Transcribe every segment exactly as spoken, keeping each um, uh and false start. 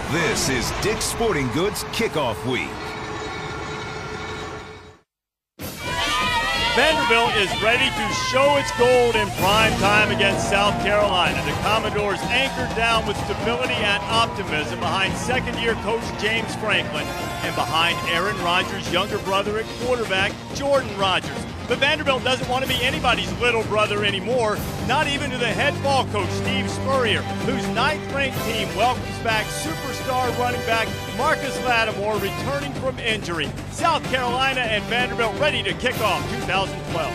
This is Dick's Sporting Goods Kickoff Week. Vanderbilt is ready to show its gold in prime time against South Carolina. The Commodores anchored down with stability and optimism behind second-year coach James Franklin and behind Aaron Rodgers' younger brother at quarterback, Jordan Rodgers. But Vanderbilt doesn't want to be anybody's little brother anymore, not even to the head ball coach, Steve Spurrier, whose ninth-ranked team welcomes back superstar running back Marcus Lattimore returning from injury. South Carolina and Vanderbilt ready to kick off two thousand twelve.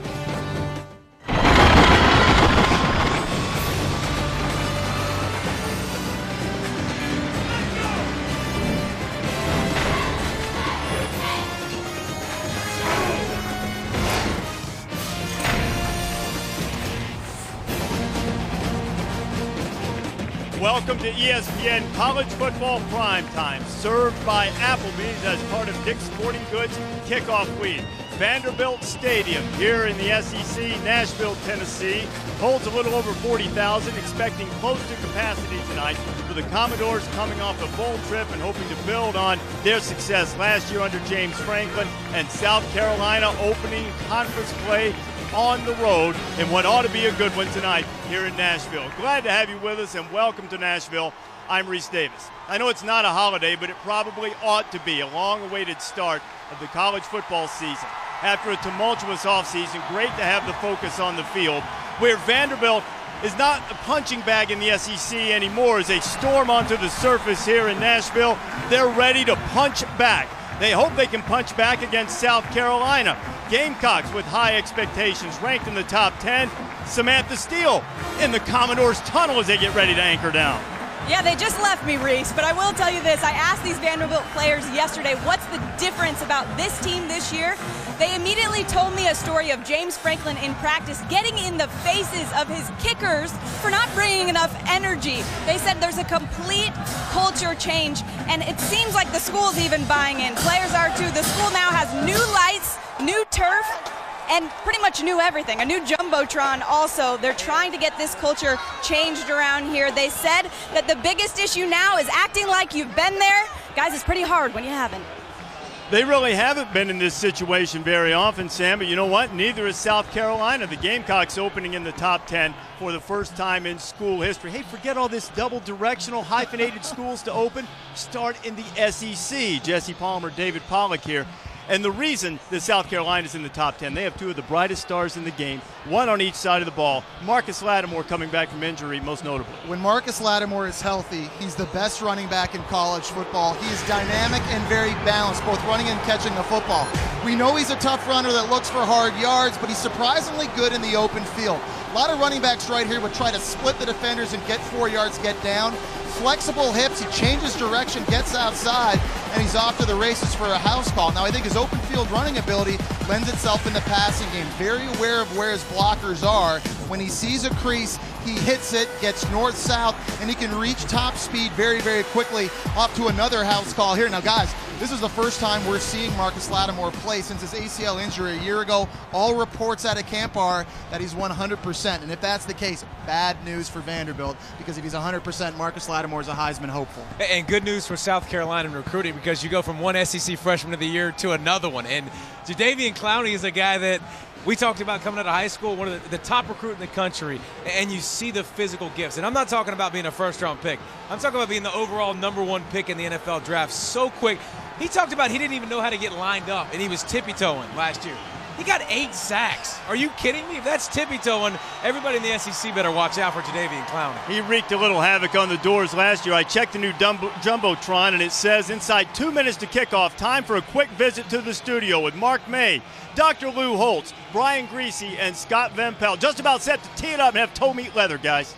Welcome to E S P N College Football Primetime, served by Applebee's as part of Dick's Sporting Goods Kickoff Week. Vanderbilt Stadium here in the S E C, Nashville, Tennessee, holds a little over forty thousand, expecting close to capacity tonight for the Commodores coming off a bowl trip and hoping to build on their success last year under James Franklin, and South Carolina opening conference play on the road in what ought to be a good one tonight here in Nashville. Glad to have you with us and welcome to Nashville. I'm Reese Davis. I know it's not a holiday, but it probably ought to be a long-awaited start of the college football season. After a tumultuous offseason, great to have the focus on the field, where Vanderbilt is not a punching bag in the S E C anymore. As they storm onto the surface here in Nashville, they're ready to punch back. They hope they can punch back against South Carolina. Gamecocks with high expectations, ranked in the top ten. Samantha Steele in the Commodores tunnel as they get ready to anchor down. Yeah, they just left me, Reese, but I will tell you this. I asked these Vanderbilt players yesterday, what's the difference about this team this year? They immediately told me a story of James Franklin in practice getting in the faces of his kickers for not bringing enough energy. They said there's a complete culture change, and it seems like the school's even buying in. Players are too. The school now has new lights, new turf, and pretty much new everything. A new Jumbotron also. They're trying to get this culture changed around here. They said that the biggest issue now is acting like you've been there. Guys, it's pretty hard when you haven't. They really haven't been in this situation very often, Sam, but you know what? Neither is South Carolina. The Gamecocks opening in the top ten for the first time in school history. Hey, forget all this double-directional, hyphenated schools to open. Start in the S E C. Jesse Palmer, David Pollack here. And the reason that South Carolina is in the top ten, they have two of the brightest stars in the game, one on each side of the ball. Marcus Lattimore coming back from injury, most notably. When Marcus Lattimore is healthy, he's the best running back in college football. He is dynamic and very balanced, both running and catching the football. We know he's a tough runner that looks for hard yards, but he's surprisingly good in the open field. A lot of running backs right here would try to split the defenders and get four yards, get down. Flexible hips, he changes direction, gets outside, and he's off to the races for a house call. Now I think his open field running ability lends itself in the passing game. Very aware of where his blockers are. When he sees a crease, he hits it, gets north-south, and he can reach top speed very, very quickly. Off to another house call here. Now guys, this is the first time we're seeing Marcus Lattimore play since his A C L injury a year ago. All reports out of camp are that he's one hundred percent, and if that's the case, bad news for Vanderbilt, because if he's one hundred percent, Marcus Lattimore is a Heisman hopeful. And good news for South Carolina in recruiting, because you go from one S E C freshman of the year to another one. And Jadeveon Clowney is a guy that we talked about coming out of high school, one of the, the top recruit in the country, and you see the physical gifts. And I'm not talking about being a first-round pick. I'm talking about being the overall number one pick in the N F L draft so quick. He talked about he didn't even know how to get lined up, and he was tippy-toeing last year. He got eight sacks. Are you kidding me? If that's tippy-toeing, everybody in the S E C better watch out for Jadeveon Clowney. He wreaked a little havoc on the doors last year. I checked the new Dumbo, Jumbotron, and it says inside two minutes to kickoff, time for a quick visit to the studio with Mark May, Doctor Lou Holtz, Brian Greasy, and Scott Van Pelt. Just about set to tee it up and have toe meat leather, guys.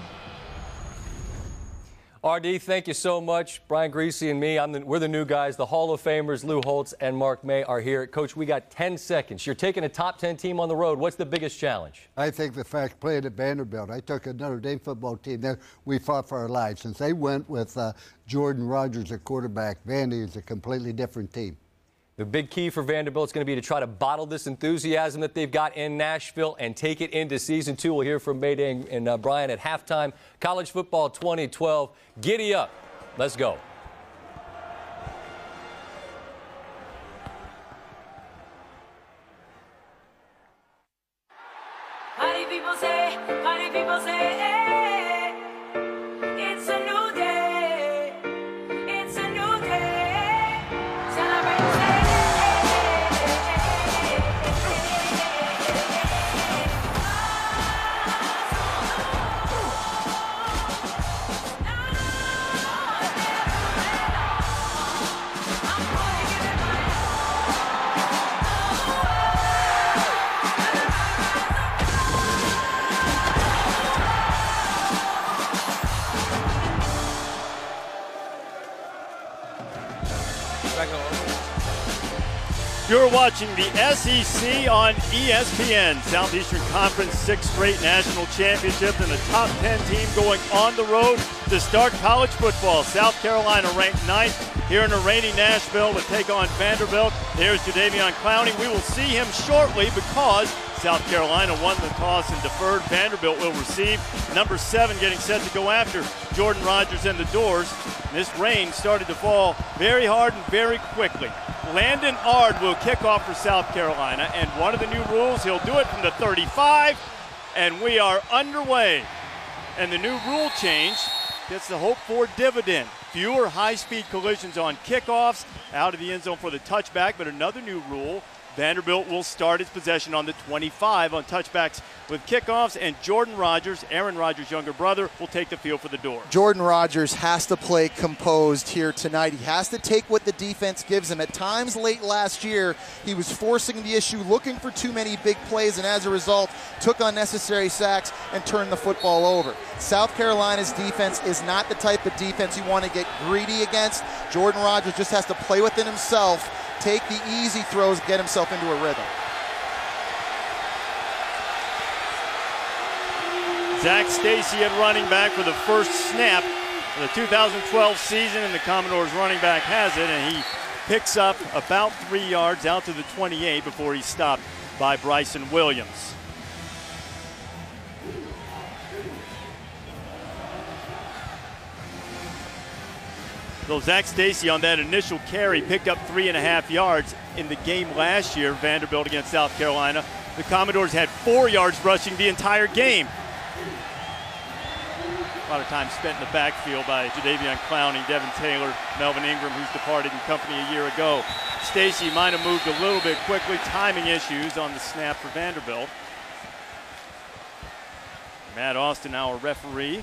R D, thank you so much. Brian Greasy and me, I'm the, we're the new guys. The Hall of Famers, Lou Holtz and Mark May, are here. Coach, we got ten seconds. You're taking a top ten team on the road. What's the biggest challenge? I think the fact playing at Vanderbilt. I took a Notre Dame football team there. We fought for our lives. Since they went with uh, Jordan Rodgers at quarterback, Vandy is a completely different team. The big key for Vanderbilt is going to be to try to bottle this enthusiasm that they've got in Nashville and take it into season two. We'll hear from Mayday and uh, Brian at halftime. College football twenty twelve. Giddy up. Let's go. Party people say, party people say, hey, it's a new day, it's a new day, celebrate, say, You're watching the S E C on E S P N. Southeastern Conference sixth straight national championship and a top ten team going on the road to start college football. South Carolina ranked ninth here in a rainy Nashville to take on Vanderbilt. There's Jadeveon Clowney. We will see him shortly because South Carolina won the toss and deferred. Vanderbilt will receive. Number seven getting set to go after Jordan Rogers and the Doors. This rain started to fall very hard and very quickly. Landon Ard will kick off for South Carolina, and one of the new rules, he'll do it from the thirty-five, and we are underway. And the new rule change gets the hoped-for dividend. Fewer high-speed collisions on kickoffs, out of the end zone for the touchback, but another new rule, Vanderbilt will start its possession on the twenty-five on touchbacks with kickoffs, and Jordan Rogers, Aaron Rodgers' younger brother, will take the field for the Doors. Jordan Rogers has to play composed here tonight. He has to take what the defense gives him. At times late last year, he was forcing the issue, looking for too many big plays, and as a result, took unnecessary sacks and turned the football over. South Carolina's defense is not the type of defense you want to get greedy against. Jordan Rogers just has to play within himself, take the easy throws, get himself into a rhythm. Zach Stacy at running back for the first snap of the two thousand twelve season, and the Commodores running back has it, and he picks up about three yards out to the twenty-eight before he's stopped by Bryson Williams. So Zach Stacy on that initial carry picked up three and a half yards in the game last year, Vanderbilt against South Carolina. The Commodores had four yards rushing the entire game. A lot of time spent in the backfield by Jadeveon Clowney, Devin Taylor, Melvin Ingram, who's departed in company a year ago. Stacy might have moved a little bit quickly. Timing issues on the snap for Vanderbilt. Matt Austin, our referee.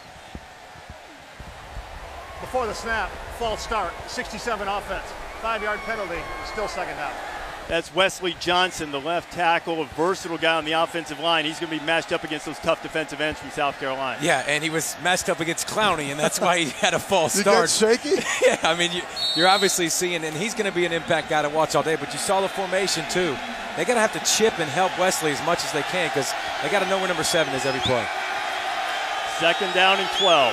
Before the snap, false start, sixty-seven offense, five-yard penalty, still second down. That's Wesley Johnson, the left tackle, a versatile guy on the offensive line. He's going to be matched up against those tough defensive ends from South Carolina. Yeah, and he was matched up against Clowney, and that's why he had a false You start. got shaky? Yeah, I mean, you, you're obviously seeing, and he's going to be an impact guy to watch all day, but you saw the formation, too. They got to have to chip and help Wesley as much as they can because they got to know where number seven is every play. Second down and twelve.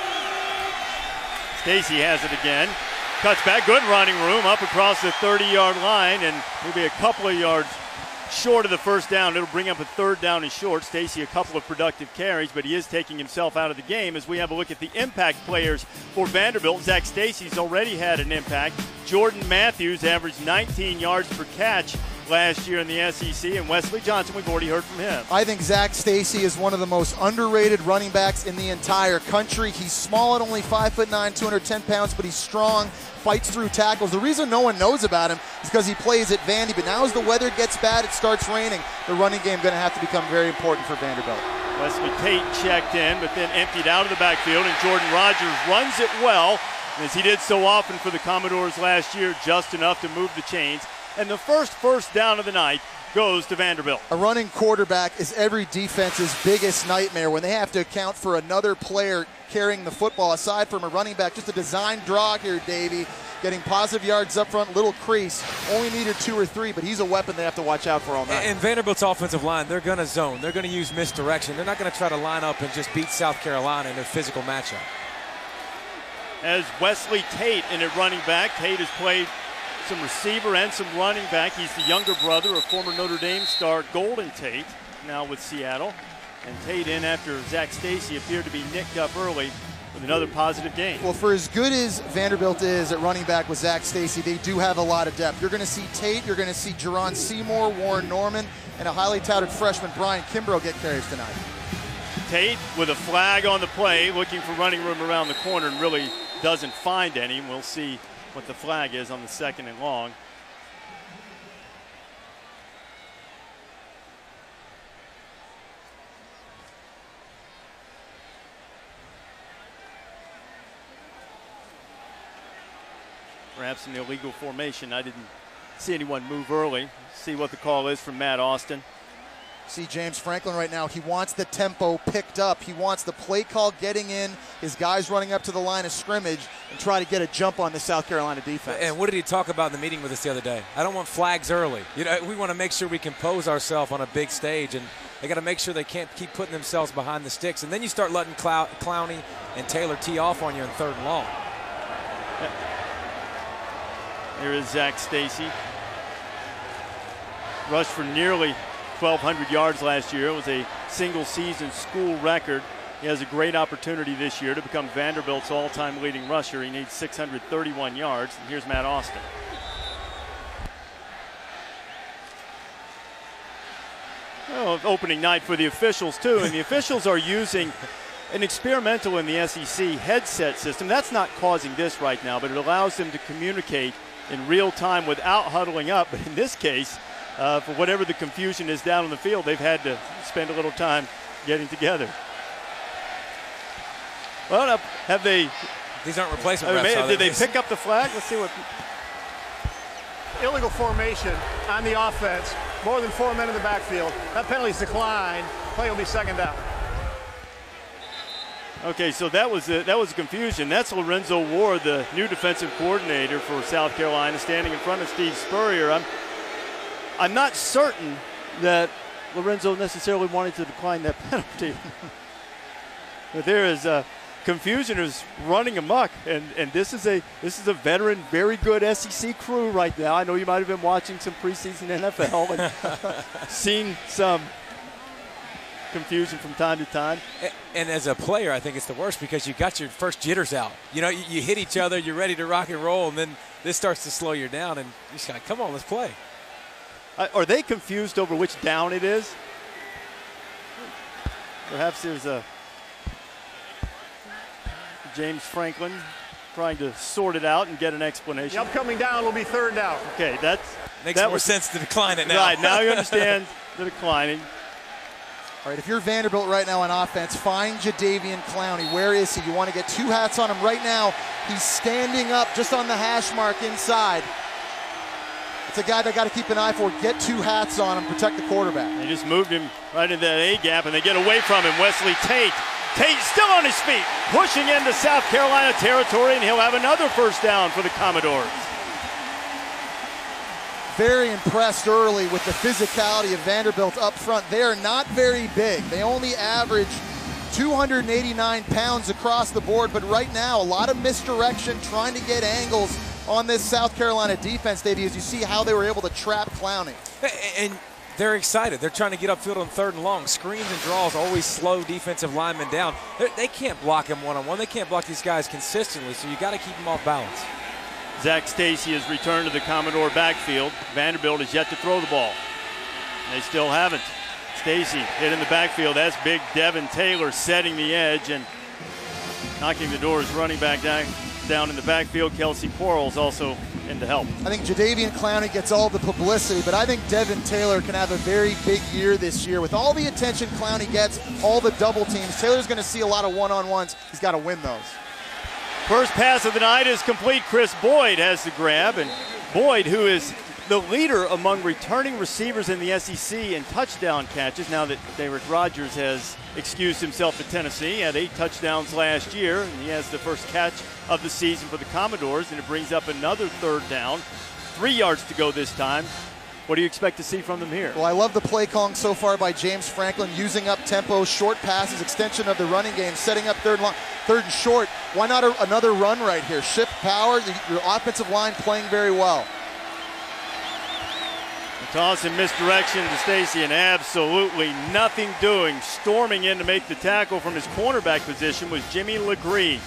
Stacy has it again. Cuts back, good running room up across the thirty-yard line, and he'll be a couple of yards short of the first down. It'll bring up a third down and short. Stacy a couple of productive carries, but he is taking himself out of the game. As we have a look at the impact players for Vanderbilt, Zach Stacy's already had an impact. Jordan Matthews averaged nineteen yards per catch last year in the S E C, and Wesley Johnson, we've already heard from him. I think Zach Stacy is one of the most underrated running backs in the entire country. He's small at only five foot nine, two hundred ten pounds, but he's strong, fights through tackles. The reason no one knows about him is because he plays at Vandy, but now as the weather gets bad, it starts raining. The running game going to have to become very important for Vanderbilt. Wesley Tate checked in, but then emptied out of the backfield, and Jordan Rogers runs it well, as he did so often for the Commodores last year, just enough to move the chains. And the first first down of the night goes to Vanderbilt. A running quarterback is every defense's biggest nightmare when they have to account for another player carrying the football. Aside from a running back, just a design draw here, Davey. Getting positive yards up front, little crease. Only needed two or three, but he's a weapon they have to watch out for all night. And Vanderbilt's offensive line, they're going to zone. They're going to use misdirection. They're not going to try to line up and just beat South Carolina in a physical matchup. As Wesley Tate in at running back. Tate has played some receiver and some running back. He's the younger brother of former Notre Dame star Golden Tate, now with Seattle. And Tate in after Zach Stacy appeared to be nicked up early with another positive game. Well, for as good as Vanderbilt is at running back with Zach Stacy, they do have a lot of depth. You're going to see Tate, you're going to see Jerron Seymour, Warren Norman, and a highly touted freshman, Brian Kimbrough, get carries tonight. Tate with a flag on the play, looking for running room around the corner, and really doesn't find any. We'll see what the flag is on the second and long. Perhaps an illegal formation. I didn't see anyone move early. See what the call is from Matt Austin. See James Franklin right now. He wants the tempo picked up. He wants the play call getting in, his guys running up to the line of scrimmage and try to get a jump on the South Carolina defense. And what did he talk about in the meeting with us the other day? I don't want flags early. You know, we want to make sure we compose ourselves on a big stage, and they got to make sure they can't keep putting themselves behind the sticks. And then you start letting Clou- Clowney and Taylor tee off on you in third and long. Here is Zach Stacy. Rushed for nearly twelve hundred yards last year. It was a single season school record. He has a great opportunity this year to become Vanderbilt's all-time leading rusher. He needs six hundred thirty-one yards. And here's Matt Austin. Well, opening night for the officials too, and the officials are using an experimental in the S E C headset system. That's not causing this right now, but it allows them to communicate in real time without huddling up. But in this case, uh, for whatever the confusion is down on the field, they've had to spend a little time getting together. Well, have they? These aren't replacement I mean, refs. Did they pick up the flag? Let's see what. Illegal formation on the offense. More than four men in the backfield. That penalty's declined. Play will be second down. Okay, so that was a, that was a confusion. That's Lorenzo Ward, the new defensive coordinator for South Carolina, standing in front of Steve Spurrier. I'm, I'm not certain that Lorenzo necessarily wanted to decline that penalty. But there is uh, confusion is running amok, and, and this is a this is a veteran, very good S E C crew right now. I know you might have been watching some preseason N F L and seen some confusion from time to time. And, and as a player, I think it's the worst because you got your first jitters out. You know, you, you hit each other, you're ready to rock and roll, and then this starts to slow you down, and you just got, come on, let's play. Uh, are they confused over which down it is? Perhaps there's a James Franklin trying to sort it out and get an explanation. The upcoming down will be third down. Okay, that's makes that more was, sense to decline it now. Right, now you understand the declining. All right, if you're Vanderbilt right now on offense, find Jadeveon Clowney. Where is he? You want to get two hats on him right now. He's standing up just on the hash mark inside. It's a guy they got to keep an eye for. Get two hats on him, protect the quarterback. They just moved him right into that A gap, and they get away from him. Wesley Tate. Tate still on his feet, pushing into South Carolina territory, and he'll have another first down for the Commodores. Very impressed early with the physicality of Vanderbilt up front. They are not very big. They only average two hundred eighty-nine pounds across the board, but right now a lot of misdirection trying to get angles on this South Carolina defense, Davey, as you see how they were able to trap Clowney. And they're excited. They're trying to get upfield on third and long. Screens and draws always slow defensive linemen down. They're, they can't block him one-on-one. They can't block these guys consistently, so you got to keep them off balance. Zach Stacy has returned to the Commodore backfield. Vanderbilt has yet to throw the ball. They still haven't. Stacy hit in the backfield. That's big Devin Taylor setting the edge and knocking the doors running back down, down in the backfield. Kelsey Quarles also in to help. I think Jadeveon Clowney gets all the publicity, but I think Devin Taylor can have a very big year this year. With all the attention Clowney gets, all the double teams, Taylor's going to see a lot of one-on-ones. He's got to win those. First pass of the night is complete. Chris Boyd has the grab, and Boyd, who is the leader among returning receivers in the S E C in touchdown catches, now that David Rogers has excused himself to Tennessee. He had eight touchdowns last year, and he has the first catch of the season for the Commodores, and it brings up another third down. Three yards to go this time. What do you expect to see from them here? Well, I love the play calling so far by James Franklin, using up tempo, short passes, extension of the running game, setting up third, long, third and short. Why not a, another run right here? Shift power, the, your offensive line playing very well. Toss and misdirection to Stacy, and absolutely nothing doing. Storming in to make the tackle from his cornerback position was Jimmy Legree.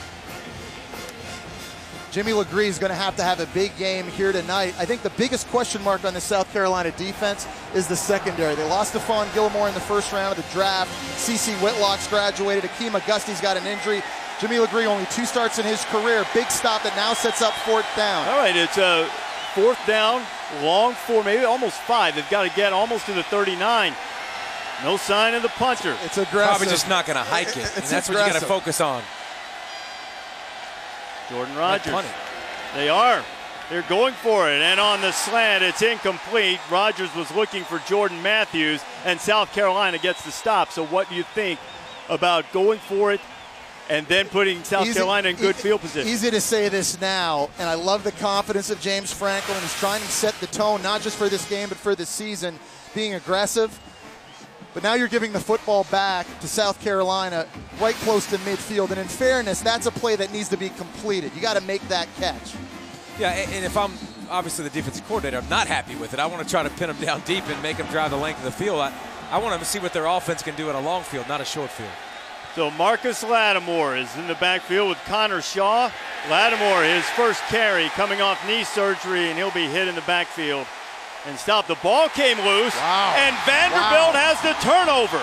Jimmy Legree is going to have to have a big game here tonight. I think the biggest question mark on the South Carolina defense is the secondary. They lost to Fawn Gilmore in the first round of the draft. C C Whitlock's graduated. Akeem Auguste's got an injury. Jimmy Legree only two starts in his career. Big stop that now sets up fourth down. All right, it's a fourth down, long four, maybe almost five. They've got to get almost to the thirty-nine. No sign of the puncher. It's aggressive. Probably just not going to hike it. It's and that's aggressive. what you got to focus on. Jordan Rogers. They are. They're going for it. And on the slant, it's incomplete. Rogers was looking for Jordan Matthews, and South Carolina gets the stop. So what do you think about going for it and then putting South easy, Carolina in good e- field position? Easy to say this now, and I love the confidence of James Franklin. He's trying to set the tone, not just for this game, but for this season, being aggressive. But now you're giving the football back to South Carolina right close to midfield. And in fairness, that's a play that needs to be completed. You got to make that catch. Yeah, and if I'm obviously the defensive coordinator, I'm not happy with it. I want to try to pin them down deep and make them drive the length of the field. I, I want to see what their offense can do in a long field, not a short field. So Marcus Lattimore is in the backfield with Connor Shaw. Lattimore, his first carry, coming off knee surgery, and he'll be hit in the backfield. And stop. The ball came loose, wow. and Vanderbilt wow. has the turnover.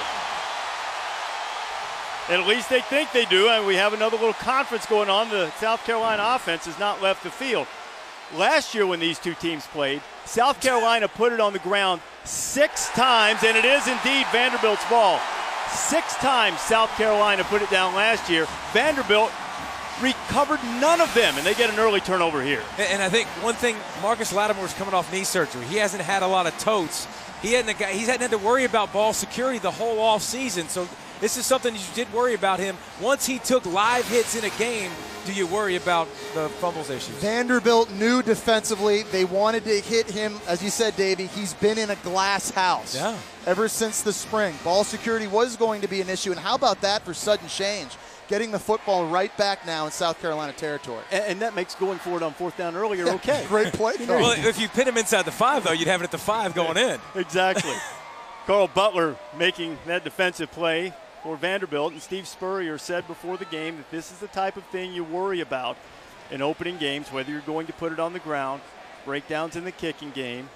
At least they think they do, and we have another little conference going on. The South Carolina offense has not left the field. Last year when these two teams played, South Carolina put it on the ground six times, and it is indeed Vanderbilt's ball. Six times South Carolina put it down last year. Vanderbilt recovered none of them, and they get an early turnover here. And I think one thing, Marcus Lattimore's coming off knee surgery. He hasn't had a lot of totes. He hadn't, he hadn't had to worry about ball security the whole offseason. So this is something you did worry about him. Once he took live hits in a game, do you worry about the fumbles issues? Vanderbilt knew defensively they wanted to hit him. As you said, Davey, he's been in a glass house yeah. ever since the spring. Ball security was going to be an issue, and how about that for sudden change? Getting the football right back now in South Carolina territory. And, and that makes going for it on fourth down earlier okay. Great play. Well, if you pin him inside the five, though, you'd have it at the five going in. Exactly. Carl Butler making that defensive play for Vanderbilt, and Steve Spurrier said before the game that this is the type of thing you worry about in opening games, whether you're going to put it on the ground, breakdowns in the kicking game.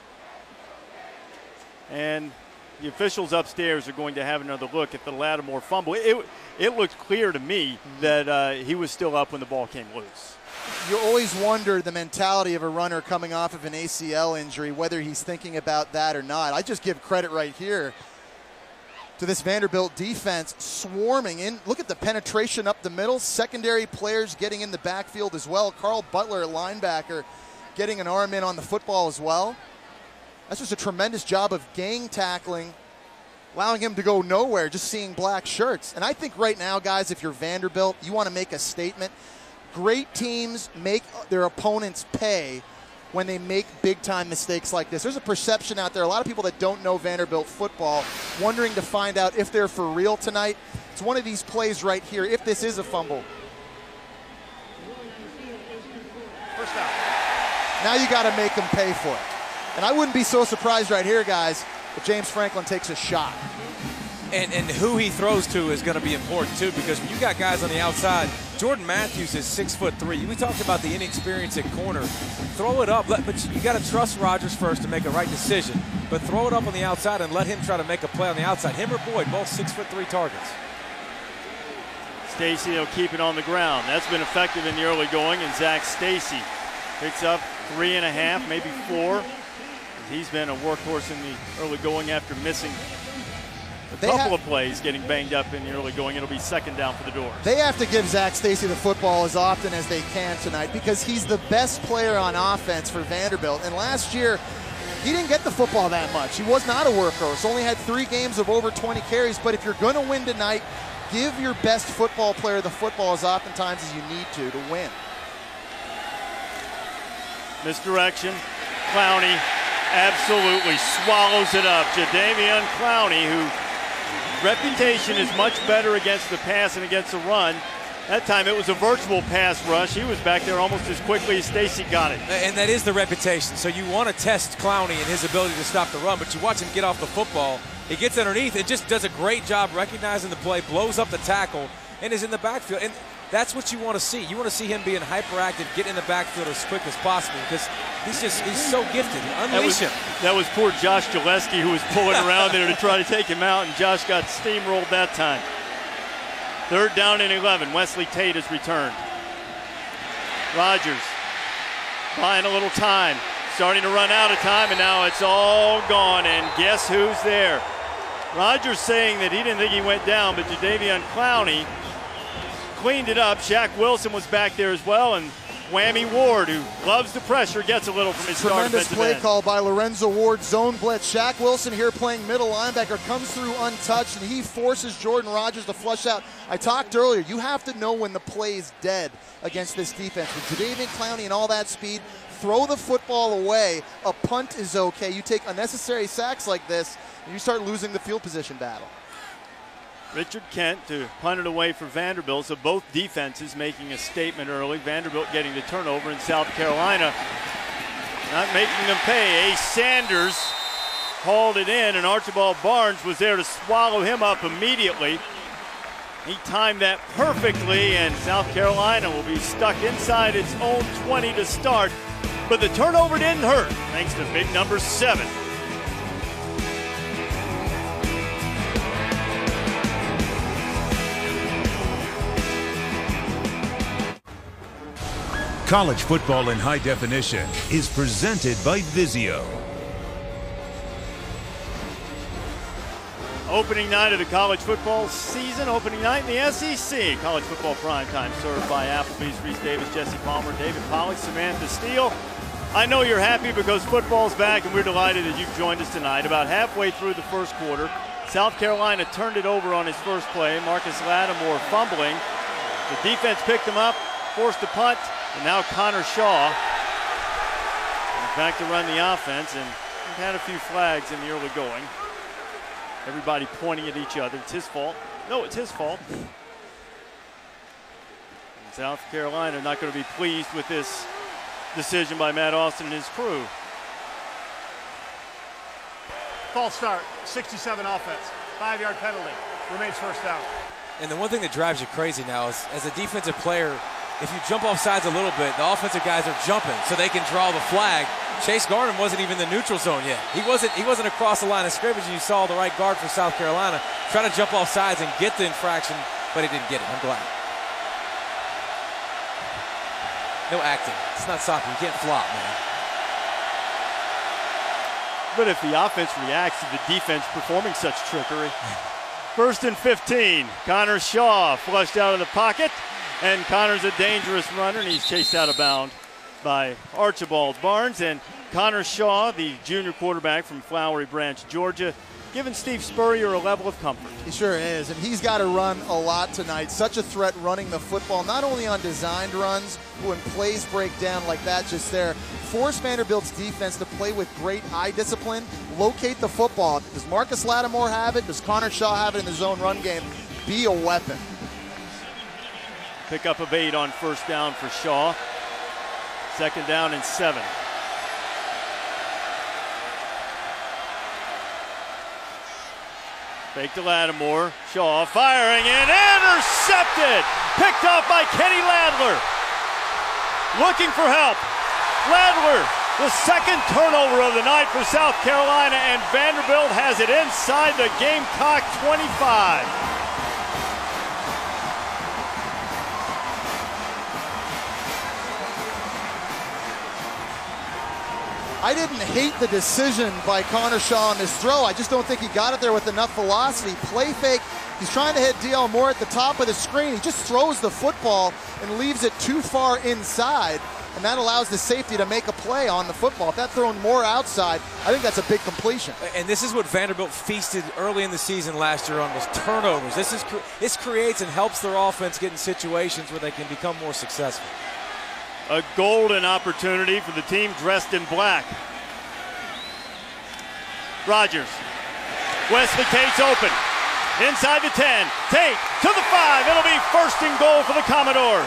And the officials upstairs are going to have another look at the Lattimore fumble. It, it looked clear to me that uh, he was still up when the ball came loose. You always wonder the mentality of a runner coming off of an A C L injury, whether he's thinking about that or not. I just give credit right here to this Vanderbilt defense swarming in. Look at the penetration up the middle. Secondary players getting in the backfield as well. Carl Butler, a linebacker, getting an arm in on the football as well. That's just a tremendous job of gang tackling, allowing him to go nowhere, just seeing black shirts. And I think right now, guys, if you're Vanderbilt, you want to make a statement. Great teams make their opponents pay when they make big-time mistakes like this. There's a perception out there, a lot of people that don't know Vanderbilt football, wondering to find out if they're for real tonight. It's one of these plays right here, if this is a fumble. First down. Now you got to make them pay for it. And I wouldn't be so surprised right here, guys, if James Franklin takes a shot. And, and who he throws to is going to be important, too, because when you got guys on the outside, Jordan Matthews is six foot three. We talked about the inexperience at corner. Throw it up, but you got to trust Rogers first to make a right decision. But throw it up on the outside and let him try to make a play on the outside. Him or Boyd, both six foot three targets. Stacy will keep it on the ground. That's been effective in the early going, and Zach Stacy picks up three and a half, maybe four. He's been a workhorse in the early going after missing a They couple have, of plays, getting banged up in the early going. It'll be second down for the Doors. They have to give Zach Stacy the football as often as they can tonight because he's the best player on offense for Vanderbilt. And last year, he didn't get the football that much. He was not a workhorse. Only had three games of over twenty carries. But if you're going to win tonight, give your best football player the football as oftentimes as you need to to win. Misdirection. Clowney absolutely swallows it up. Jadeveon Clowney, whose reputation is much better against the pass and against the run, That time it was a virtual pass rush. He was back there almost as quickly as Stacy got it. And that is the reputation. So you want to test Clowney and his ability to stop the run, but you watch him get off the football. He gets underneath and just does a great job recognizing the play, blows up the tackle, and is in the backfield. And that's what you want to see. You want to see him being hyperactive, get in the backfield as quick as possible because he's just he's so gifted. Unleash that was, him. That was poor Josh Gillespie who was pulling around there to try to take him out, and Josh got steamrolled that time. Third down and eleven. Wesley Tate has returned. Rogers buying a little time. Starting to run out of time, and now it's all gone. And guess who's there? Rogers saying that he didn't think he went down, but Jadeveon Clowney cleaned it up. Shaq Wilson was back there as well, and Whammy Ward, who loves the pressure, gets a little from his start. Tremendous play call by Lorenzo Ward, zone blitz. Shaq Wilson here playing middle linebacker, comes through untouched, and he forces Jordan Rogers to flush out. I talked earlier, you have to know when the play is dead against this defense. With Jadeveon Clowney and all that speed, throw the football away. A punt is okay. You take unnecessary sacks like this, and you start losing the field position battle. Richard Kent to punt it away for Vanderbilt, so both defenses making a statement early. Vanderbilt getting the turnover in South Carolina, not making them pay. Ace Sanders hauled it in, and Archibald Barnes was there to swallow him up immediately. He timed that perfectly, and South Carolina will be stuck inside its own twenty to start. But the turnover didn't hurt, thanks to big number seven. College football in high definition is presented by Vizio. Opening night of the college football season, opening night in the S E C. College football primetime served by Applebee's. Reese Davis, Jesse Palmer, David Pollock, Samantha Steele. I know you're happy because football's back, and we're delighted that you've joined us tonight. About halfway through the first quarter, South Carolina turned it over on his first play. Marcus Lattimore fumbling. The defense picked him up, forced a punt, and now Connor Shaw is back to run the offense, and we've had a few flags in the early going. Everybody pointing at each other. It's his fault. No, it's his fault. And South Carolina not going to be pleased with this decision by Matt Austin and his crew. False start, sixty-seven offense, five-yard penalty, remains first down. And the one thing that drives you crazy now is, as a defensive player, if you jump off sides a little bit, the offensive guys are jumping so they can draw the flag. Chase Garner wasn't even in the neutral zone yet. He wasn't he wasn't across the line of scrimmage, and you saw the right guard for South Carolina try to jump off sides and get the infraction, but he didn't get it. I'm glad. No acting. It's not soccer. You can't flop, man. But if the offense reacts to the defense performing such trickery. First and fifteen. Connor Shaw flushed out of the pocket. And Connor's a dangerous runner, and he's chased out of bounds by Archibald Barnes. And Connor Shaw, the junior quarterback from Flowery Branch, Georgia, giving Steve Spurrier a level of comfort. He sure is, and he's got to run a lot tonight. Such a threat running the football, not only on designed runs, but when plays break down like that just there. Force Vanderbilt's defense to play with great eye discipline, locate the football. Does Marcus Lattimore have it? Does Connor Shaw have it in the zone run game? Be a weapon. Pick up of eight on first down for Shaw. Second down and seven. Fake to Lattimore. Shaw firing and intercepted. Picked off by Kenny Ladler. Looking for help. Ladler, the second turnover of the night for South Carolina, and Vanderbilt has it inside the Gamecock twenty-five. I didn't hate the decision by Connor Shaw on this throw. I just don't think he got it there with enough velocity. Play fake. He's trying to hit D L Moore at the top of the screen. He just throws the football and leaves it too far inside, and that allows the safety to make a play on the football. If that's thrown more outside, I think that's a big completion. And this is what Vanderbilt feasted early in the season last year on, was turnovers. This is this creates and helps their offense get in situations where they can become more successful. A golden opportunity for the team dressed in black. Rogers. Wesley Tate's open. Inside the ten. Tate to the five. It'll be first and goal for the Commodores.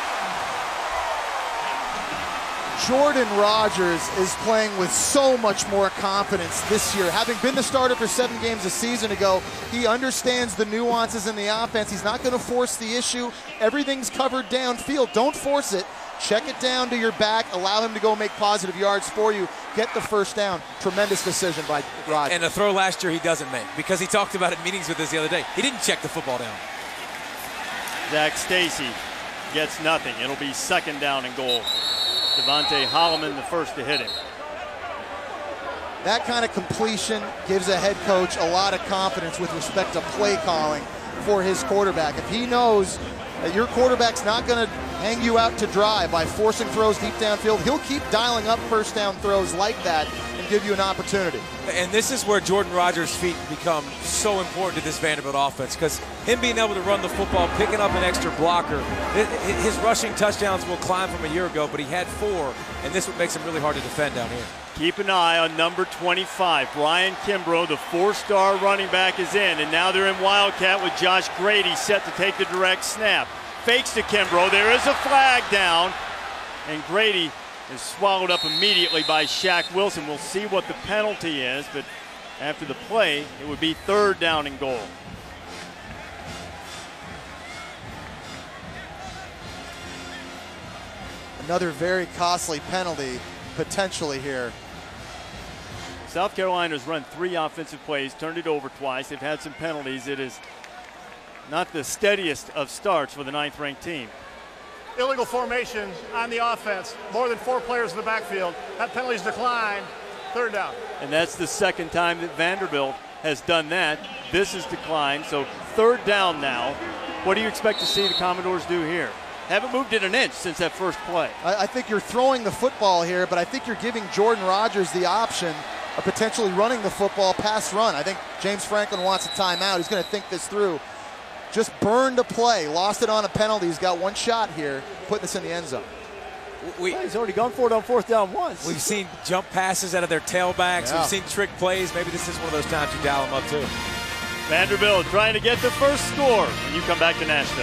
Jordan Rogers is playing with so much more confidence this year. Having been the starter for seven games a season ago, he understands the nuances in the offense. He's not going to force the issue. Everything's covered downfield. Don't force it. Check it down to your back. Allow him to go make positive yards for you. Get the first down. Tremendous decision by Rogers. And a throw last year he doesn't make, because he talked about it in meetings with us the other day. He didn't check the football down. Zach Stacy gets nothing. It'll be second down and goal. Devontae Holloman the first to hit him. That kind of completion gives a head coach a lot of confidence with respect to play calling for his quarterback. If he knows that your quarterback's not going to hang you out to dry by forcing throws deep downfield, he'll keep dialing up first down throws like that and give you an opportunity. And this is where Jordan Rogers' feet become so important to this Vanderbilt offense, because him being able to run the football, picking up an extra blocker, his rushing touchdowns will climb from a year ago, but he had four, and this what makes him really hard to defend down here. Keep an eye on number twenty-five. Brian Kimbrough, the four-star running back, is in, and now they're in Wildcat with Josh Grady set to take the direct snap. Fakes to Kimbrough. There is a flag down, and Grady is swallowed up immediately by Shaq Wilson. We'll see what the penalty is, but after the play, it would be third down and goal. Another very costly penalty potentially here. South Carolina's run three offensive plays, turned it over twice. They've had some penalties. It is not the steadiest of starts for the ninth-ranked team. Illegal formation on the offense. More than four players in the backfield. That penalty's declined. Third down. And that's the second time that Vanderbilt has done that. This is declined, so third down now. What do you expect to see the Commodores do here? Haven't moved it an inch since that first play. I, I think you're throwing the football here, but I think you're giving Jordan Rogers the option of potentially running the football pass run. I think James Franklin wants a timeout. He's going to think this through. Just burned a play, lost it on a penalty. He's got one shot here, putting this in the end zone. We, well, he's already gone for it on fourth down once. We've seen jump passes out of their tailbacks. Yeah. We've seen trick plays. Maybe this is one of those times you dial them up too. Vanderbilt trying to get the first score when you come back to Nashville.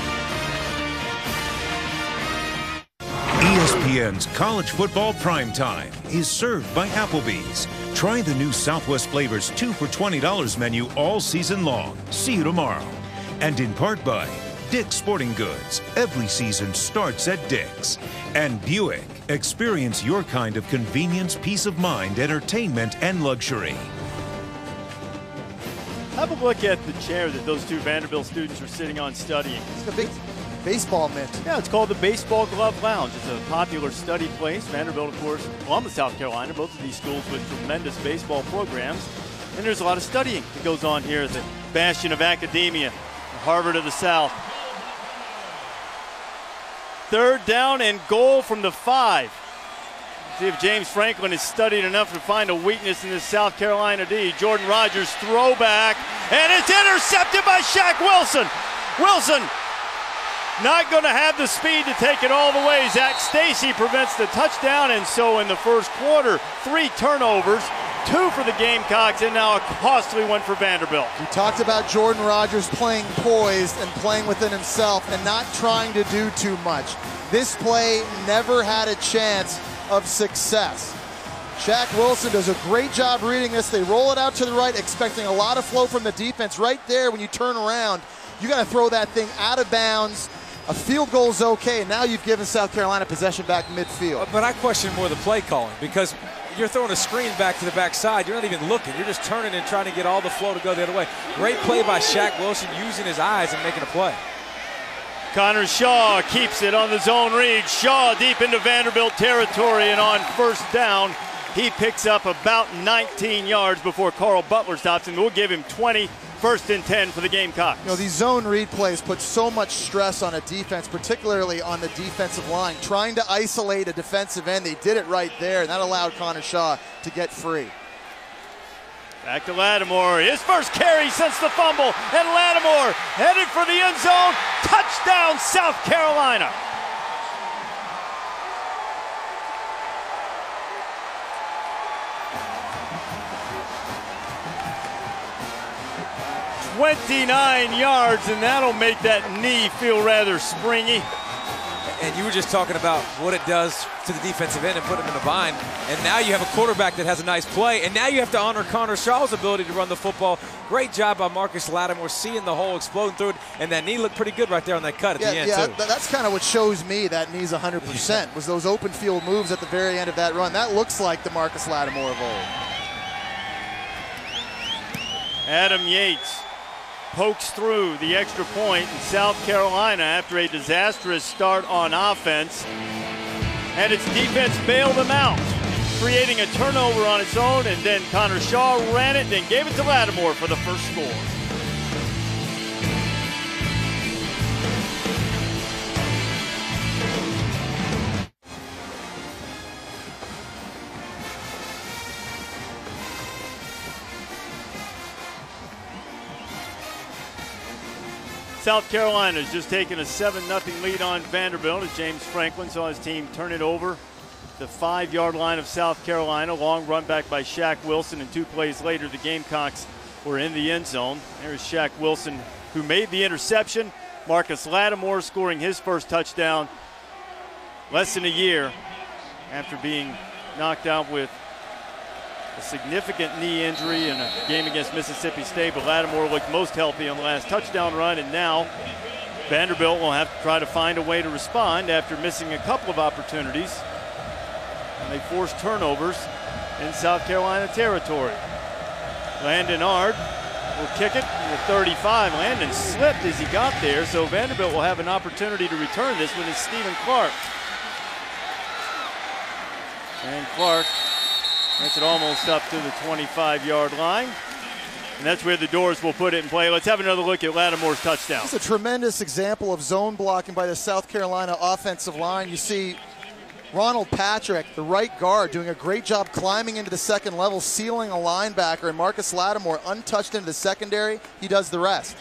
E S P N's College Football Primetime is served by Applebee's. Try the new Southwest Flavors two for twenty dollars menu all season long. See you tomorrow. And in part by Dick's Sporting Goods. Every season starts at Dick's. And Buick. Experience your kind of convenience, peace of mind, entertainment, and luxury. Have a look at the chair that those two Vanderbilt students are sitting on studying. It's a big baseball mitt. Yeah, it's called the Baseball Glove Lounge. It's a popular study place. Vanderbilt, of course, Columbus, South Carolina, both of these schools with tremendous baseball programs. And there's a lot of studying that goes on here at the bastion of academia, Harvard of the South. Third down and goal from the five. See if James Franklin has studied enough to find a weakness in this South Carolina D. Jordan Rogers throwback, and it's intercepted by Shaq Wilson. Wilson not going to have the speed to take it all the way. Zach Stacy prevents the touchdown, and so in the first quarter, three turnovers, two for the Gamecocks, and now a costly one for Vanderbilt. We talked about Jordan Rogers playing poised and playing within himself and not trying to do too much. This play never had a chance of success. Shaq Wilson does a great job reading this. They roll it out to the right, expecting a lot of flow from the defense. Right there, when you turn around, you got to throw that thing out of bounds. A field goal is okay, and now you've given South Carolina possession back midfield. But I question more the play calling, because you're throwing a screen back to the backside. You're not even looking. You're just turning and trying to get all the flow to go the other way. Great play by Shaq Wilson, using his eyes and making a play. Connor Shaw keeps it on the zone read. Shaw deep into Vanderbilt territory, and on first down, he picks up about nineteen yards before Carl Butler stops him. We'll give him twenty. First and ten for the Gamecocks. You know, these zone read plays put so much stress on a defense, particularly on the defensive line. Trying to isolate a defensive end, they did it right there, and that allowed Connor Shaw to get free. Back to Lattimore, his first carry since the fumble, and Lattimore headed for the end zone. Touchdown, South Carolina. twenty-nine yards, and that'll make that knee feel rather springy. And you were just talking about what it does to the defensive end and put him in a bind. And now you have a quarterback that has a nice play. And now you have to honor Connor Shaw's ability to run the football. Great job by Marcus Lattimore, seeing the hole exploding through it. And that knee looked pretty good right there on that cut at yeah, the end, yeah, too. Yeah, that's kind of what shows me that knee's one hundred percent, was those open field moves at the very end of that run. That looks like the Marcus Lattimore of old. Adam Yates pokes through the extra point in South Carolina after a disastrous start on offense. And its defense bailed them out, creating a turnover on its own, and then Connor Shaw ran it, then gave it to Lattimore for the first score. South Carolina has just taken a seven nothing lead on Vanderbilt as James Franklin saw his team turn it over. The five-yard line of South Carolina, long run back by Shaq Wilson, and two plays later, the Gamecocks were in the end zone. There's Shaq Wilson, who made the interception. Marcus Lattimore scoring his first touchdown less than a year after being knocked out with a significant knee injury in a game against Mississippi State, but Lattimore looked most healthy on the last touchdown run, and now Vanderbilt will have to try to find a way to respond after missing a couple of opportunities. And they forced turnovers in South Carolina territory. Landon Ard will kick it to thirty-five. Landon slipped as he got there, so Vanderbilt will have an opportunity to return this one. Is Stephen Clark. And Clark gets it almost up to the twenty-five-yard line. And that's where the Doors will put it in play. Let's have another look at Lattimore's touchdown. It's a tremendous example of zone blocking by the South Carolina offensive line. You see Ronald Patrick, the right guard, doing a great job climbing into the second level, sealing a linebacker, and Marcus Lattimore untouched into the secondary. He does the rest.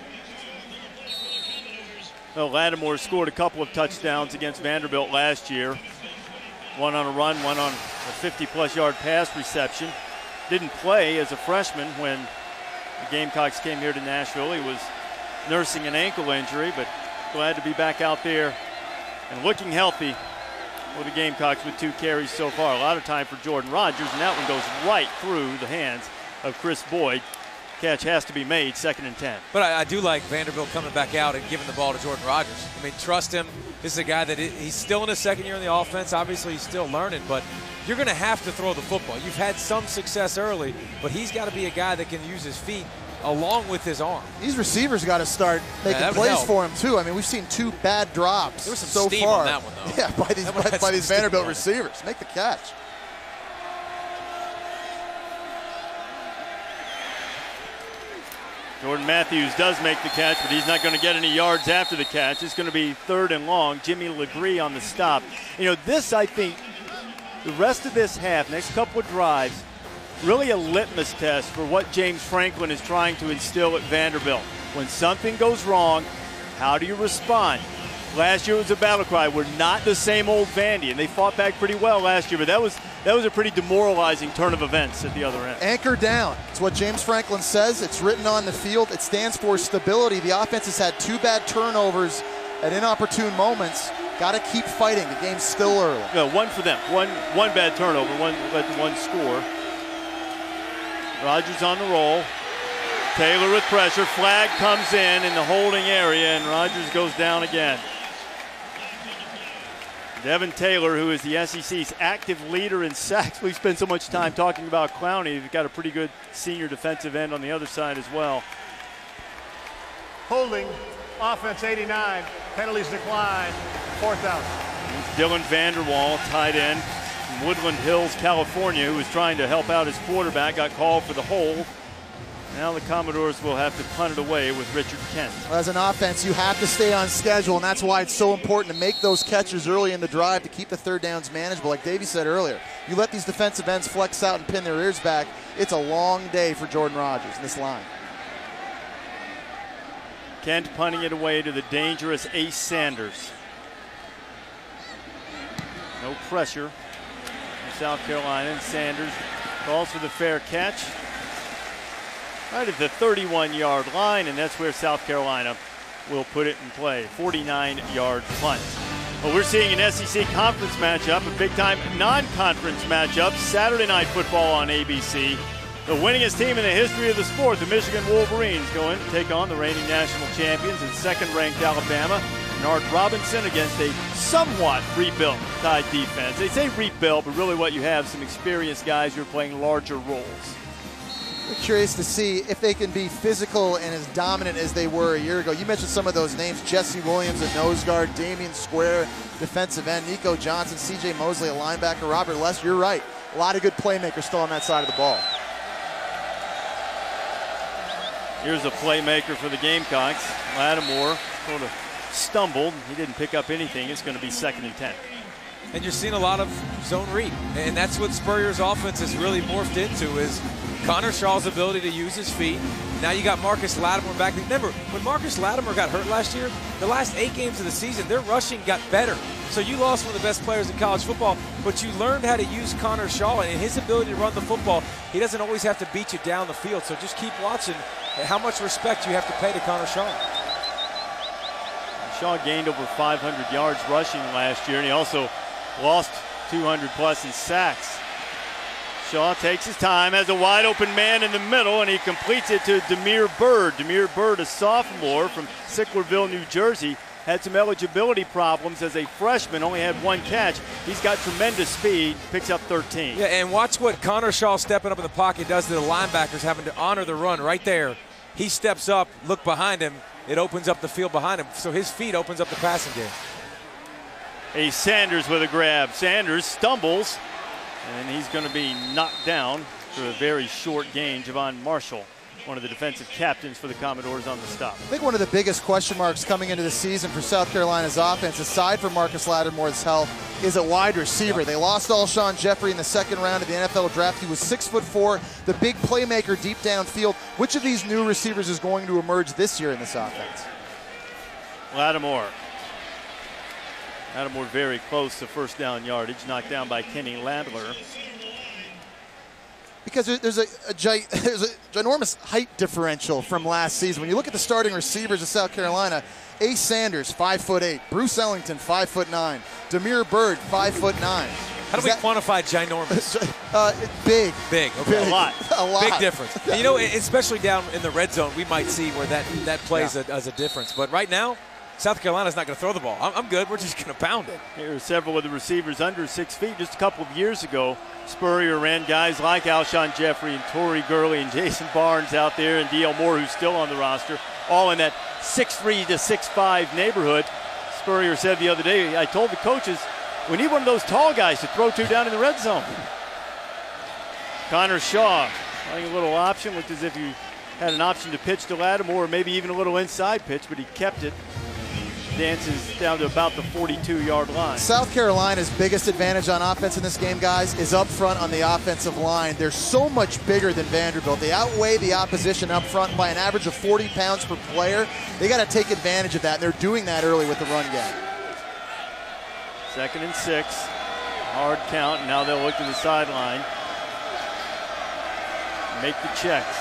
Well, Lattimore scored a couple of touchdowns against Vanderbilt last year. One on a run, one on a fifty-plus yard pass reception. Didn't play as a freshman when the Gamecocks came here to Nashville. He was nursing an ankle injury, but glad to be back out there and looking healthy for the Gamecocks with two carries so far. A lot of time for Jordan Rogers, and that one goes right through the hands of Chris Boyd. Catch has to be made, second and ten. But I, I do like Vanderbilt coming back out and giving the ball to Jordan Rogers. I mean, trust him. This is a guy that it, he's still in his second year in the offense. Obviously, he's still learning, but you're going to have to throw the football. You've had some success early, but he's got to be a guy that can use his feet along with his arm. These receivers got to start making yeah, plays help. for him, too. I mean, we've seen two bad drops there was some so steam far. on that one, though. Yeah, by these, by, by these Vanderbilt receivers. Make the catch. Jordan Matthews does make the catch, but he's not going to get any yards after the catch. It's going to be third and long. Jimmy Legree on the stop. You know, this, I think, the rest of this half, next couple of drives, really a litmus test for what James Franklin is trying to instill at Vanderbilt. When something goes wrong, how do you respond? Last year was a battle cry. We're not the same old Vandy, and they fought back pretty well last year, but that was that was a pretty demoralizing turn of events at the other end. Anchor down. It's what James Franklin says. It's written on the field. It stands for stability. The offense has had two bad turnovers at inopportune moments. Got to keep fighting. The game's still early. No, one for them. One one bad turnover, one led to one score. Rogers on the roll. Taylor with pressure. Flag comes in in the holding area, and Rogers goes down again. Devin Taylor, who is the S E C's active leader in sacks. We've spent so much time talking about Clowney. They've got a pretty good senior defensive end on the other side as well. Holding, offense eighty-nine, penalties decline, fourth down. Dylan Vanderwall, tight end from Woodland Hills, California, who was trying to help out his quarterback, got called for the hold. Now the Commodores will have to punt it away with Richard Kent. As an offense, you have to stay on schedule, and that's why it's so important to make those catches early in the drive to keep the third downs manageable. Like Davey said earlier, you let these defensive ends flex out and pin their ears back, it's a long day for Jordan Rogers in this line. Kent punting it away to the dangerous Ace Sanders. No pressure from South Carolina, and Sanders calls for the fair catch. right at the thirty-one yard line, and that's where South Carolina will put it in play. forty-nine yard punt. Well, we're seeing an S E C conference matchup, a big-time non-conference matchup, Saturday Night Football on A B C. The winningest team in the history of the sport, the Michigan Wolverines, going to take on the reigning national champions and second-ranked Alabama. Nard Robinson against a somewhat rebuilt Tide defense. They say rebuilt, but really what you have, some experienced guys who are playing larger roles. We're curious to see if they can be physical and as dominant as they were a year ago. You mentioned some of those names: Jesse Williams at nose guard, Damian Square, defensive end, Nico Johnson, C J Mosley, a linebacker, Robert Less. You're right. A lot of good playmakers still on that side of the ball. Here's a playmaker for the Gamecocks. Lattimore sort of stumbled. He didn't pick up anything. It's going to be second and ten. And you're seeing a lot of zone read. And that's what Spurrier's offense has really morphed into, is Connor Shaw's ability to use his feet. Now you got Marcus Lattimore back. Remember, when Marcus Lattimore got hurt last year, the last eight games of the season, their rushing got better. So you lost one of the best players in college football, but you learned how to use Connor Shaw, and his ability to run the football, he doesn't always have to beat you down the field. So just keep watching how much respect you have to pay to Connor Shaw. Shaw gained over five hundred yards rushing last year, and he also lost two hundred plus in sacks. Shaw takes his time, has a wide open man in the middle, and he completes it to Demir Bird. Demir Bird, a sophomore from Sicklerville, New Jersey, had some eligibility problems as a freshman, only had one catch. He's got tremendous speed, picks up thirteen. Yeah, and watch what Connor Shaw stepping up in the pocket does to the linebackers, having to honor the run right there. He steps up, look behind him, it opens up the field behind him, so his feet opens up the passing game. A Sanders with a grab. Sanders stumbles, and he's going to be knocked down for a very short gain. Javon Marshall, one of the defensive captains for the Commodores, on the stop. I think one of the biggest question marks coming into the season for South Carolina's offense, aside from Marcus Lattimore's health, is at wide receiver. Yep. They lost Alshon Jeffrey in the second round of the N F L draft. He was six foot four, the big playmaker deep downfield. Which of these new receivers is going to emerge this year in this offense? Lattimore. Lattimore very close to first down yardage, knocked down by Kenny Landler. Because there's a, a, gi- there's a ginormous height differential from last season. When you look at the starting receivers of South Carolina, Ace Sanders, five foot eight, Bruce Ellington, five foot nine, Demir Bird, five foot nine. How do Is we that, quantify ginormous? Uh, big. Big, okay. Big. A lot. A lot. Big difference. And you know, especially down in the red zone, we might see where that, that plays Yeah. a, as a difference. But right now, South Carolina's not going to throw the ball. I'm, I'm good. We're just going to pound it. Here are several of the receivers under six feet. Just a couple of years ago, Spurrier ran guys like Alshon Jeffrey and Torrey Gurley and Jason Barnes out there, and D L Moore, who's still on the roster, all in that six three to six five neighborhood. Spurrier said the other day, I told the coaches, we need one of those tall guys to throw to down in the red zone. Connor Shaw playing a little option. Looked as if he had an option to pitch to Lattimore, or maybe even a little inside pitch, but he kept it. Dances down to about the forty-two yard line. South Carolina's biggest advantage on offense in this game, guys, is up front on the offensive line. They're so much bigger than Vanderbilt. They outweigh the opposition up front by an average of forty pounds per player. They got to take advantage of that, and they're doing that early with the run game. Second and six. Hard count, and now they'll look to the sideline. Make the checks.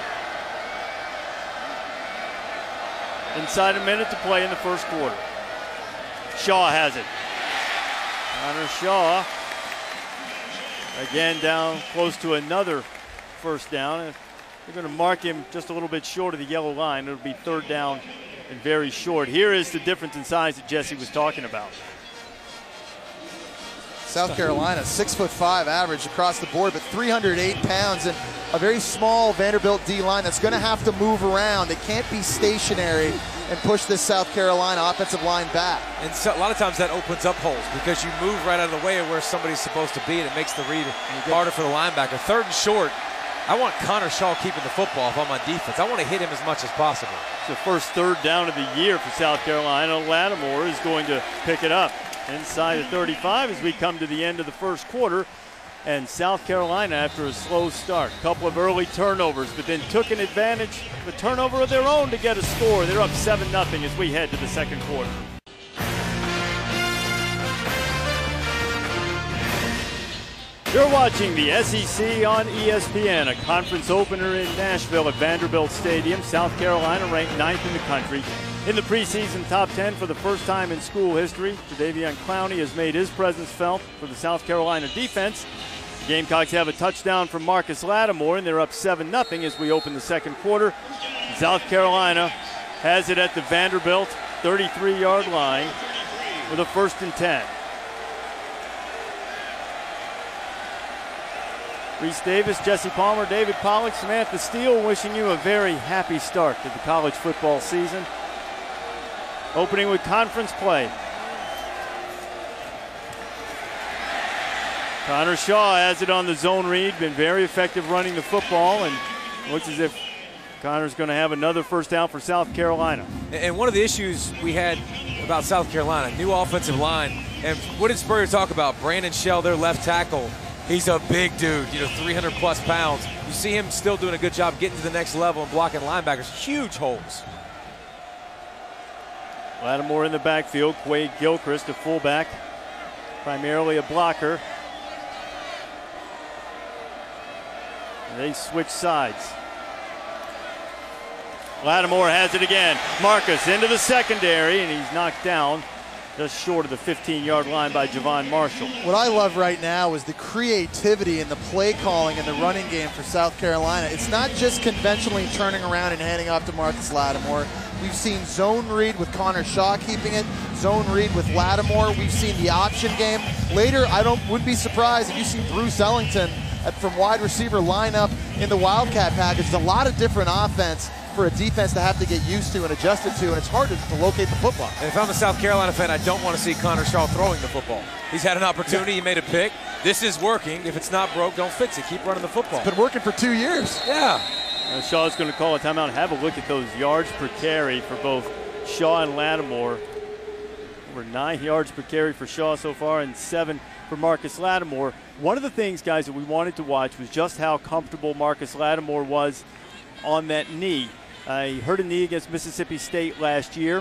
Inside a minute to play in the first quarter. Shaw has it. Connor Shaw again down close to another first down. They're going to mark him just a little bit short of the yellow line. It'll be third down and very short. Here is the difference in size that Jesse was talking about. South Carolina, six foot five average across the board, but three hundred eight pounds, and a very small Vanderbilt D line that's going to have to move around. They can't be stationary and push this South Carolina offensive line back. And so, a lot of times that opens up holes because you move right out of the way of where somebody's supposed to be, and it makes the read harder for the linebacker. Third and short, I want Connor Shaw keeping the football if I'm on defense. I want to hit him as much as possible. It's the first third down of the year for South Carolina. Lattimore is going to pick it up inside the thirty-five as we come to the end of the first quarter. And South Carolina, after a slow start, a couple of early turnovers, but then took an advantage, the turnover of their own to get a score. They're up seven nothing as we head to the second quarter. You're watching the S E C on E S P N, a conference opener in Nashville at Vanderbilt Stadium. South Carolina ranked ninth in the country. In the preseason top ten for the first time in school history, Jadeveon Clowney has made his presence felt for the South Carolina defense. The Gamecocks have a touchdown from Marcus Lattimore, and they're up seven nothing as we open the second quarter. South Carolina has it at the Vanderbilt thirty-three yard line with a first and ten. Reese Davis, Jesse Palmer, David Pollock, Samantha Steele wishing you a very happy start to the college football season. Opening with conference play. Connor Shaw has it on the zone read, been very effective running the football, and looks as if Connor's going to have another first down for South Carolina. And one of the issues we had about South Carolina, new offensive line, and what did Spurrier talk about? Brandon Shell, their left tackle. He's a big dude, you know, three hundred plus pounds. You see him still doing a good job getting to the next level and blocking linebackers. Huge holes. Lattimore in the backfield. Quade Gilchrist, a fullback, primarily a blocker. And they switch sides. Lattimore has it again. Marcus into the secondary, and he's knocked down just short of the fifteen yard line by Javon Marshall. What I love right now is the creativity and the play calling in the running game for South Carolina. It's not just conventionally turning around and handing off to Marcus Lattimore. We've seen zone read with Connor Shaw keeping it, zone read with Lattimore. We've seen the option game. Later, I don't wouldn't be surprised if you see Bruce Ellington at, from wide receiver line up in the Wildcat package. There's a lot of different offense for a defense to have to get used to and adjusted to, and it's hard to, to locate the football. And if I'm a South Carolina fan, I don't want to see Connor Shaw throwing the football. He's had an opportunity, he made a pick. This is working. If it's not broke, don't fix it. Keep running the football. It's been working for two years. Yeah. Uh, Shaw's going to call a timeout. Have a look at those yards per carry for both Shaw and Lattimore. Over nine yards per carry for Shaw so far and seven for Marcus Lattimore. One of the things, guys, that we wanted to watch was just how comfortable Marcus Lattimore was on that knee. Uh, he hurt a knee against Mississippi State last year.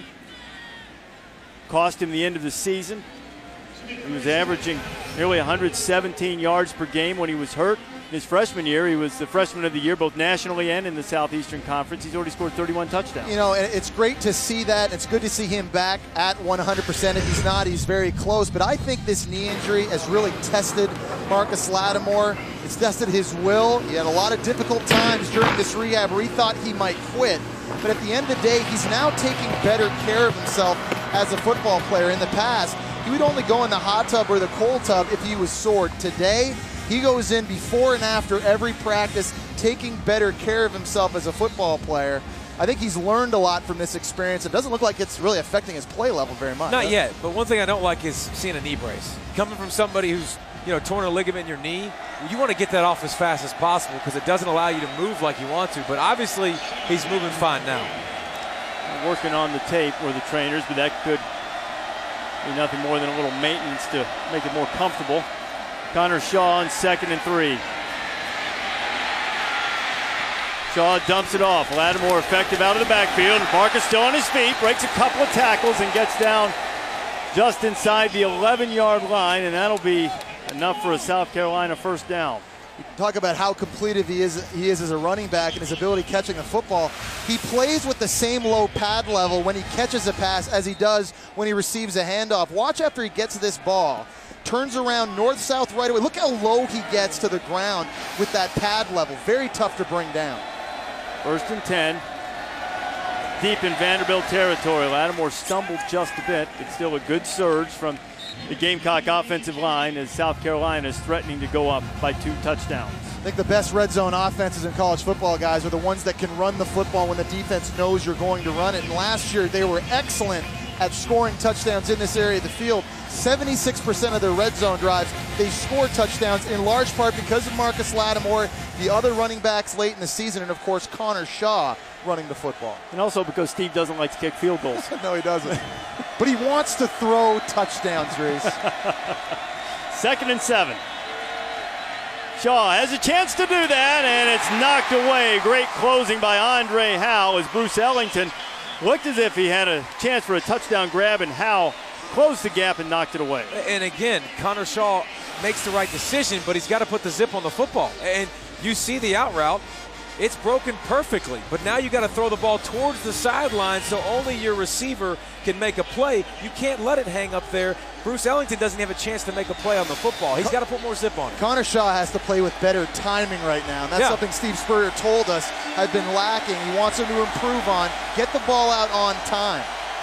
Cost him the end of the season. He was averaging nearly one hundred seventeen yards per game when he was hurt. His freshman year, he was the freshman of the year, both nationally and in the Southeastern Conference. He's already scored thirty-one touchdowns. You know, it's great to see that. It's good to see him back at one hundred percent. If he's not, he's very close. But I think this knee injury has really tested Marcus Lattimore. It's tested his will. He had a lot of difficult times during this rehab where he thought he might quit. But at the end of the day, he's now taking better care of himself as a football player. In the past, he would only go in the hot tub or the cold tub if he was sore. Today, he goes in before and after every practice, taking better care of himself as a football player. I think he's learned a lot from this experience. It doesn't look like it's really affecting his play level very much. Not yet, but one thing I don't like is seeing a knee brace. Coming from somebody who's, you know, torn a ligament in your knee, you want to get that off as fast as possible because it doesn't allow you to move like you want to. But obviously, he's moving fine now. Working on the tape or the trainers, but that could be nothing more than a little maintenance to make it more comfortable. Connor Shaw on second and three. Shaw dumps it off. Lattimore effective out of the backfield. Marcus still on his feet, breaks a couple of tackles and gets down just inside the eleven yard line, and that'll be enough for a South Carolina first down. Talk about how completive he is he is as a running back and his ability catching the football. He plays with the same low pad level when he catches a pass as he does when he receives a handoff. Watch after he gets this ball. Turns around north-south right away. Look how low he gets to the ground with that pad level. Very tough to bring down. First and ten. Deep in Vanderbilt territory. Lattimore stumbled just a bit, but still a good surge from the Gamecock offensive line as South Carolina is threatening to go up by two touchdowns. I think the best red zone offenses in college football, guys, are the ones that can run the football when the defense knows you're going to run it. And last year, they were excellent at scoring touchdowns in this area of the field. seventy-six percent of their red zone drives, they scored touchdowns in large part because of Marcus Lattimore, the other running backs late in the season, and of course Connor Shaw running the football. And also because Steve doesn't like to kick field goals. No, he doesn't. But he wants to throw touchdowns, Reese. Second and seven. Shaw has a chance to do that, and it's knocked away. Great closing by Andre Howe as Bruce Ellington looked as if he had a chance for a touchdown grab, and Howe closed the gap and knocked it away. And again, Connor Shaw makes the right decision, but he's got to put the zip on the football. And you see the out route. It's broken perfectly, but now you got to throw the ball towards the sideline so only your receiver can make a play. You can't let it hang up there. Bruce Ellington doesn't have a chance to make a play on the football. He's got to put more zip on it. Connor Shaw has to play with better timing right now, and that's Yeah. something Steve Spurrier told us had been lacking. He wants him to improve on. Get the ball out on time.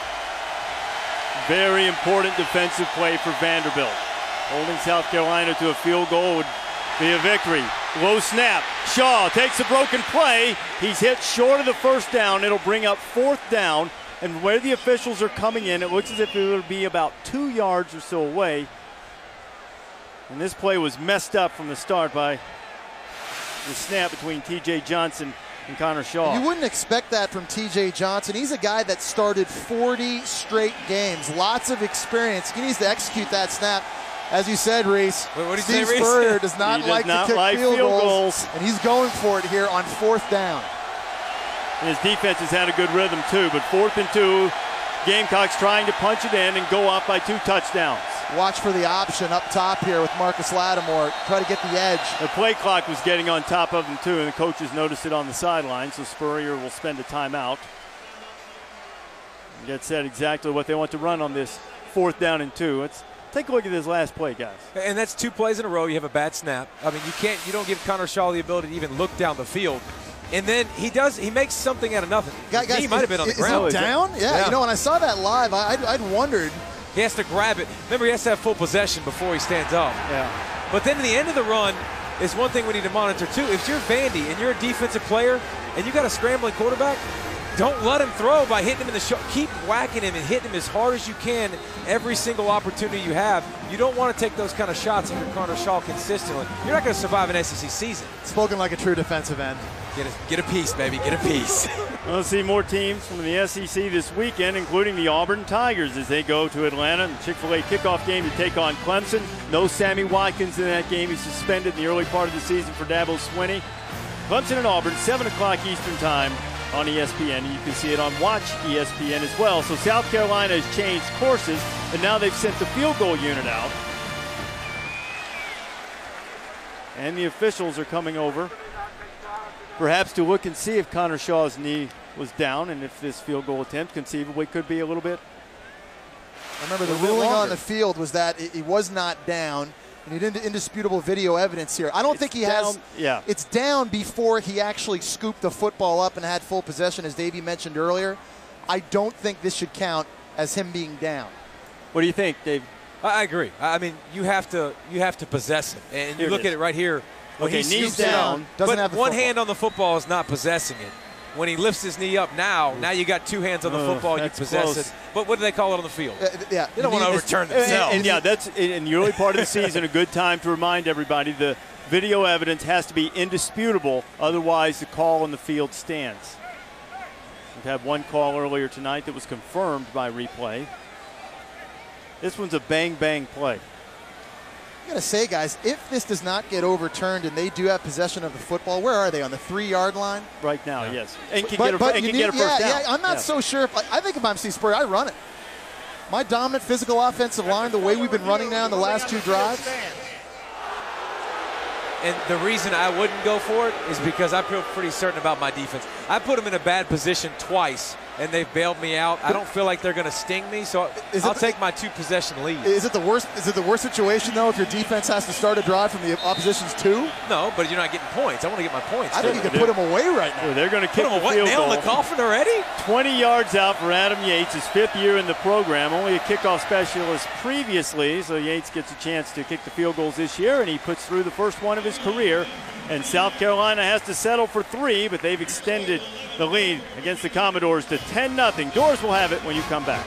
Very important defensive play for Vanderbilt. Holding South Carolina to a field goal would be a victory. Low snap. Shaw takes a broken play. He's hit short of the first down. It'll bring up fourth down. And where the officials are coming in, it looks as if it would be about two yards or so away. And this play was messed up from the start by the snap between T J Johnson and Connor Shaw. You wouldn't expect that from T J Johnson. He's a guy that started forty straight games. Lots of experience. He needs to execute that snap. As you said, Reese, Wait, what did Steve you say, Reese? Spurrier does not He does like not to kick like field, field goals, goals. and he's going for it here on fourth down. And his defense has had a good rhythm too, but fourth and two, Gamecocks trying to punch it in and go up by two touchdowns. Watch for the option up top here with Marcus Lattimore. Try to get the edge. The play clock was getting on top of them too, and the coaches noticed it on the sideline, so Spurrier will spend a timeout. And get set exactly what they want to run on this fourth down and two. Let's take a look at this last play, guys. And that's two plays in a row. You have a bad snap. I mean, you can't, you don't give Connor Shaw the ability to even look down the field. And then he does, he makes something out of nothing. Guys, he might have been on the is ground. Is it down? Yeah, Yeah. you know, when I saw that live, I, I'd, I'd wondered. He has to grab it. Remember, he has to have full possession before he stands up. Yeah. But then at the end of the run is one thing we need to monitor too. If you're Vandy and you're a defensive player and you got a scrambling quarterback, don't let him throw by hitting him in the shoulder. Keep whacking him and hitting him as hard as you can every single opportunity you have. You don't want to take those kind of shots if you're Connor Shaw consistently. You're not going to survive an S E C season. Spoken like a true defensive end. Get a, get a piece, baby. Get a piece. We'll see more teams from the S E C this weekend, including the Auburn Tigers as they go to Atlanta. The Chick-fil-A kickoff game to take on Clemson. No Sammy Watkins in that game. He's suspended in the early part of the season for Dabo Swinney. Clemson and Auburn, seven o'clock Eastern time on E S P N. You can see it on Watch E S P N as well. So South Carolina has changed courses, and now they've sent the field goal unit out. And the officials are coming over, perhaps to look and see if Connor Shaw's knee was down, and if this field goal attempt conceivably could be a little bit. Remember, the A little bit ruling on longer. the field was that he was not down. And he did indisputable video evidence here. I don't It's think he down, has. yeah. It's down before he actually scooped the football up and had full possession, as Davey mentioned earlier. I don't think this should count as him being down. What do you think, Dave? I I agree. I mean, you have to you have to possess it. And Here you it look is. at it right here. When Okay, he knees scoops it down, up, doesn't but have the one football. hand on the football is not possessing it. When he lifts his knee up now, now you got two hands on the Oh, football, you that's possess close. it. But what do they call it on the field? Uh, yeah, They don't want to It's- overturn And, themselves. and yeah, that's in the early part of the season, a good time to remind everybody the video evidence has to be indisputable, otherwise the call on the field stands. We've had one call earlier tonight that was confirmed by replay. This one's a bang-bang play. I gotta say, guys, if this does not get overturned and they do have possession of the football, where are they, on the three-yard line? Right now, yes. And can But, get a, but and you can need, get a yeah, first down. yeah, I'm not Yeah. so sure. If, I think if I'm Steve Spurrier, I run it. My dominant physical offensive line, the way we've been running now in the last two drives. And the reason I wouldn't go for it is because I feel pretty certain about my defense. I put them in a bad position twice, and they've bailed me out. I don't feel like they're going to sting me, so Is it I'll the- take my two-possession lead. Is it the worst? Is it the worst situation though if your defense has to start a drive from the opposition's two? No, but you're not getting points. I want to get my points. I think too. you can put them away right now. Well, they're going to Put kick them the what, field nail in goal. the coffin already? twenty yards out for Adam Yates, his fifth year in the program. Only a kickoff specialist previously, so Yates gets a chance to kick the field goals this year, and he puts through the first one of his career. And South Carolina has to settle for three, but they've extended the lead against the Commodores to ten nothing. Doors will have it when you come back.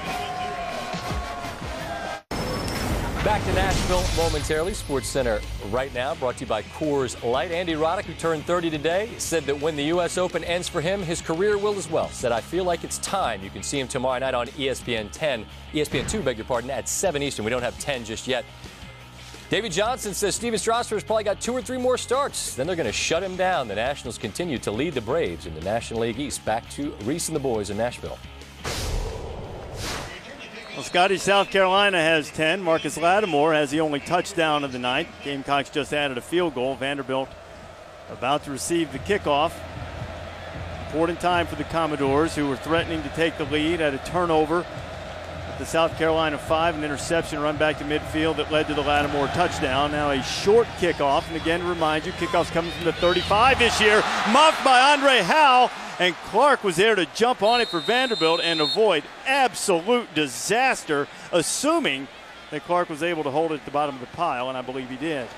Back to Nashville momentarily. Sports Center right now, brought to you by Coors Light. Andy Roddick, who turned thirty today, said that when the U S Open ends for him, his career will as well. Said, I feel like it's time. You can see him tomorrow night on E S P N ten, E S P N two, beg your pardon, at seven Eastern. We don't have ten just yet. Davey Johnson says Steven Strasburg's probably got two or three more starts. Then they're going to shut him down. The Nationals continue to lead the Braves in the National League East. Back to Reese and the boys in Nashville. Well, Scotty, South Carolina has ten. Marcus Lattimore has the only touchdown of the night. Gamecocks just added a field goal. Vanderbilt about to receive the kickoff. Important time for the Commodores, who were threatening to take the lead at a turnover at the South Carolina five, an interception run back to midfield that led to the Lattimore touchdown. Now a short kickoff, and again, remind you, kickoffs coming from the thirty-five this year, muffed by Andre Howe, and Clark was there to jump on it for Vanderbilt and avoid absolute disaster, assuming that Clark was able to hold it at the bottom of the pile, and I believe he did.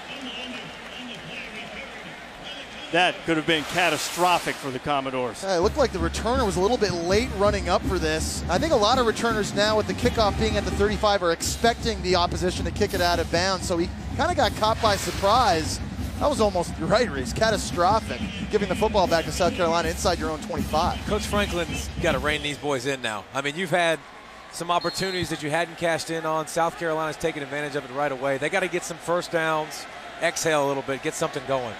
That could have been catastrophic for the Commodores. Yeah, it looked like the returner was a little bit late running up for this. I think a lot of returners now, with the kickoff being at the thirty-five, are expecting the opposition to kick it out of bounds, so he kind of got caught by surprise. That was almost, you're right, Reese, catastrophic, giving the football back to South Carolina inside your own twenty-five. Coach Franklin's got to rein these boys in now. I mean, you've had some opportunities that you hadn't cashed in on. South Carolina's taking advantage of it right away. They got to get some first downs, exhale a little bit, get something going.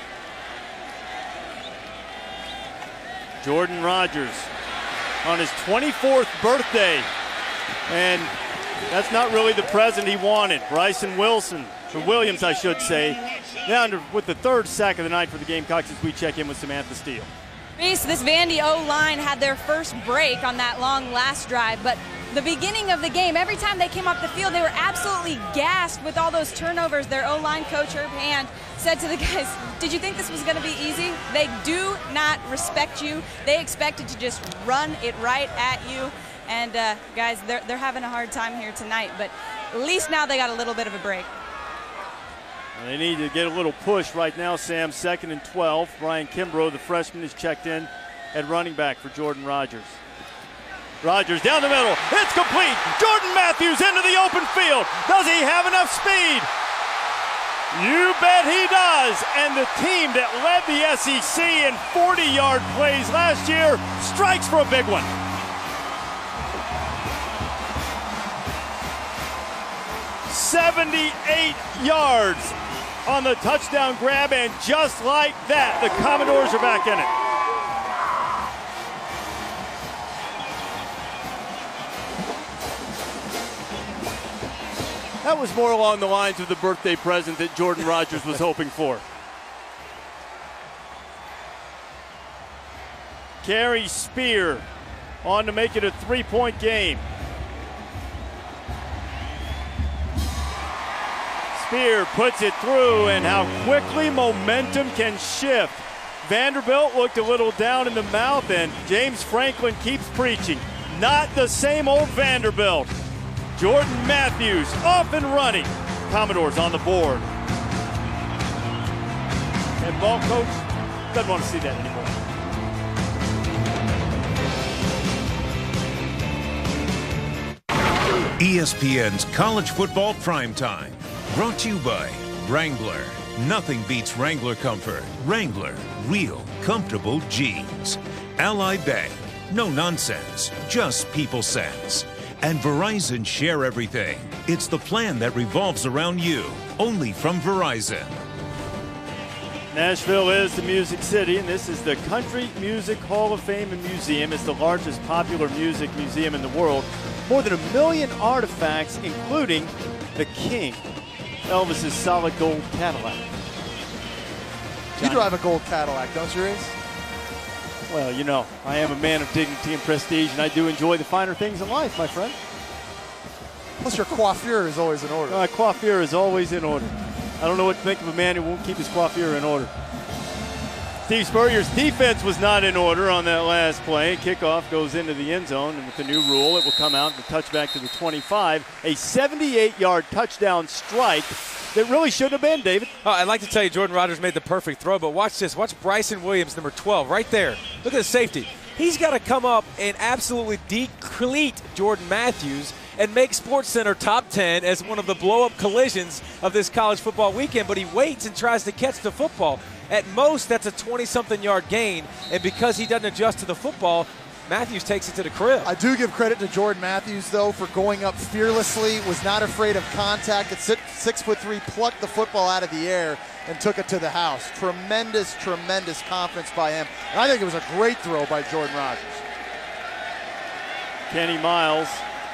Jordan Rogers on his twenty-fourth birthday, and that's not really the present he wanted. Bryson Wilson, or Williams, I should say, now with the third sack of the night for the Gamecocks as we check in with Samantha Steele. Reese, this Vandy O-line had their first break on that long last drive, but the beginning of the game, every time they came off the field, they were absolutely gassed with all those turnovers. Their O-line coach, Herb Hand, said to the guys, did you think this was going to be easy? They do not respect you. They expected to just run it right at you. And uh, guys, they're, they're having a hard time here tonight, but at least now they got a little bit of a break. They need to get a little push right now, Sam. Second and twelve. Brian Kimbrough, the freshman, is checked in at running back for Jordan Rogers. Rogers down the middle. It's complete. Jordan Matthews into the open field. Does he have enough speed? You bet he does. And the team that led the S E C in forty-yard plays last year strikes for a big one. seventy-eight yards on the touchdown grab, and just like that, the Commodores are back in it. That was more along the lines of the birthday present that Jordan Rogers was hoping for. Carey Spear on to make it a three-point game. Spear puts it through, and how quickly momentum can shift. Vanderbilt looked a little down in the mouth, and James Franklin keeps preaching. Not the same old Vanderbilt. Jordan Matthews off and running. Commodores on the board. And ball coach doesn't want to see that anymore. E S P N's College Football Primetime. Brought to you by Wrangler. Nothing beats Wrangler comfort. Wrangler, real, comfortable jeans. Ally Bank. No nonsense, just people sense. And Verizon Share Everything. It's the plan that revolves around you. Only from Verizon. Nashville is the Music City, and this is the Country Music Hall of Fame and Museum. It's the largest popular music museum in the world. More than a million artifacts, including the King, Elvis's solid gold Cadillac. You drive a gold Cadillac, don't you, Reese? Well, you know, I am a man of dignity and prestige, and I do enjoy the finer things in life, my friend. Plus, your coiffure is always in order. My coiffure is always in order. I don't know what to think of a man who won't keep his coiffure in order. Steve Spurrier's defense was not in order on that last play. Kickoff goes into the end zone, and with the new rule, it will come out and touchback to the twenty-five. A seventy-eight-yard touchdown strike that really shouldn't have been, David. Oh, I'd like to tell you Jordan Rogers made the perfect throw, but watch this. Watch Bryson Williams, number twelve, right there. Look at the safety. He's got to come up and absolutely decleat Jordan Matthews and make SportsCenter top ten as one of the blow-up collisions of this college football weekend, but he waits and tries to catch the football. At most, that's a twenty-something yard gain, and because he doesn't adjust to the football, Matthews takes it to the crib. I do give credit to Jordan Matthews, though, for going up fearlessly, was not afraid of contact. At six, six foot three, plucked the football out of the air and took it to the house. Tremendous, tremendous confidence by him. And I think it was a great throw by Jordan Rogers. Kenny Miles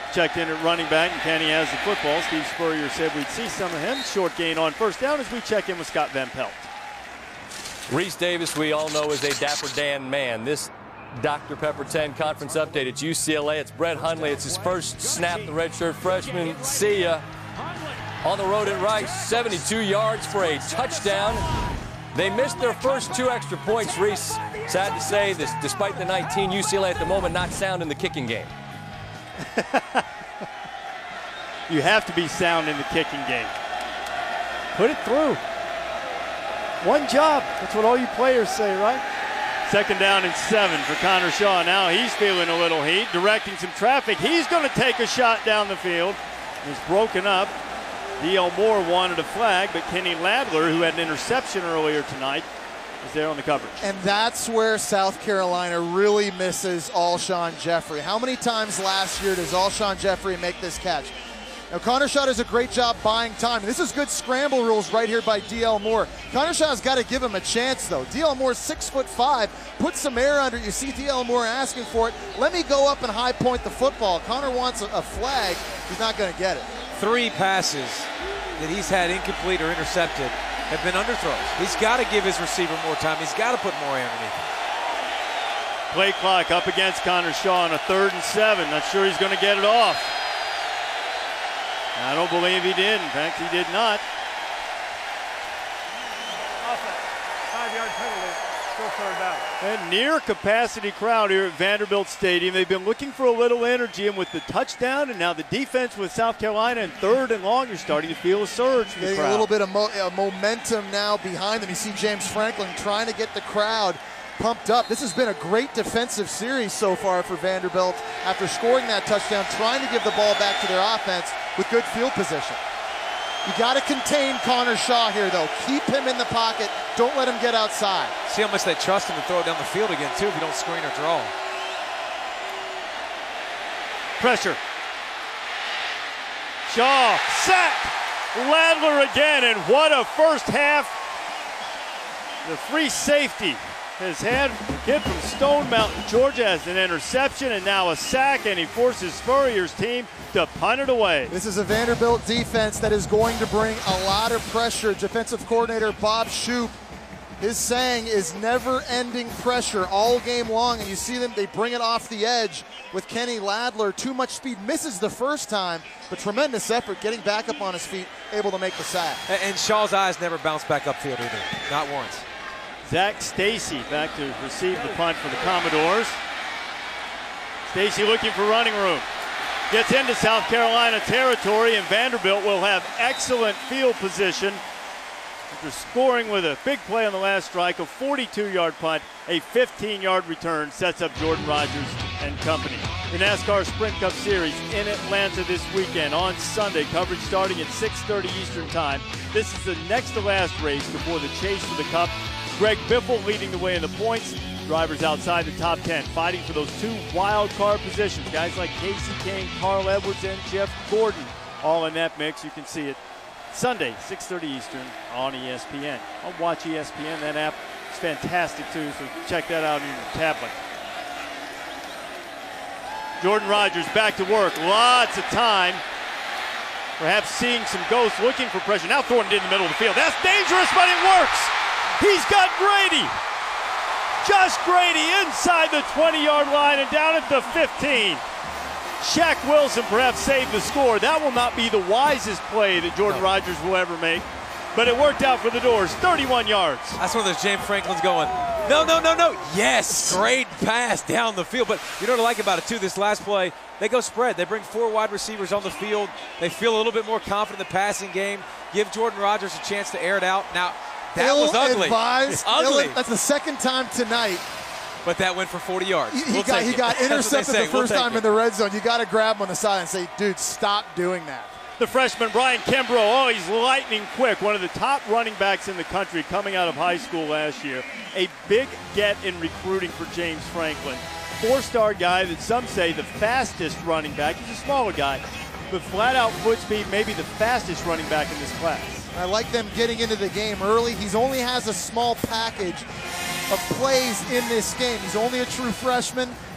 checked in at running back, and Kenny has the football. Steve Spurrier said we'd see some of him. Short gain on first down as we check in with Scott Van Pelt. Reese Davis, we all know, is a Dapper Dan man. This Doctor Pepper ten conference update. It's U C L A. It's Brett Hundley. It's his first snap, the redshirt freshman. See ya. On the road at Rice, seventy-two yards for a touchdown. They missed their first two extra points, Reese. Sad to say, this, despite the nineteen, U C L A at the moment not sound in the kicking game. You have to be sound in the kicking game. Put it through. One job. That's what all you players say, right? Second down and seven for Connor Shaw. Now he's feeling a little heat, directing some traffic. He's going to take a shot down the field. It's broken up. D L Moore wanted a flag, but Kenny Ladler, who had an interception earlier tonight, is there on the coverage. And that's where South Carolina really misses Alshon Jeffrey. How many times last year does Alshon Jeffrey make this catch? Now, Connor Shaw does a great job buying time. This is good scramble rules right here by D L Moore. Connor Shaw's got to give him a chance, though. D L Moore's six foot five. Put some air under it. You see D L Moore asking for it. Let me go up and high point the football. Connor wants a, a flag. He's not going to get it. Three passes that he's had incomplete or intercepted have been underthrows. He's got to give his receiver more time. He's got to put more underneath. Play clock up against Connor Shaw on a third and seven. Not sure he's going to get it off. I don't believe he did. In fact, he did not. Five-yard penalty. Still third down. A near capacity crowd here at Vanderbilt Stadium. They've been looking for a little energy, and with the touchdown and now the defense with South Carolina and third and long, you're starting to feel a surge from the Getting crowd. a little bit of mo uh, momentum now behind them. You see James Franklin trying to get the crowd pumped up. This has been a great defensive series so far for Vanderbilt after scoring that touchdown, trying to give the ball back to their offense with good field position. You got to contain Connor Shaw here, though. Keep him in the pocket. Don't let him get outside. See how much they trust him to throw it down the field again, too, if you don't screen or draw. Pressure. Shaw, sack. Ladler again, and what a first half. The free safety has had a kid from Stone Mountain, Georgia, has an interception and now a sack, and he forces Spurrier's team to punt it away. This is a Vanderbilt defense that is going to bring a lot of pressure. Defensive coordinator Bob Shoop, his saying is never-ending pressure all game long, and you see them, they bring it off the edge with Kenny Ladler. Too much speed, misses the first time, but tremendous effort getting back up on his feet, able to make the sack. And Shaw's eyes never bounce back upfield either, not once. Zach Stacy back to receive the punt for the Commodores. Stacy looking for running room. Gets into South Carolina territory, and Vanderbilt will have excellent field position after scoring with a big play on the last strike. A forty-two yard punt, a fifteen yard return sets up Jordan Rogers and company. The NASCAR Sprint Cup Series in Atlanta this weekend on Sunday. Coverage starting at six thirty Eastern Time. This is the next to last race before the chase for the Cup. Greg Biffle leading the way in the points. Drivers outside the top ten, fighting for those two wild card positions. Guys like Casey Kane, Carl Edwards, and Jeff Gordon all in that mix. You can see it Sunday, six thirty Eastern on E S P N. I'll watch E S P N. That app is fantastic too, so check that out on your tablet. Jordan Rogers back to work. Lots of time. Perhaps seeing some ghosts, looking for pressure. Now throwing it in the middle of the field. That's dangerous, but it works. He's got Grady. Josh Grady inside the twenty yard line and down at the fifteen. Shaq Wilson perhaps saved the score. That will not be the wisest play that Jordan no. Rogers will ever make, but it worked out for the Doors. thirty-one yards. That's one of those James Franklin's going, no, no, no, no. Yes, great pass down the field. But you know what I like about it, too, this last play, they go spread. They bring four wide receivers on the field. They feel a little bit more confident in the passing game. Give Jordan Rogers a chance to air it out. Now, that Ill was ugly. Advised, ugly. Ill, that's the second time tonight. But that went for forty yards. He, he we'll got, he got intercepted the we'll first time it. in the red zone. You got to grab him on the side and say, dude, stop doing that. The freshman Brian Kimbrough, oh, he's lightning quick. One of the top running backs in the country coming out of high school last year. A big get in recruiting for James Franklin. Four-star guy that some say the fastest running back. He's a smaller guy, but flat-out foot speed, maybe the fastest running back in this class. I like them getting into the game early. He's only has a small package of plays in this game. He's only a true freshman.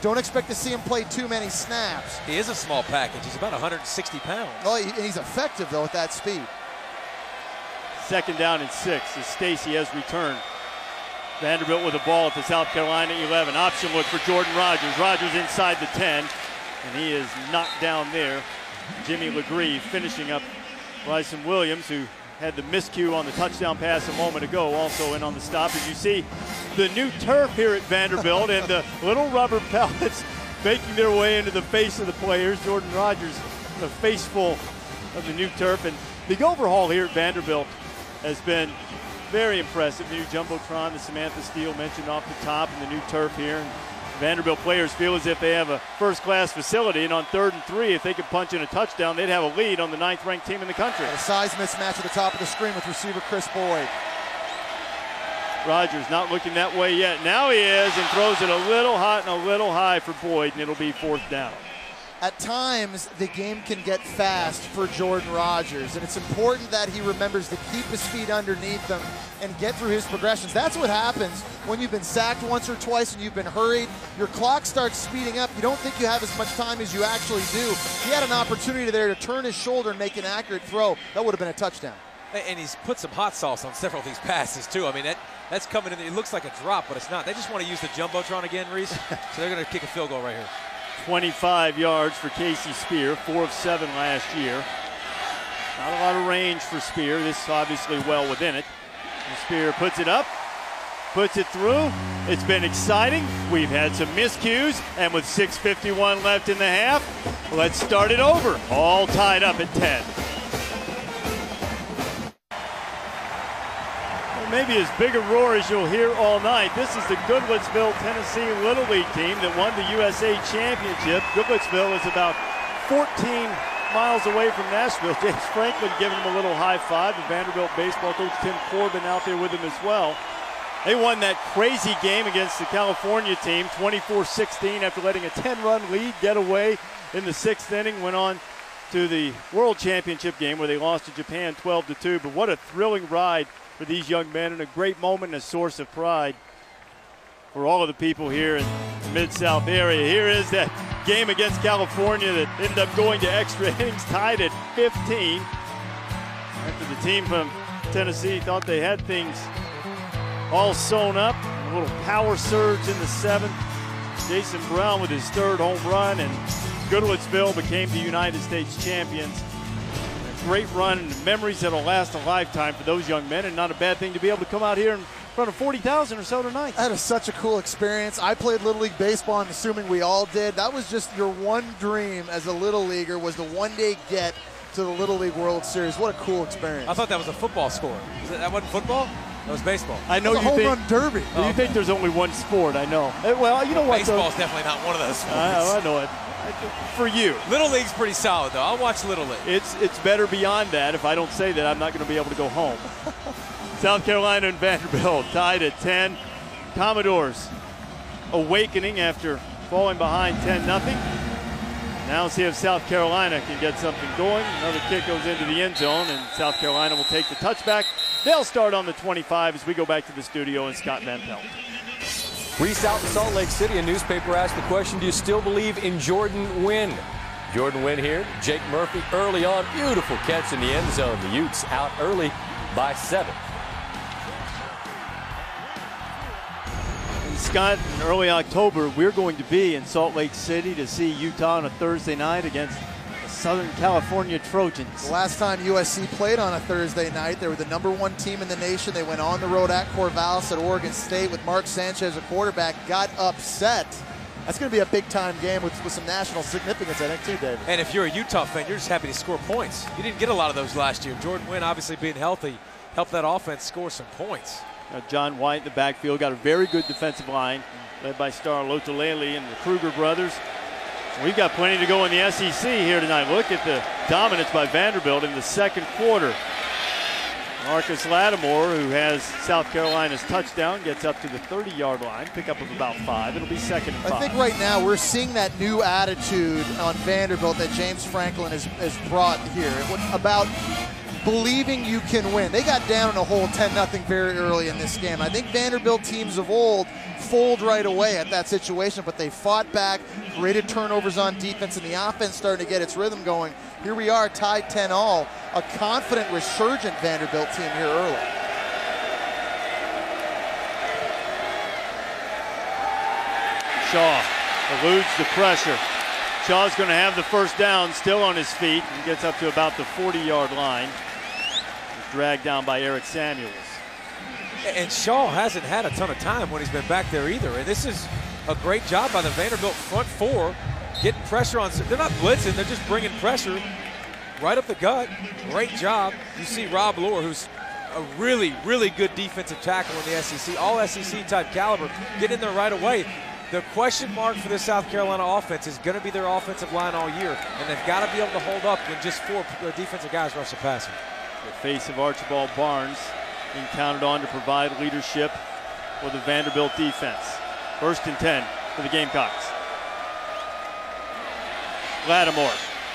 Don't expect to see him play too many snaps. He is a small package. He's about one hundred sixty pounds. Oh, he, and he's effective, though, at that speed. Second down and six as Stacy has returned. Vanderbilt with the ball at the South Carolina eleven. Option look for Jordan Rogers. Rogers inside the ten, and he is knocked down there. Jimmy LeGree finishing up Bryson Williams, who had the miscue on the touchdown pass a moment ago, also in on the stop. As you see, the new turf here at Vanderbilt and the little rubber pellets making their way into the face of the players. Jordan Rogers, the face full of the new turf. And the overhaul here at Vanderbilt has been very impressive. The new Jumbotron, the Samantha Steele mentioned off the top, and the new turf here. And Vanderbilt players feel as if they have a first-class facility, and on third and three, if they could punch in a touchdown, they'd have a lead on the ninth-ranked team in the country. A size mismatch at the top of the screen with receiver Chris Boyd. Rogers not looking that way yet. Now he is, and throws it a little hot and a little high for Boyd, and it'll be fourth down. At times, the game can get fast for Jordan Rogers, and it's important that he remembers to keep his feet underneath him and get through his progressions. That's what happens when you've been sacked once or twice and you've been hurried. Your clock starts speeding up. You don't think you have as much time as you actually do. He had an opportunity there to turn his shoulder and make an accurate throw. That would have been a touchdown. And he's put some hot sauce on several of these passes, too. I mean, that, that's coming in. It looks like a drop, but it's not. They just want to use the Jumbotron again, Reese. So they're going to kick a field goal right here. twenty-five yards for Casey Spear, four of seven last year. Not a lot of range for Spear. This is obviously well within it. And Spear puts it up, puts it through. It's been exciting. We've had some miscues, and with six fifty-one left in the half, let's start it over. All tied up at ten. Maybe as big a roar as you'll hear all night. This is the Goodlettsville, Tennessee Little League team that won the U S A Championship. Goodlettsville is about fourteen miles away from Nashville. James Franklin giving them a little high five. The Vanderbilt baseball coach Tim Corbin out there with him as well. They won that crazy game against the California team, twenty-four sixteen, after letting a ten-run lead get away in the sixth inning. Went on to the World Championship game where they lost to Japan twelve to two. But what a thrilling ride for these young men, and a great moment and a source of pride for all of the people here in the Mid-South area. Here is that game against California that ended up going to extra innings, tied at fifteen. After the team from Tennessee thought they had things all sewn up. A little power surge in the seventh. Jason Brown with his third home run, and Goodlettsville became the United States champions. Great run and memories that'll last a lifetime for those young men, and not a bad thing to be able to come out here in front of forty thousand or so tonight. That is such a cool experience. I played Little League Baseball, I'm assuming we all did. That was just your one dream as a Little Leaguer, was to one day get to the Little League World Series. What a cool experience. I thought that was a football score. That, that wasn't football? That was baseball. I know that was you a home think, run derby. Oh, you okay. think there's only one sport, I know. Well, you know what? Baseball's definitely not one of those sports. I, I know it. For you. Little League's pretty solid, though. I'll watch Little League. It's it's better beyond that. If I don't say that, I'm not going to be able to go home. South Carolina and Vanderbilt tied at ten. Commodores awakening after falling behind ten nothing. Now see if South Carolina can get something going. Another kick goes into the end zone, and South Carolina will take the touchback. They'll start on the twenty-five as we go back to the studio and Scott Van Pelt. Reese out in Salt Lake City, a newspaper asked the question, do you still believe in Jordan Wynn? Jordan Wynn here, Jake Murphy early on, beautiful catch in the end zone. The Utes out early by seven. And Scott, in early October, we're going to be in Salt Lake City to see Utah on a Thursday night against the Southern California Trojans. The last time U S C played on a Thursday night, they were the number one team in the nation. They went on the road at Corvallis at Oregon State with Mark Sanchez, a quarterback, got upset. That's going to be a big-time game with, with some national significance, I think, too, David. And if you're a Utah fan, you're just happy to score points. You didn't get a lot of those last year. Jordan Wynn, obviously being healthy, helped that offense score some points. Now John White in the backfield, got a very good defensive line, led by Star Lotulelei and the Kruger brothers. We've got plenty to go in the S E C here tonight. Look at the dominance by Vanderbilt in the second quarter. Marcus Lattimore, who has South Carolina's touchdown, gets up to the thirty-yard line, pickup of about five. It'll be second and five. I think right now we're seeing that new attitude on Vanderbilt that James Franklin has, has brought here. About believing you can win. They got down in a hole ten nothing very early in this game. I think Vanderbilt teams of old fold right away at that situation, but they fought back, created turnovers on defense, and the offense starting to get its rhythm going. Here we are, tied ten all. A confident, resurgent Vanderbilt team here early. Shaw eludes the pressure. Shaw's going to have the first down, still on his feet, and gets up to about the forty-yard line. He's dragged down by Eric Samuels. And Shaw hasn't had a ton of time when he's been back there either. And this is a great job by the Vanderbilt front four, getting pressure on. They're not blitzing, they're just bringing pressure right up the gut. Great job. You see Rob Lohr, who's a really, really good defensive tackle in the S E C, all S E C type caliber, get in there right away. The question mark for the South Carolina offense is going to be their offensive line all year, and they've got to be able to hold up when just four defensive guys rush the passer. The face of Archibald Barnes being counted on to provide leadership for the Vanderbilt defense. First and ten for the Gamecocks. Lattimore.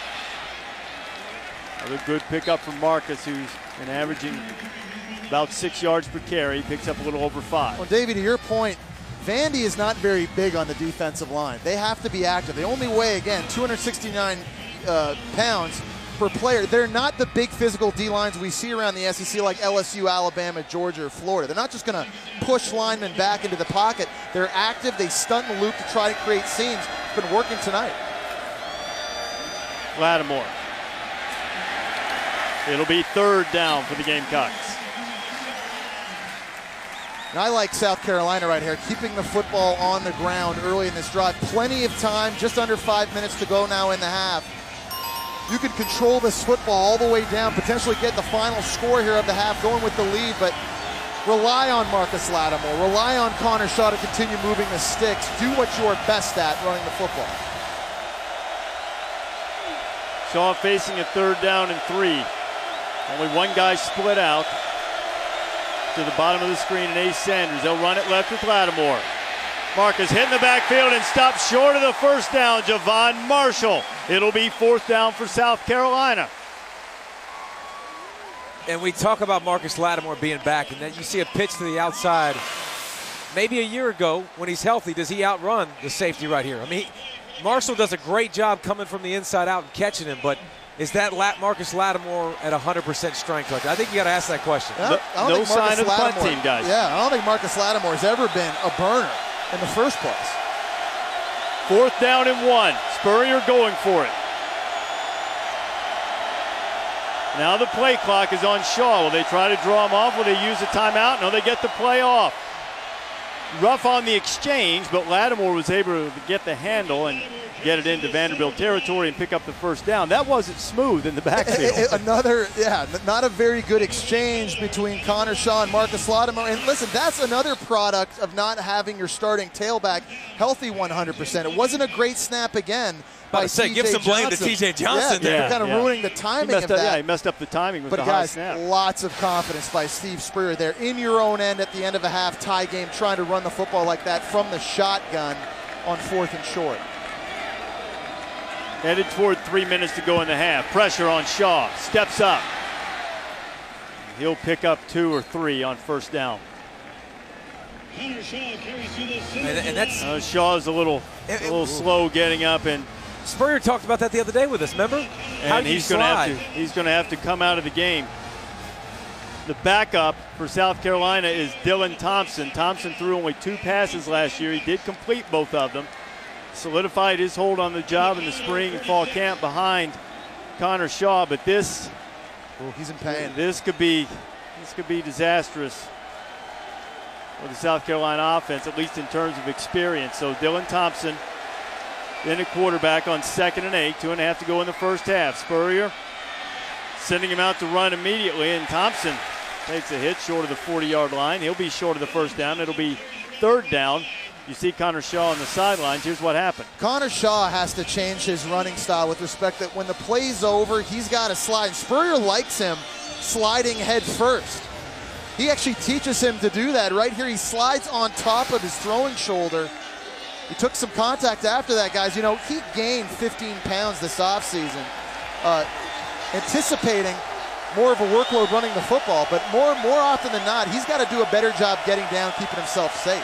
Another good pickup from Marcus, who's been averaging about six yards per carry. Picks up a little over five. Well, Davey, to your point, Vandy is not very big on the defensive line. They have to be active. They only weigh, again, two hundred sixty-nine uh, pounds per player. They're not the big physical D-lines we see around the S E C like L S U, Alabama, Georgia, or Florida. They're not just going to push linemen back into the pocket. They're active. They stunt the loop to try to create seams. It's been working tonight. Lattimore. It'll be third down for the Gamecocks. And I like South Carolina right here, keeping the football on the ground early in this drive. Plenty of time, just under five minutes to go now in the half. You can control this football all the way down, potentially get the final score here of the half, going with the lead, but rely on Marcus Lattimore, rely on Connor Shaw to continue moving the sticks. Do what you're best at running the football. Shaw facing a third down and three. Only one guy split out. To the bottom of the screen, and Ace Sanders. They'll run it left with Lattimore. Marcus hitting the backfield and stopped short of the first down. Javon Marshall. It'll be fourth down for South Carolina. And we talk about Marcus Lattimore being back, and then you see a pitch to the outside. Maybe a year ago, when he's healthy, does he outrun the safety right here? I mean, he, Marshall does a great job coming from the inside out and catching him, but is that Lat Marcus Lattimore at one hundred percent strength? I think you got to ask that question. I don't, I don't no think sign Marcus of the punt Lattimore, team, guys. Yeah, I don't think Marcus Lattimore has ever been a burner in the first place. Fourth down and one. Spurrier going for it. Now the play clock is on Shaw. Will they try to draw him off? Will they use a timeout? No, they get the play off. Rough on the exchange, but Lattimore was able to get the handle and get it into Vanderbilt territory and pick up the first down. That wasn't smooth in the backfield. Another, yeah, not a very good exchange between Connor Shaw and Marcus Lattimore. And listen, that's another product of not having your starting tailback healthy one hundred percent. It wasn't a great snap again by I say, give some blame to T J Johnson. Yeah, there. they're kind of yeah. ruining the timing of of that. Yeah, he messed up the timing with but the guys, high snap. Lots of confidence by Steve Spurrier there in your own end at the end of a half tie game, trying to run the football like that from the shotgun on fourth and short. Headed toward three minutes to go in the half. Pressure on Shaw. Steps up. He'll pick up two or three on first down. And, and that's uh, Shaw's a little, it, a little it, slow getting up, and Spurrier talked about that the other day with us. Remember? How and do you he's going to have slide? to. He's going to have to come out of the game. The backup for South Carolina is Dylan Thompson. Thompson threw only two passes last year. He did complete both of them. Solidified his hold on the job in the spring and fall camp behind Connor Shaw, but this, oh, he's in pain. This could be, this could be disastrous for the South Carolina offense, at least in terms of experience. So Dylan Thompson, then a quarterback on second and eight, two and a half to go in the first half. Spurrier sending him out to run immediately, and Thompson takes a hit short of the forty-yard line. He'll be short of the first down. It'll be third down. You see Connor Shaw on the sidelines. Here's what happened. Connor Shaw has to change his running style with respect that when the play's over, he's got to slide. Spurrier likes him sliding head first. He actually teaches him to do that. Right here, he slides on top of his throwing shoulder. He took some contact after that, guys. You know, he gained fifteen pounds this offseason. Uh, anticipating more of a workload running the football, but more, more often than not, he's got to do a better job getting down, keeping himself safe.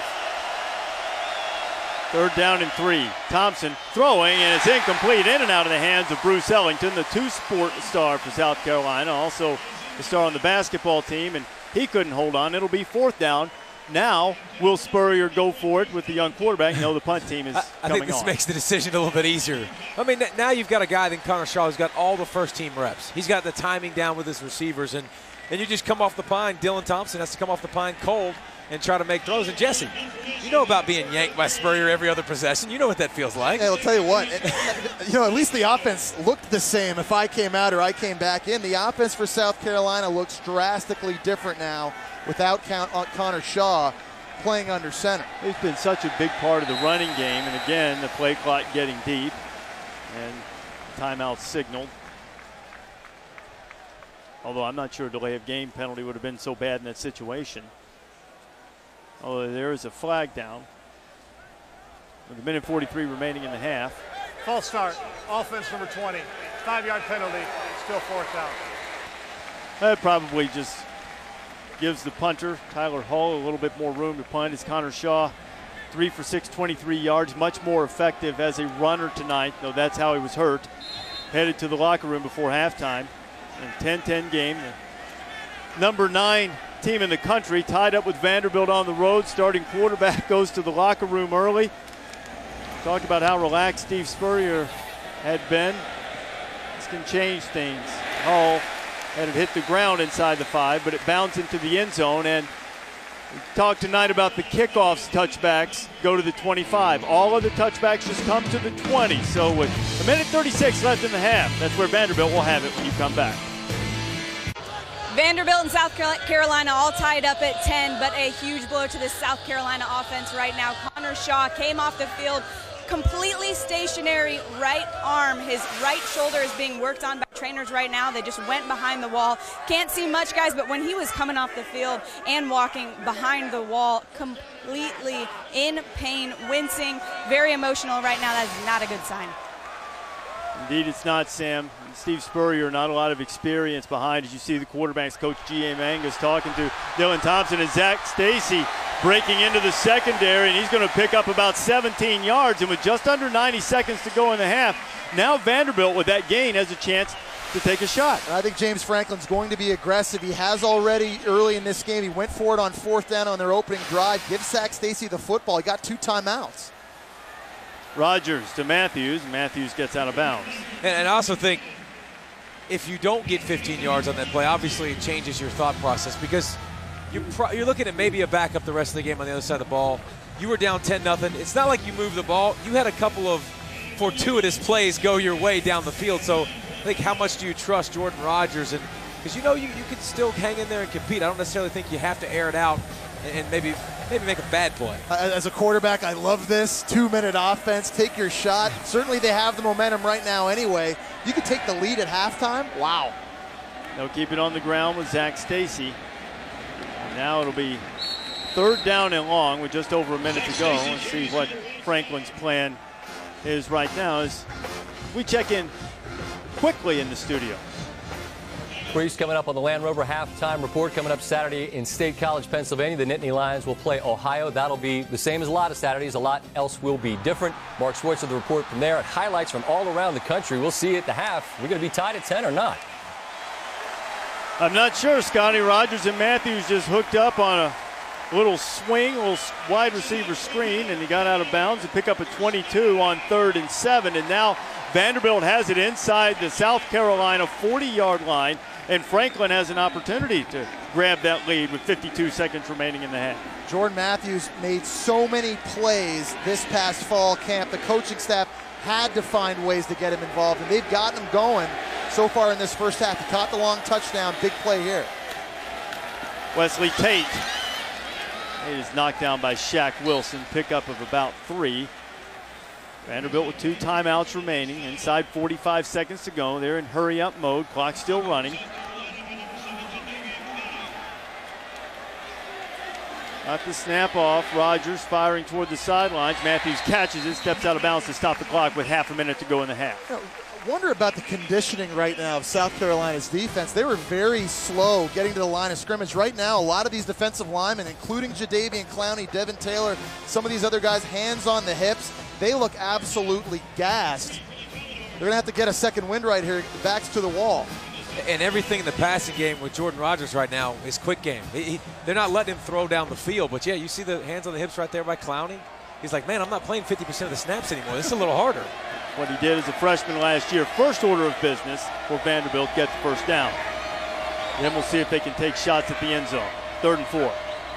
Third down and three. Thompson throwing, and it's incomplete, in and out of the hands of Bruce Ellington, the two-sport star for South Carolina, also the star on the basketball team, and he couldn't hold on. It'll be fourth down. Now, will Spurrier go for it with the young quarterback? No, the punt team is I, I coming think this on. makes the decision a little bit easier. I mean, now you've got a guy like Connor Shaw who's got all the first-team reps. He's got the timing down with his receivers, and then you just come off the pine. Dylan Thompson has to come off the pine cold and try to make throws. And Jesse, you know about being yanked by Spurrier every other possession. You know what that feels like. Hey, I'll tell you what, it, you know, at least the offense looked the same if I came out or I came back in. The offense for South Carolina looks drastically different now without Count, uh, Connor Shaw playing under center. He's been such a big part of the running game, and again, the play clock getting deep, and timeout signaled. Although I'm not sure a delay of game penalty would have been so bad in that situation. Although there is a flag down with a minute forty-three remaining in the half. False start. Offense number twenty. Five-yard penalty. Still fourth down. That probably just gives the punter, Tyler Hull, a little bit more room to punt. As Connor Shaw, three for six, twenty-three yards, much more effective as a runner tonight, though that's how he was hurt. Headed to the locker room before halftime. And ten ten game. The number nine team in the country, tied up with Vanderbilt on the road. Starting quarterback goes to the locker room early. Talked about how relaxed Steve Spurrier had been. This can change things. Hull had it hit the ground inside the five, but it bounced into the end zone. And we talked tonight about the kickoffs, touchbacks go to the twenty-five. All of the touchbacks just come to the twenty. So with a minute thirty-six left in the half, that's where Vanderbilt will have it when you come back. Vanderbilt and South Carolina all tied up at ten, but a huge blow to the South Carolina offense right now. Connor Shaw came off the field completely stationary, right arm. His right shoulder is being worked on by trainers right now. They just went behind the wall. Can't see much, guys, but when he was coming off the field and walking behind the wall, completely in pain, wincing, very emotional right now. That is not a good sign. Indeed, it's not, Sam. Steve Spurrier, not a lot of experience behind. As you see the quarterbacks coach G A Mangus talking to Dylan Thompson and Zach Stacy breaking into the secondary, and he's going to pick up about seventeen yards. And with just under ninety seconds to go in the half, now Vanderbilt with that gain has a chance to take a shot. I think James Franklin's going to be aggressive. He has already early in this game. He went for it on fourth down on their opening drive. Give Zach Stacy the football. He got two timeouts. Rogers to Matthews. Matthews gets out of bounds. And, and I also think if you don't get fifteen yards on that play, obviously it changes your thought process because you're, pro- you're looking at maybe a backup the rest of the game on the other side of the ball. You were down ten nothing. It's not like you moved the ball. You had a couple of fortuitous plays go your way down the field. So I think how much do you trust Jordan Rogers? And because you know you, you can still hang in there and compete. I don't necessarily think you have to air it out and, and maybe maybe make a bad play. As a quarterback, I love this two-minute offense. Take your shot. Certainly they have the momentum right now anyway. You could take the lead at halftime. Wow. They'll keep it on the ground with Zach Stacy. Now it'll be third down and long with just over a minute to go. Let's see what Franklin's plan is right now as we check in quickly in the studio. Reese coming up on the Land Rover halftime report coming up Saturday in State College, Pennsylvania. The Nittany Lions will play Ohio. That'll be the same as a lot of Saturdays. A lot else will be different. Mark Schwartz with the report from there. Highlights from all around the country. We'll see at the half. We're going to be tied at ten or not. I'm not sure. Scotty Rogers and Matthews just hooked up on a little swing, a little wide receiver screen, and he got out of bounds to pick up a twenty-two on third and seven. And now Vanderbilt has it inside the South Carolina forty-yard line. And Franklin has an opportunity to grab that lead with fifty-two seconds remaining in the half. Jordan Matthews made so many plays this past fall camp. The coaching staff had to find ways to get him involved, and they've gotten him going so far in this first half. He caught the long touchdown. Big play here. Wesley Tate. He is knocked down by Shaq Wilson. Pickup of about three. Vanderbilt with two timeouts remaining. Inside forty-five seconds to go. They're in hurry-up mode. Clock still running. Got the snap off. Rogers firing toward the sidelines. Matthews catches it, steps out of bounds to stop the clock with half a minute to go in the half. wonder about the conditioning right now of South Carolina's defense. They were very slow getting to the line of scrimmage. Right now, a lot of these defensive linemen, including Jadeveon Clowney, Devin Taylor, some of these other guys, hands on the hips, they look absolutely gassed. They're going to have to get a second wind right here, backs to the wall. And everything in the passing game with Jordan Rogers right now is quick game. He, he, they're not letting him throw down the field. But, yeah, you see the hands on the hips right there by Clowney? He's like, man, I'm not playing fifty percent of the snaps anymore. This is a little harder. What he did as a freshman last year, first order of business for Vanderbilt, get the first down. Then we'll see if they can take shots at the end zone. Third and four.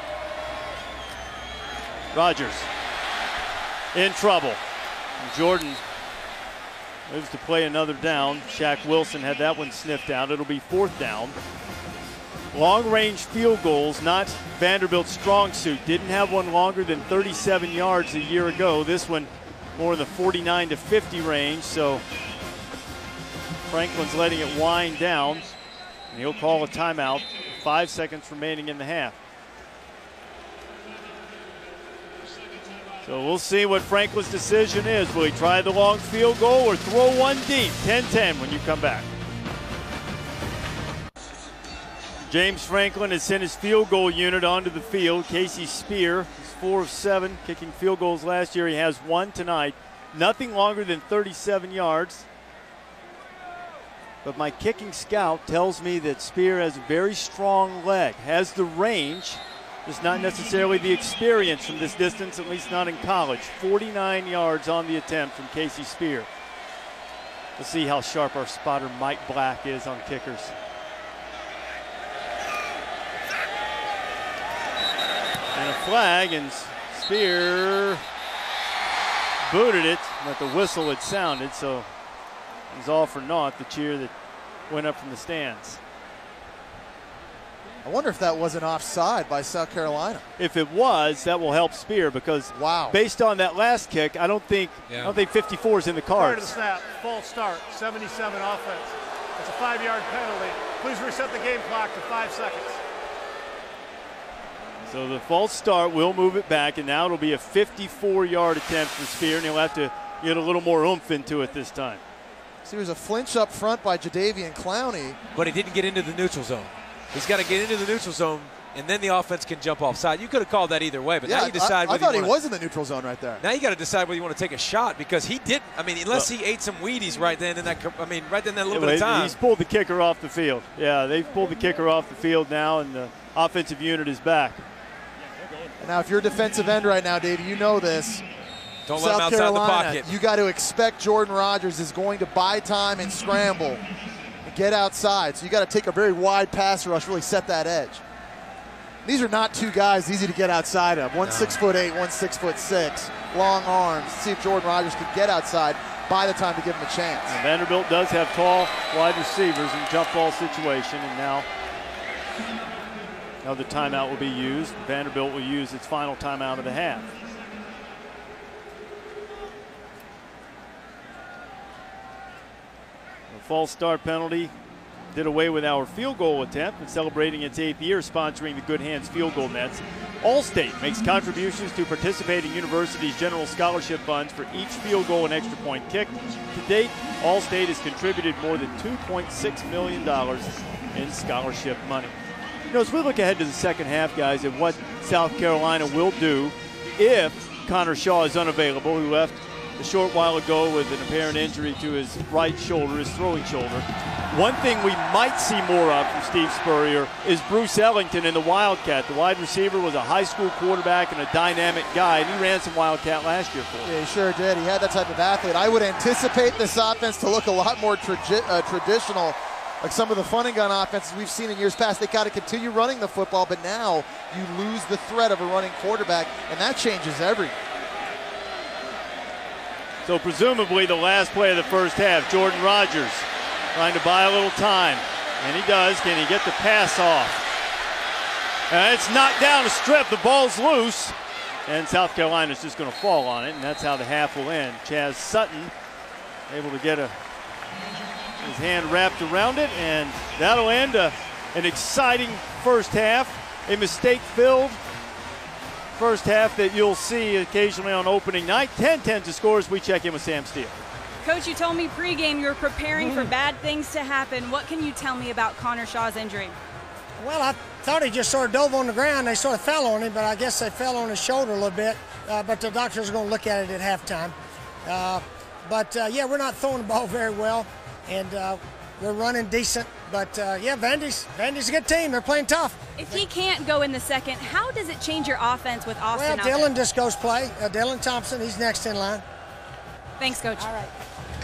Rogers in trouble. And Jordan moves to play another down. Shaq Wilson had that one sniffed out. It'll be fourth down. Long-range field goals, not Vanderbilt's strong suit. Didn't have one longer than thirty-seven yards a year ago. This one more in the forty-nine to fifty range, so Franklin's letting it wind down, and he'll call a timeout. Five seconds remaining in the half. So we'll see what Franklin's decision is. Will he try the long field goal or throw one deep? ten ten when you come back. James Franklin has sent his field goal unit onto the field. Casey Spear is four of seven, kicking field goals last year. He has one tonight. Nothing longer than thirty-seven yards. But my kicking scout tells me that Spear has a very strong leg, has the range, just not necessarily the experience from this distance, at least not in college. forty-nine yards on the attempt from Casey Spear. Let's see how sharp our spotter Mike Black is on kickers. And a flag, and Spear booted it, but the whistle had sounded, so it was all for naught, the cheer that went up from the stands. I wonder if that wasn't offside by South Carolina. If it was, that will help Spear, because wow, based on that last kick, I don't think yeah. I don't think fifty-four is in the cards. Prior to the snap, false start, seventy-seven offense. It's a five-yard penalty. Please reset the game clock to five seconds. So the false start will move it back, and now it'll be a fifty-four-yard attempt for Spear, and he'll have to get a little more oomph into it this time. So there was a flinch up front by Jadeveon Clowney. But he didn't get into the neutral zone. He's got to get into the neutral zone, and then the offense can jump offside. You could have called that either way, but yeah, now you decide I, I whether thought you he wanna, was in the neutral zone right there. Now you got to decide whether you want to take a shot, because he didn't. I mean, unless well, he ate some Wheaties right then in that. I mean, right then that little yeah, bit of time. He's pulled the kicker off the field. Yeah, they've pulled the kicker off the field now, and the offensive unit is back. Now, if you're a defensive end right now, Davey, you know this. Don't South let him outside Carolina, the pocket. You got to expect Jordan Rogers is going to buy time and scramble and get outside. So you got to take a very wide pass rush, really set that edge. These are not two guys easy to get outside of. One no. six foot eight, one six foot six, long arms. See if Jordan Rogers can get outside by the time to give him a chance. And Vanderbilt does have tall wide receivers in jump ball situation, and now another timeout will be used. Vanderbilt will use its final timeout of the half. A false start penalty did away with our field goal attempt, and celebrating its eighth year sponsoring the Good Hands Field Goal Nets. Allstate makes contributions to participating universities' general scholarship funds for each field goal and extra point kicked. To date, Allstate has contributed more than two point six million dollars in scholarship money. You know, as we look ahead to the second half, guys, and what South Carolina will do if Connor Shaw is unavailable, who left a short while ago with an apparent injury to his right shoulder, his throwing shoulder. One thing we might see more of from Steve Spurrier is Bruce Ellington in the Wildcat. The wide receiver was a high school quarterback and a dynamic guy, and he ran some Wildcat last year for him. Yeah, he sure did. He had that type of athlete. I would anticipate this offense to look a lot more tra- uh, traditional, like some of the fun and gun offenses we've seen in years past. They got to continue running the football, but now you lose the threat of a running quarterback, and that changes everything. So presumably the last play of the first half, Jordan Rogers trying to buy a little time. And he does. Can he get the pass off? And it's knocked down a strip. The ball's loose. And South Carolina's just going to fall on it. And that's how the half will end. Chaz Sutton able to get a, his hand wrapped around it. And that'll end a, an exciting first half. A mistake-filled first half that you'll see occasionally on opening night. ten ten to score as we check in with Sam Steele. Coach, you told me pregame you were preparing Mm-hmm. for bad things to happen. What can you tell me about Connor Shaw's injury? Well, I thought he just sort of dove on the ground. They sort of fell on him, but I guess they fell on his shoulder a little bit. Uh, but the doctors are going to look at it at halftime. Uh, but, uh, yeah, we're not throwing the ball very well, and uh, we're running decent. But, uh, yeah, Vandy's, Vandy's a good team. They're playing tough. If he can't go in the second, how does it change your offense with Austin Well, out Dylan there? just goes play. Uh, Dylan Thompson, he's next in line. Thanks, Coach. All right.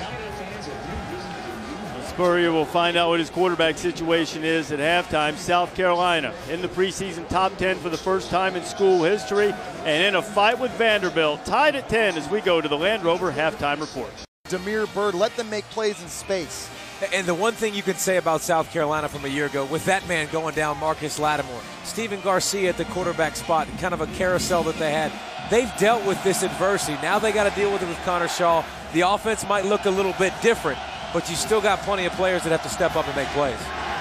Spurrier will find out what his quarterback situation is at halftime. South Carolina in the preseason top ten for the first time in school history, and in a fight with Vanderbilt, tied at ten as we go to the Land Rover halftime report. Demir Bird, let them make plays in space. And the one thing you can say about South Carolina from a year ago, with that man going down, Marcus Lattimore, Stephen Garcia at the quarterback spot, and kind of a carousel that they had, they've dealt with this adversity. Now they got to deal with it with Connor Shaw. The offense might look a little bit different, but you still got plenty of players that have to step up and make plays.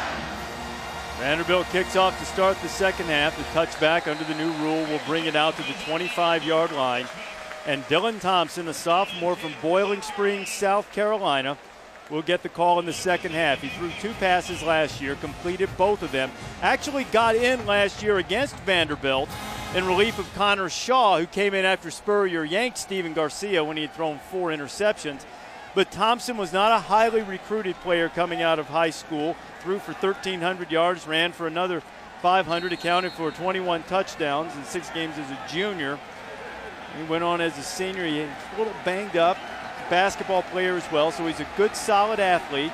Vanderbilt kicks off to start the second half. The touchback under the new rule will bring it out to the twenty-five-yard line. And Dylan Thompson, a sophomore from Boiling Springs, South Carolina, will get the call in the second half. He threw two passes last year, completed both of them. Actually got in last year against Vanderbilt in relief of Connor Shaw, who came in after Spurrier yanked Stephen Garcia when he had thrown four interceptions. But Thompson was not a highly recruited player coming out of high school. Threw for thirteen hundred yards, ran for another five hundred, accounted for twenty-one touchdowns in six games as a junior. He went on as a senior. He's a little banged up. Basketball player as well, so he's a good, solid athlete.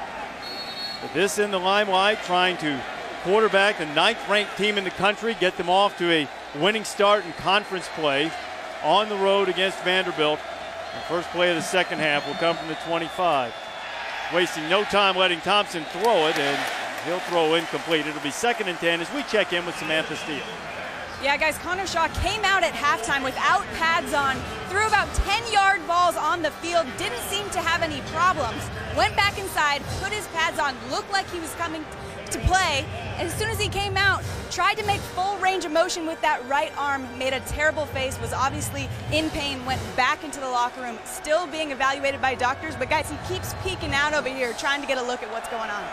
But this in the limelight, trying to quarterback the ninth-ranked team in the country, get them off to a winning start in conference play on the road against Vanderbilt. The first play of the second half will come from the twenty-five. Wasting no time letting Thompson throw it, and he'll throw incomplete. It'll be second and ten as we check in with Samantha Steele. Yeah, guys, Connor Shaw came out at halftime without pads on, threw about ten-yard balls on the field, didn't seem to have any problems. Went back inside, put his pads on, looked like he was coming to play. And as soon as he came out, tried to make full range of motion with that right arm, made a terrible face, was obviously in pain, went back into the locker room, still being evaluated by doctors. But guys, he keeps peeking out over here, trying to get a look at what's going on.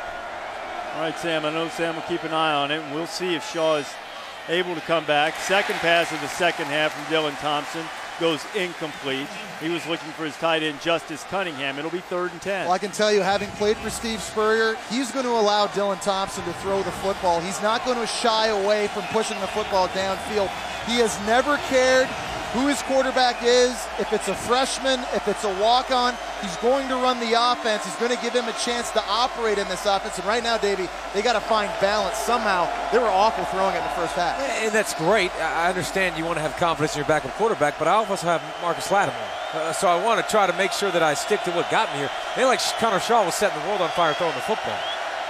All right, Sam, I know Sam will keep an eye on it, and we'll see if Shaw is able to come back. Second pass of the second half from Dylan Thompson goes incomplete. He was looking for his tight end, Justice Cunningham. It'll be third and ten. Well, I can tell you, having played for Steve Spurrier, he's going to allow Dylan Thompson to throw the football. He's not going to shy away from pushing the football downfield. He has never cared who his quarterback is, if it's a freshman, if it's a walk-on. He's going to run the offense. He's going to give him a chance to operate in this offense. And right now, Davey, they got to find balance somehow. They were awful throwing it in the first half. And that's great. I understand you want to have confidence in your backup quarterback, but I also have Marcus Lattimore. Uh, so I want to try to make sure that I stick to what got me here. They like Connor Shaw was setting the world on fire throwing the football.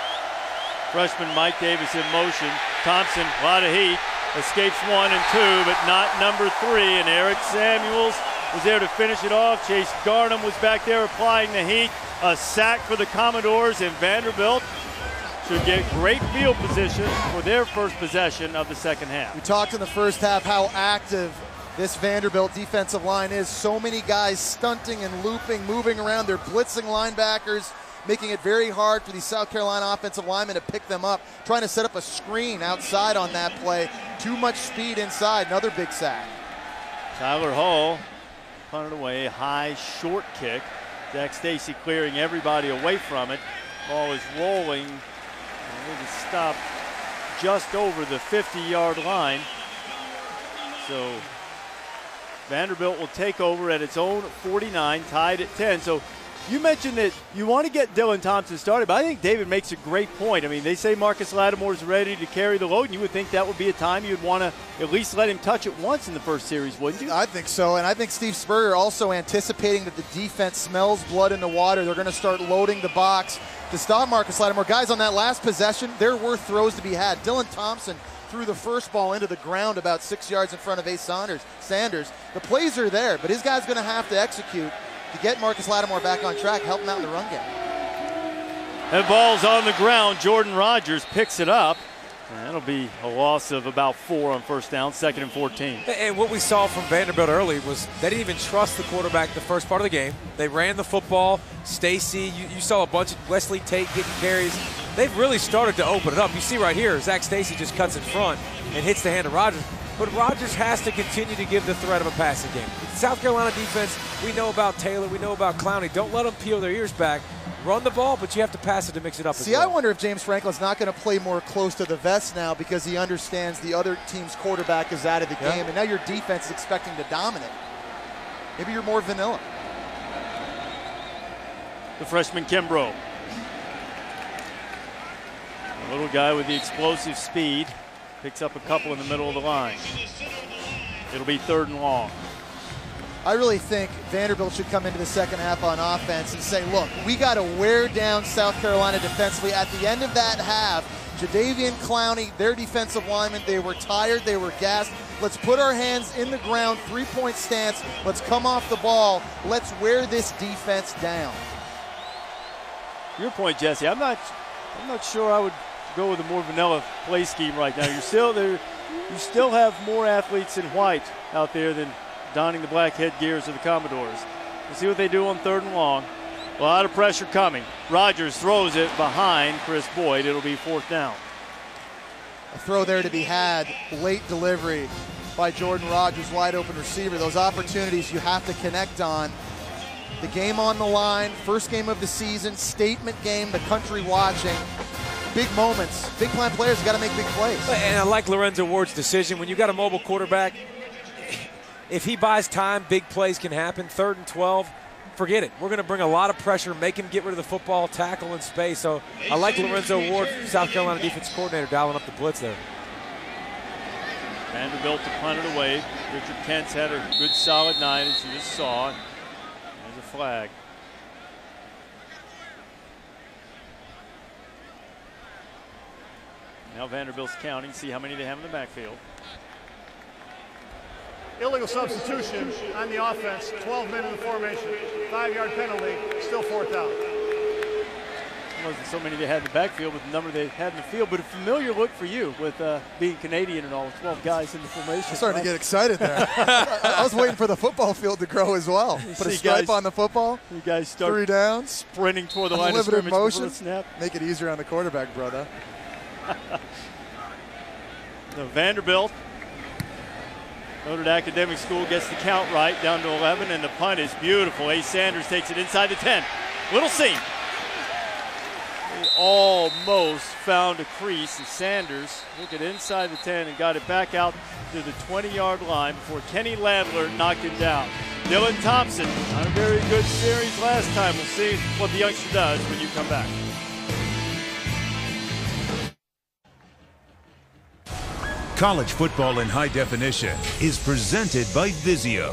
Freshman Mike Davis in motion. Thompson, a lot of heat. Escapes one and two, but not number three. And Eric Samuels was there to finish it off. Chase Garnham was back there applying the heat. A sack for the Commodores, and Vanderbilt should get great field position for their first possession of the second half. We talked in the first half how active this Vanderbilt defensive line is. So many guys stunting and looping, moving around. They're blitzing linebackers, making it very hard for the South Carolina offensive linemen to pick them up, trying to set up a screen outside on that play. Too much speed inside, another big sack. Tyler Hall punted away, high, short kick. Zach Stacy clearing everybody away from it. Ball is rolling. It is stopped just over the fifty-yard line. So Vanderbilt will take over at its own forty-nine, tied at ten. So you mentioned that you want to get Dylan Thompson started, but I think David makes a great point. I mean, they say Marcus Lattimore is ready to carry the load, and you would think that would be a time you'd want to at least let him touch it once in the first series, wouldn't you? I think so, and I think Steve Spurrier also anticipating that the defense smells blood in the water. They're going to start loading the box to stop Marcus Lattimore. Guys, on that last possession, there were throws to be had. Dylan Thompson threw the first ball into the ground about six yards in front of Ace Sanders. Sanders. The plays are there, but his guy's going to have to execute to get Marcus Lattimore back on track, help him out in the run game. And ball's on the ground. Jordan Rogers picks it up. And that'll be a loss of about four on first down, second and fourteen. And what we saw from Vanderbilt early was they didn't even trust the quarterback the first part of the game. They ran the football. Stacy, you, you saw a bunch of Wesley Tate getting carries. They've really started to open it up. You see right here, Zach Stacy just cuts in front and hits the hand of Rogers. But Rogers has to continue to give the threat of a passing game. South Carolina defense, we know about Taylor, we know about Clowney. Don't let them peel their ears back. Run the ball, but you have to pass it to mix it up. See, as well. I wonder if James Franklin's not going to play more close to the vest now because he understands the other team's quarterback is out of the yeah. game, and now your defense is expecting to dominate. Maybe you're more vanilla. The freshman Kimbrough. A little guy with the explosive speed. Picks up a couple in the middle of the line. It'll be third and long. I really think Vanderbilt should come into the second half on offense and say, look, we got to wear down South Carolina defensively. At the end of that half, Jadeveon Clowney, their defensive linemen, they were tired, they were gassed. Let's put our hands in the ground, three-point stance. Let's come off the ball. Let's wear this defense down. Your point, Jesse. I'm not, I'm not sure I would go with a more vanilla play scheme right now. You're still there. You still have more athletes in white out there than donning the black headgears of the Commodores. We'll see what they do on third and long. A lot of pressure coming. Rogers throws it behind Chris Boyd. It'll be fourth down. A throw there to be had. Late delivery by Jordan Rogers, wide open receiver. Those opportunities you have to connect on. The game on the line, first game of the season, statement game, the country watching. Big moments. Big time players got to make big plays. And I like Lorenzo Ward's decision. When you got a mobile quarterback, if he buys time, big plays can happen. Third and twelve, forget it. We're going to bring a lot of pressure, make him get rid of the football, tackle in space. So I like Lorenzo Ward, South Carolina defense coordinator, dialing up the blitz there. Vanderbilt to punt it away. Richard Kent's had a good solid night, as you just saw. There's a flag. Now Vanderbilt's counting, see how many they have in the backfield. Illegal substitution on the offense, twelve men in the formation, five-yard penalty, still fourth down. There wasn't so many they had in the backfield with the number they had in the field, but a familiar look for you with uh, being Canadian and all, with twelve guys in the formation. I'm starting right? to get excited there. I was waiting for the football field to grow as well. Put a stripe guys, on the football. You guys start three downs, sprinting toward the line of scrimmage motion, before the snap. Make it easier on the quarterback, brother. So Vanderbilt, Notre Dame Academic School gets the count right, down to eleven, and the punt is beautiful. Ace Sanders takes it inside the ten. Little seam. They almost found a crease, and Sanders took it inside the ten and got it back out to the twenty-yard line before Kenny Ladler knocked it down. Dylan Thompson, not a very good series last time. We'll see what the youngster does when you come back. College football in high definition is presented by Vizio.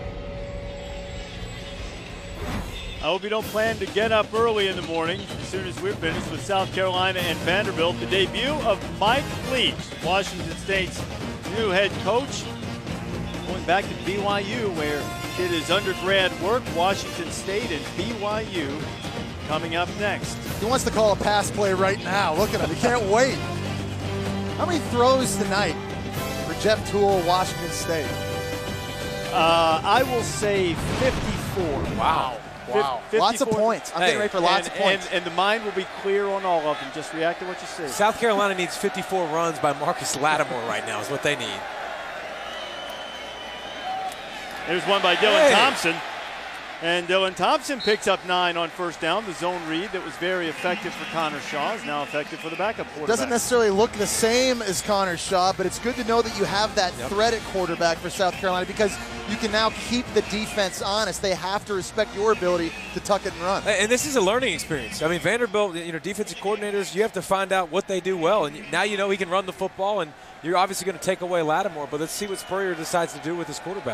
I hope you don't plan to get up early in the morning as soon as we're finished with South Carolina and Vanderbilt. The debut of Mike Leach, Washington State's new head coach, going back to B Y U where he did his undergrad work. Washington State and B Y U coming up next. He wants to call a pass play right now. Look at him. He can't wait. How many throws tonight for Jeff Toole, Washington State? Uh, I will say fifty-four. Wow. Wow. Lots of points. I'm hey, getting ready for lots and, of points. And, and the mind will be clear on all of them. Just react to what you see. South Carolina needs fifty-four runs by Marcus Lattimore right now is what they need. There's one by Dylan hey. Thompson. And Dylan Thompson picks up nine on first down. The zone read that was very effective for Connor Shaw is now effective for the backup quarterback. Doesn't necessarily look the same as Connor Shaw, but it's good to know that you have that yep. threat at quarterback for South Carolina because you can now keep the defense honest. They have to respect your ability to tuck it and run. And this is a learning experience. I mean, Vanderbilt, you know, defensive coordinators, you have to find out what they do well. And now you know he can run the football, and you're obviously going to take away Lattimore, but let's see what Spurrier decides to do with his quarterback.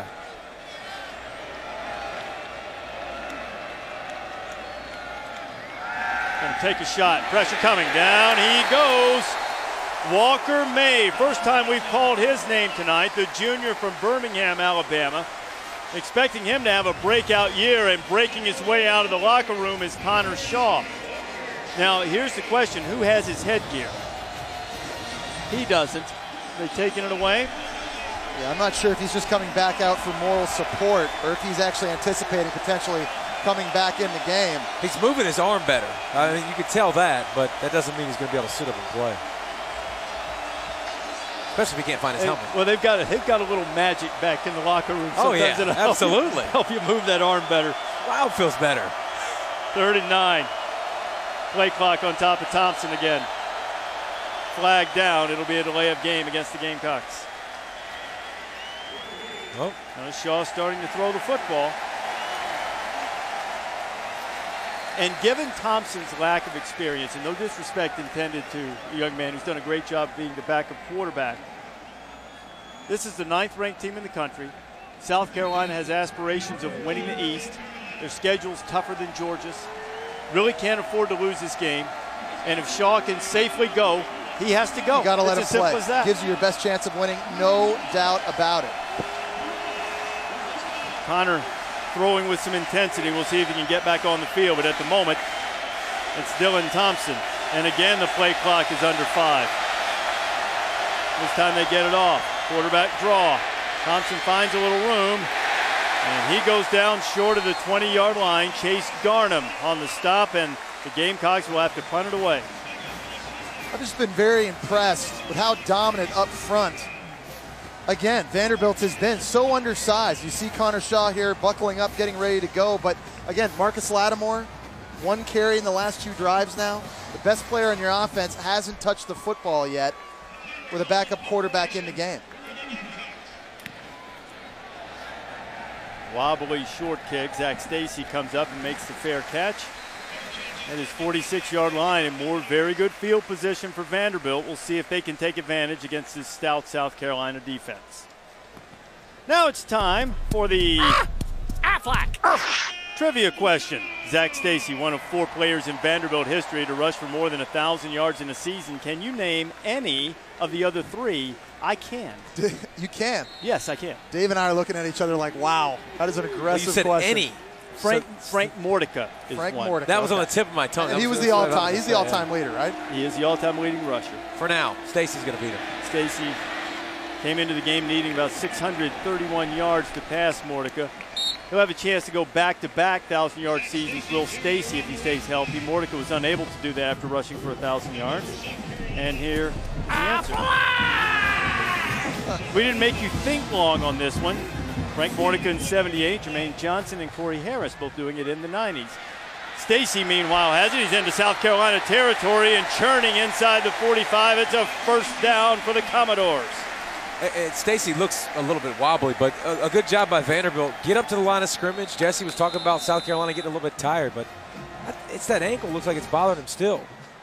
Going to take a shot. Pressure coming. Down he goes. Walker May. First time we've called his name tonight. The junior from Birmingham, Alabama. Expecting him to have a breakout year, and breaking his way out of the locker room is Connor Shaw. Now, here's the question. Who has his headgear? He doesn't. They taking it away. Yeah, I'm not sure if he's just coming back out for moral support or if he's actually anticipating potentially coming back in the game. He's moving his arm better. I mean, you could tell that, but that doesn't mean he's going to be able to suit up and play. Especially if he can't find his And, helmet. well, they've got a, they've got a little magic back in the locker room. Oh, Sometimes yeah, it'll help absolutely. You, help you move that arm better. Wow, it feels better. Third and nine. Play clock on top of Thompson again. Flag down. It'll be a delay of game against the Gamecocks. Oh. Now Shaw starting to throw the football. And given Thompson's lack of experience, and no disrespect intended to a young man who's done a great job being the backup quarterback, this is the ninth ranked team in the country. South Carolina has aspirations of winning the East. Their schedule's tougher than Georgia's. Really can't afford to lose this game. And if Shaw can safely go, he has to go. You got to let him it's as simple play. as that. Gives you your best chance of winning, no doubt about it. Connor throwing with some intensity. We'll see if he can get back on the field, but at the moment, it's Dylan Thompson. And again, the play clock is under five. This time they get it off. Quarterback draw. Thompson finds a little room, and he goes down short of the twenty-yard line. Chase Garnham on the stop, and the Gamecocks will have to punt it away. I've just been very impressed with how dominant up front. Again, Vanderbilt has been so undersized. You see Connor Shaw here buckling up, getting ready to go. But again, Marcus Lattimore, one carry in the last two drives now. The best player on your offense hasn't touched the football yet with a backup quarterback in the game. Wobbly short kick. Zach Stacy comes up and makes the fair catch. At his forty-six-yard line, and more very good field position for Vanderbilt. We'll see if they can take advantage against this stout South Carolina defense. Now it's time for the ah! Aflac trivia question. Zach Stacy, one of four players in Vanderbilt history to rush for more than one thousand yards in a season. Can you name any of the other three? I can. You can? Yes, I can. Dave and I are looking at each other like, wow, that is an aggressive well, you said question. Any. Frank so, Frank Mordecai is Frank one. Mordecai. That was on the tip of my tongue. And he was the all-time. He's the all-time leader, right? He is the all-time leading rusher. For now, Stacy's going to beat him. Stacy came into the game needing about six hundred thirty-one yards to pass Mordecai. He'll have a chance to go back-to-back one thousand-yard seasons. Will Stacy, if he stays healthy. Mordecai was unable to do that after rushing for one thousand yards. And here is the answer. We didn't make you think long on this one. Frank Mordecai in seventy-eight, Jermaine Johnson and Corey Harris both doing it in the nineties. Stacy, meanwhile, has it. He's into South Carolina territory and churning inside the forty-five. It's a first down for the Commodores. Stacy looks a little bit wobbly, but a, a good job by Vanderbilt. Get up to the line of scrimmage. Jesse was talking about South Carolina getting a little bit tired, but it's that ankle. Looks like it's bothering him still.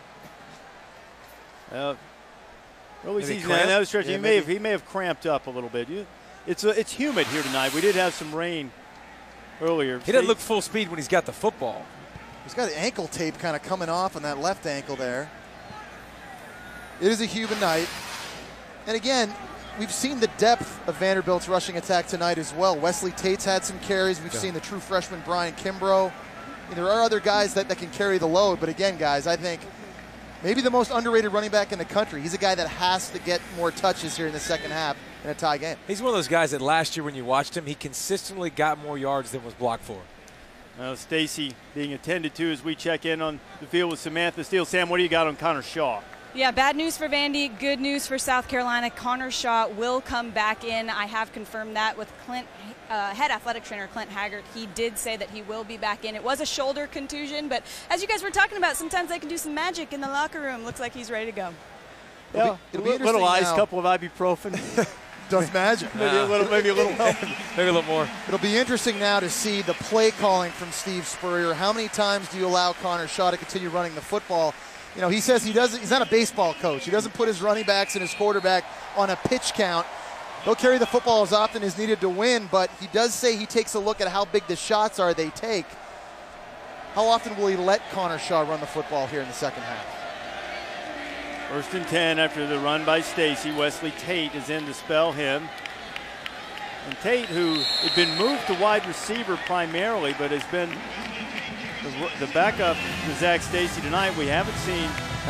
Uh, early Maybe season, cramp? that was stretching. Yeah, he may have he may have cramped up a little bit. You, it's uh, it's humid here tonight. We did have some rain earlier. He doesn't look full speed when he's got the football. He's got ankle tape kind of coming off on that left ankle there. It is a humid night. And again, we've seen the depth of Vanderbilt's rushing attack tonight as well. Wesley Tate's had some carries. We've yeah. seen the true freshman Brian Kimbrough. I mean, there are other guys that, that can carry the load. But again, guys, I think maybe the most underrated running back in the country. He's a guy that has to get more touches here in the second half in a tie game. He's one of those guys that last year when you watched him, he consistently got more yards than was blocked for. Now Stacy being attended to as we check in on the field with Samantha Steele. Sam, what do you got on Connor Shaw? Yeah, bad news for Vandy, good news for South Carolina. Connor Shaw will come back in. I have confirmed that with Clint, uh, head athletic trainer Clint Haggart. He did say that he will be back in. It was a shoulder contusion, but as you guys were talking about, sometimes they can do some magic in the locker room. Looks like he's ready to go. Yeah, it'll be, it'll be little ice, now. Couple of ibuprofen. Does magic. Maybe a little, maybe a little help. Maybe a little more. It'll be interesting now to see the play calling from Steve Spurrier. How many times do you allow Connor Shaw to continue running the football? You know, he says he doesn't. He's not a baseball coach. He doesn't put his running backs and his quarterback on a pitch count. He'll carry the football as often as needed to win, but he does say he takes a look at how big the shots are they take. How often will he let Connor Shaw run the football here in the second half? First and ten after the run by Stacy. Wesley Tate is in to spell him. And Tate, who had been moved to wide receiver primarily, but has been the, the backup to Zach Stacy tonight. We haven't seen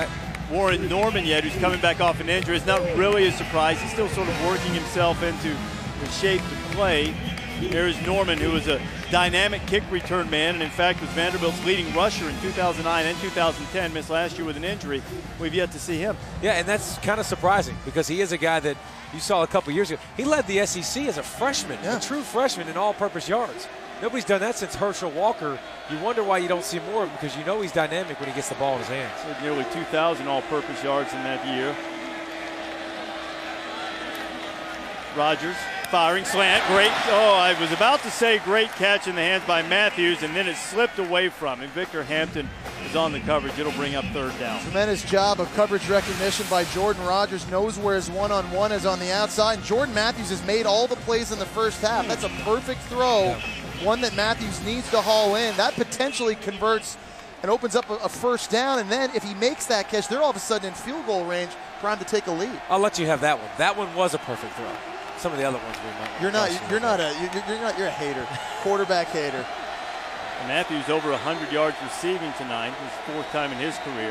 Warren Norman yet, who's coming back off an injury. It's not really a surprise. He's still sort of working himself into the shape to play. There's Norman, who was a dynamic kick return man, and in fact was Vanderbilt's leading rusher in two thousand nine and two thousand ten, missed last year with an injury. We've yet to see him. Yeah, and that's kind of surprising because he is a guy that you saw a couple years ago. He led the S E C as a freshman, yeah. a true freshman in all-purpose yards. Nobody's done that since Herschel Walker. You wonder why you don't see more of him because you know he's dynamic when he gets the ball in his hands. With nearly two thousand all-purpose yards in that year. Rogers firing slant, great. Oh, I was about to say great catch in the hands by Matthews, and then it slipped away from him. Victor Hampton is on the coverage. It'll bring up third down. Tremendous job of coverage recognition by Jordan Rogers. Knows where his one-on-one is on the outside. And Jordan Matthews has made all the plays in the first half. That's a perfect throw, yeah. one that Matthews needs to haul in. That potentially converts and opens up a, a first down, and then if he makes that catch, they're all of a sudden in field goal range, trying to take a lead. I'll let you have that one. That one was a perfect throw. Some of the other ones we might. You're not. You're not a. You're, you're not. You're a hater. Quarterback hater. And Matthews over one hundred yards receiving tonight. His fourth time in his career.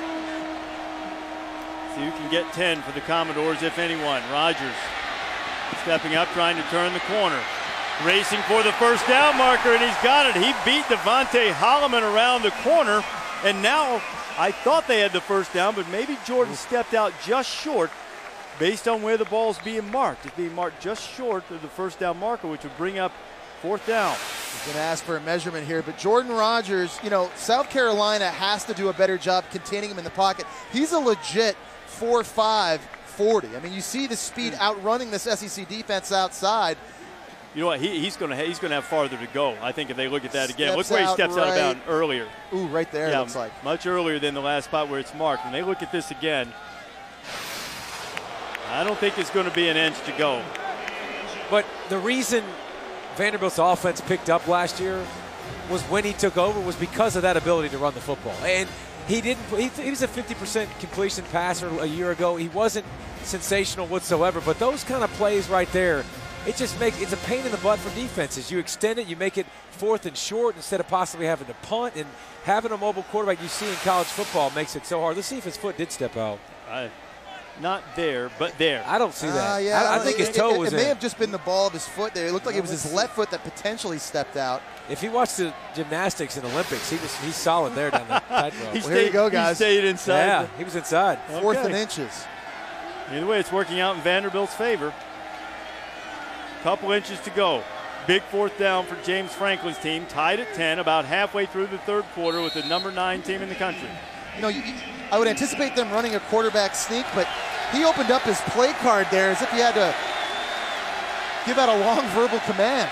See who can get ten for the Commodores, if anyone. Rogers stepping up, trying to turn the corner, racing for the first down marker, and he's got it. He beat Devontae Holloman around the corner, and now I thought they had the first down, but maybe Jordan stepped out just short. Based on where the ball is being marked. It's being marked just short of the first down marker, which would bring up fourth down. He's going to ask for a measurement here, but Jordan Rogers, you know, South Carolina has to do a better job containing him in the pocket. He's a legit four five forty. I mean, you see the speed outrunning this S E C defense outside. You know what? He, he's going to he's going to have farther to go. I think if they look at that again, steps look where he steps right. out of bounds earlier. Ooh, right there. Yeah, it looks like much earlier than the last spot where it's marked. When they look at this again, I don't think it's going to be an inch to go. But the reason Vanderbilt's offense picked up last year was when he took over was because of that ability to run the football. And he didn't. He, he was a fifty percent completion passer a year ago. He wasn't sensational whatsoever. But those kind of plays right there, it just makes it's a pain in the butt for defenses. You extend it, you make it fourth and short instead of possibly having to punt. And having a mobile quarterback you see in college football makes it so hard. Let's see if his foot did step out. I, Not there, but there. I don't see that. Uh, yeah, I, I think it, his toe it, was it, it in. may have just been the ball of his foot there. It looked like it was his left foot that potentially stepped out. If he watched the gymnastics in Olympics, he was he's solid there down the tightrope. Well, here you go, guys. He stayed inside. Yeah, he was inside. Fourth Okay. and inches. Either way, it's working out in Vanderbilt's favor. Couple inches to go. Big fourth down for James Franklin's team, tied at ten, about halfway through the third quarter with the number nine team in the country. You know, you, I would anticipate them running a quarterback sneak, but he opened up his play card there as if he had to give out a long verbal command.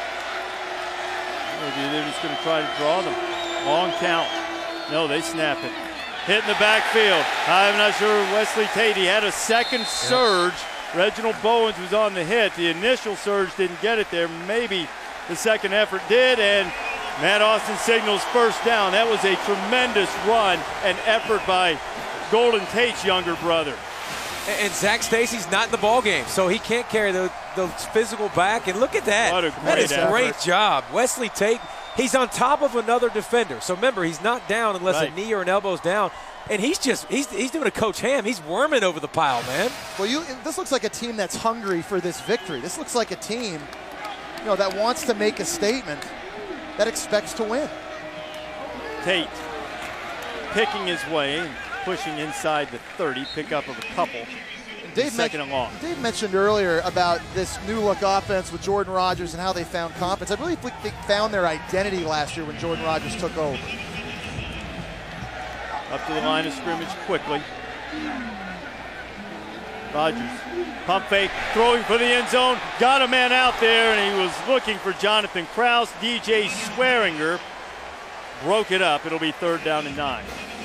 Maybe they're just going to try to draw them. Long count. No, they snap it. Hit in the backfield. I'm not sure Wesley Tate. He had a second surge. Yep. Reginald Bowens was on the hit. The initial surge didn't get it there. Maybe the second effort did, and Matt Austin signals first down. That was a tremendous run and effort by Golden Tate's younger brother. And Zach Stacy's not in the ball game, so he can't carry the, the physical back. And look at that. What a great that is a great effort. job. Wesley Tate, he's on top of another defender. So remember, he's not down unless Right. a knee or an elbow's down. And he's just, he's, he's doing a Coach Ham. He's worming over the pile, man. Well, you, this looks like a team that's hungry for this victory. This looks like a team, you know, that wants to make a statement, that expects to win. Tate picking his way and pushing inside the thirty, pick-up of a couple. Dave, second men- and long. Dave mentioned earlier about this new look offense with Jordan Rogers and how they found confidence. I really think they found their identity last year when Jordan Rogers took over. Up to the line of scrimmage quickly. Rogers, pump fake, throwing for the end zone. Got a man out there, and he was looking for Jonathan Krause. D J Swearinger broke it up. It'll be third down and nine.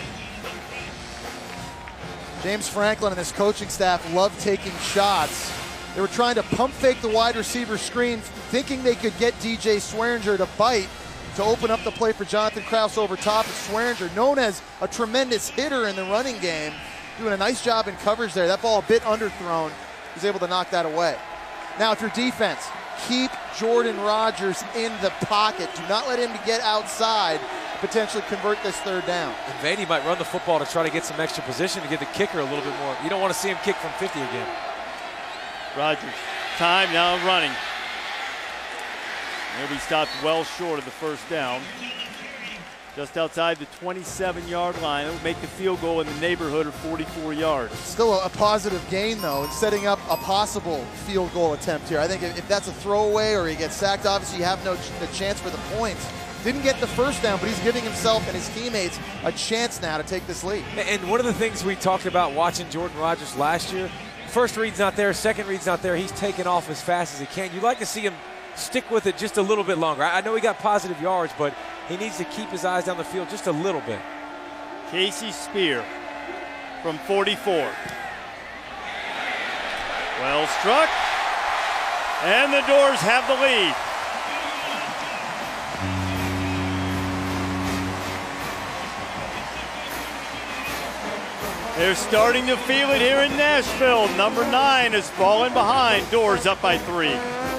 James Franklin and his coaching staff love taking shots. They were trying to pump fake the wide receiver screen, thinking they could get D J Swearinger to bite to open up the play for Jonathan Krause over top. And Swearinger, known as a tremendous hitter in the running game, doing a nice job in coverage there. That ball a bit underthrown. He's able to knock that away. Now, if you're defense, keep Jordan Rogers in the pocket. Do not let him get outside potentially convert this third down. And Vandy might run the football to try to get some extra position to get the kicker a little bit more. You don't want to see him kick from fifty again. Rodgers, time now running. He'll be stopped well short of the first down. Just outside the twenty-seven-yard line. It would make the field goal in the neighborhood of forty-four yards. Still a positive gain, though, in setting up a possible field goal attempt here. I think if that's a throwaway or he gets sacked, obviously you have no ch- the chance for the points. Didn't get the first down, but he's giving himself and his teammates a chance now to take this lead. And one of the things we talked about watching Jordan Rodgers last year, first read's not there, second read's not there. He's taking off as fast as he can. You'd like to see him stick with it just a little bit longer. I know he got positive yards, but he needs to keep his eyes down the field just a little bit. Casey Spear from forty-four. Well struck. And the Doors have the lead. They're starting to feel it here in Nashville. Number nine is falling behind. Doors up by three.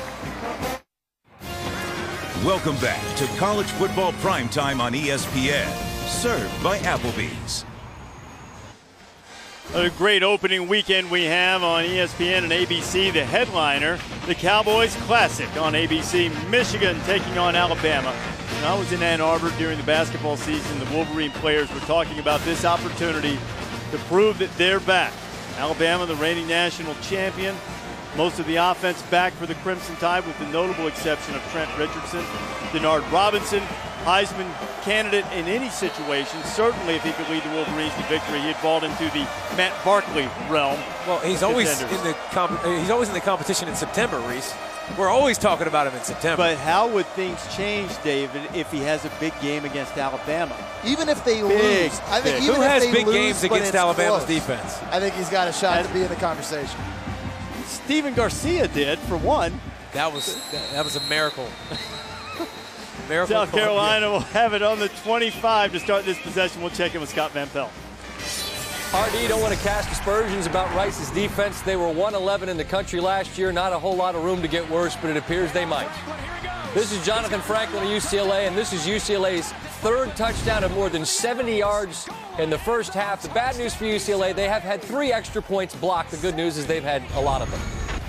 Welcome back to College Football Primetime on E S P N, served by Applebee's. What a great opening weekend we have on E S P N and A B C. The headliner, the Cowboys Classic on A B C. Michigan taking on Alabama. When I was in Ann Arbor during the basketball season, the Wolverine players were talking about this opportunity to prove that they're back. Alabama, the reigning national champion. Most of the offense back for the Crimson Tide, with the notable exception of Trent Richardson. Denard Robinson, Heisman candidate in any situation. Certainly, if he could lead the Wolverines to victory, he'd fall into the Matt Barkley realm. Well, he's always in the comp- he's always in the competition in September, Reese. We're always talking about him in September. But how would things change, David, if he has a big game against Alabama? Even if they Big, lose, I think big. even Who if has they big lose, games but against it's Alabama's close, defense? I think he's got a shot As- to be in the conversation. Steven Garcia did, for one. That was that, that was a miracle. miracle. South Carolina will have it on the twenty-five to start this possession. We'll check in with Scott Van Pelt. R D, don't want to cast aspersions about Rice's defense. They were one eleven in the country last year. Not a whole lot of room to get worse, but it appears they might. This is Jonathan Franklin of U C L A, and this is U C L A's third touchdown of more than seventy yards in the first half. The bad news for U C L A, they have had three extra points blocked. The good news is they've had a lot of them.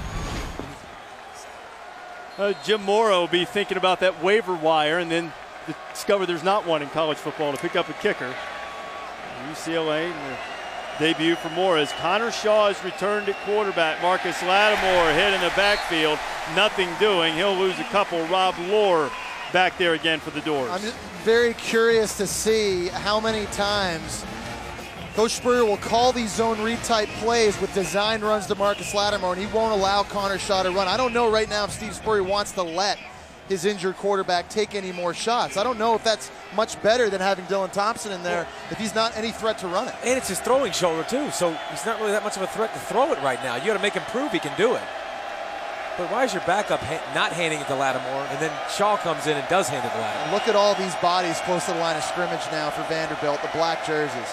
Uh, Jim Morrow will be thinking about that waiver wire and then discover there's not one in college football to pick up a kicker. U C L A, the debut for Moore as Connor Shaw has returned at quarterback. Marcus Lattimore hit in the backfield. Nothing doing. He'll lose a couple. Rob Lohr back there again for the Doors. I'm just very curious to see how many times Coach Spurrier will call these zone read type plays with design runs to Marcus Lattimore, and he won't allow Connor Shaw to run. I don't know right now if Steve Spurrier wants to let his injured quarterback take any more shots. I don't know if that's much better than having Dylan Thompson in there if he's not any threat to run it. And it's his throwing shoulder, too, so he's not really that much of a threat to throw it right now. You got to make him prove he can do it. But why is your backup ha- not handing it to Lattimore, and then Shaw comes in and does hand it to Lattimore? Look at all these bodies close to the line of scrimmage now for Vanderbilt, the black jerseys.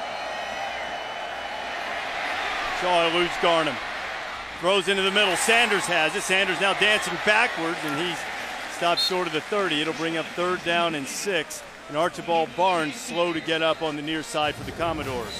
Shaw eludes Garnham. Throws into the middle. Sanders has it. Sanders now dancing backwards, and he's stopped short of the thirty. It'll bring up third down and six. And Archibald Barnes slow to get up on the near side for the Commodores.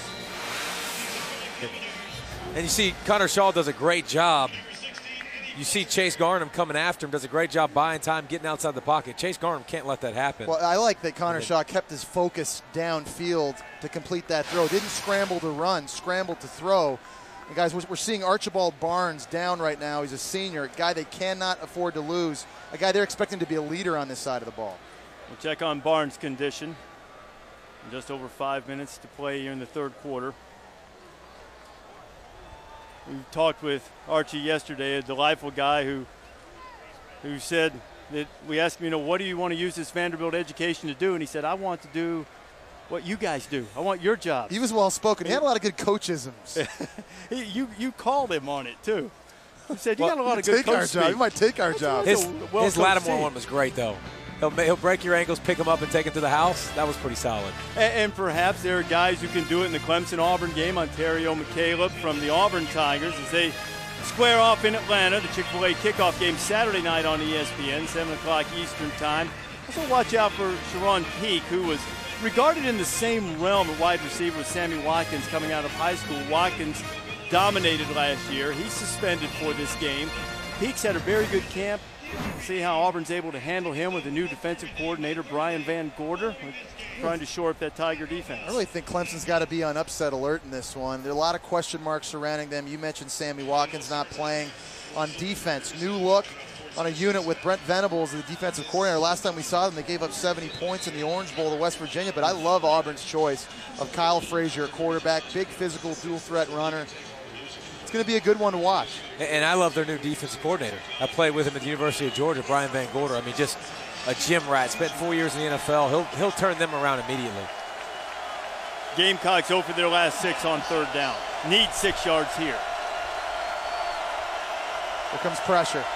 And you see Connor Shaw does a great job. You see Chase Garnham coming after him, does a great job buying time, getting outside the pocket. Chase Garnham can't let that happen. Well, I like that Connor Shaw kept his focus downfield to complete that throw. Didn't scramble to run, scrambled to throw. And guys, we're seeing Archibald Barnes down right now. He's a senior, a guy they cannot afford to lose, a guy they're expecting to be a leader on this side of the ball. We'll check on Barnes' condition. Just over five minutes to play here in the third quarter. We talked with Archie yesterday, a delightful guy who who said that we asked him, you know, what do you want to use this Vanderbilt education to do? And he said, I want to do what you guys do. I want your job. He was well spoken. He had a lot of good coachisms. you you called him on it too. He said you well, got a lot of good take our coach job. speak. He might take our job. His, well his Lattimore one was great, though. He'll, he'll break your ankles, pick them up, and take them to the house. That was pretty solid. And, and perhaps there are guys who can do it in the Clemson-Auburn game. Ontario McCaleb from the Auburn Tigers as they square off in Atlanta. The Chick-fil-A kickoff game Saturday night on E S P N, seven o'clock Eastern time. Also watch out for Sharon Peak, who was regarded in the same realm of wide receiver with Sammy Watkins coming out of high school. Watkins dominated last year. He's suspended for this game. Peak's had a very good camp. We'll see how Auburn's able to handle him with the new defensive coordinator, Brian Van Gorder, trying to shore up that Tiger defense. I really think Clemson's got to be on upset alert in this one. There are a lot of question marks surrounding them. You mentioned Sammy Watkins not playing on defense. New look on a unit with Brent Venables, the defensive coordinator. Last time we saw them, they gave up seventy points in the Orange Bowl to West Virginia, but I love Auburn's choice of Kyle Frazier, quarterback, big physical, dual threat runner. It's going to be a good one to watch. And I love their new defensive coordinator. I played with him at the University of Georgia, Brian Van Gorder. I mean, just a gym rat. Spent four years in the N F L. He'll, he'll turn them around immediately. Gamecocks zero for their last six on third down. Need six yards here. Here comes pressure.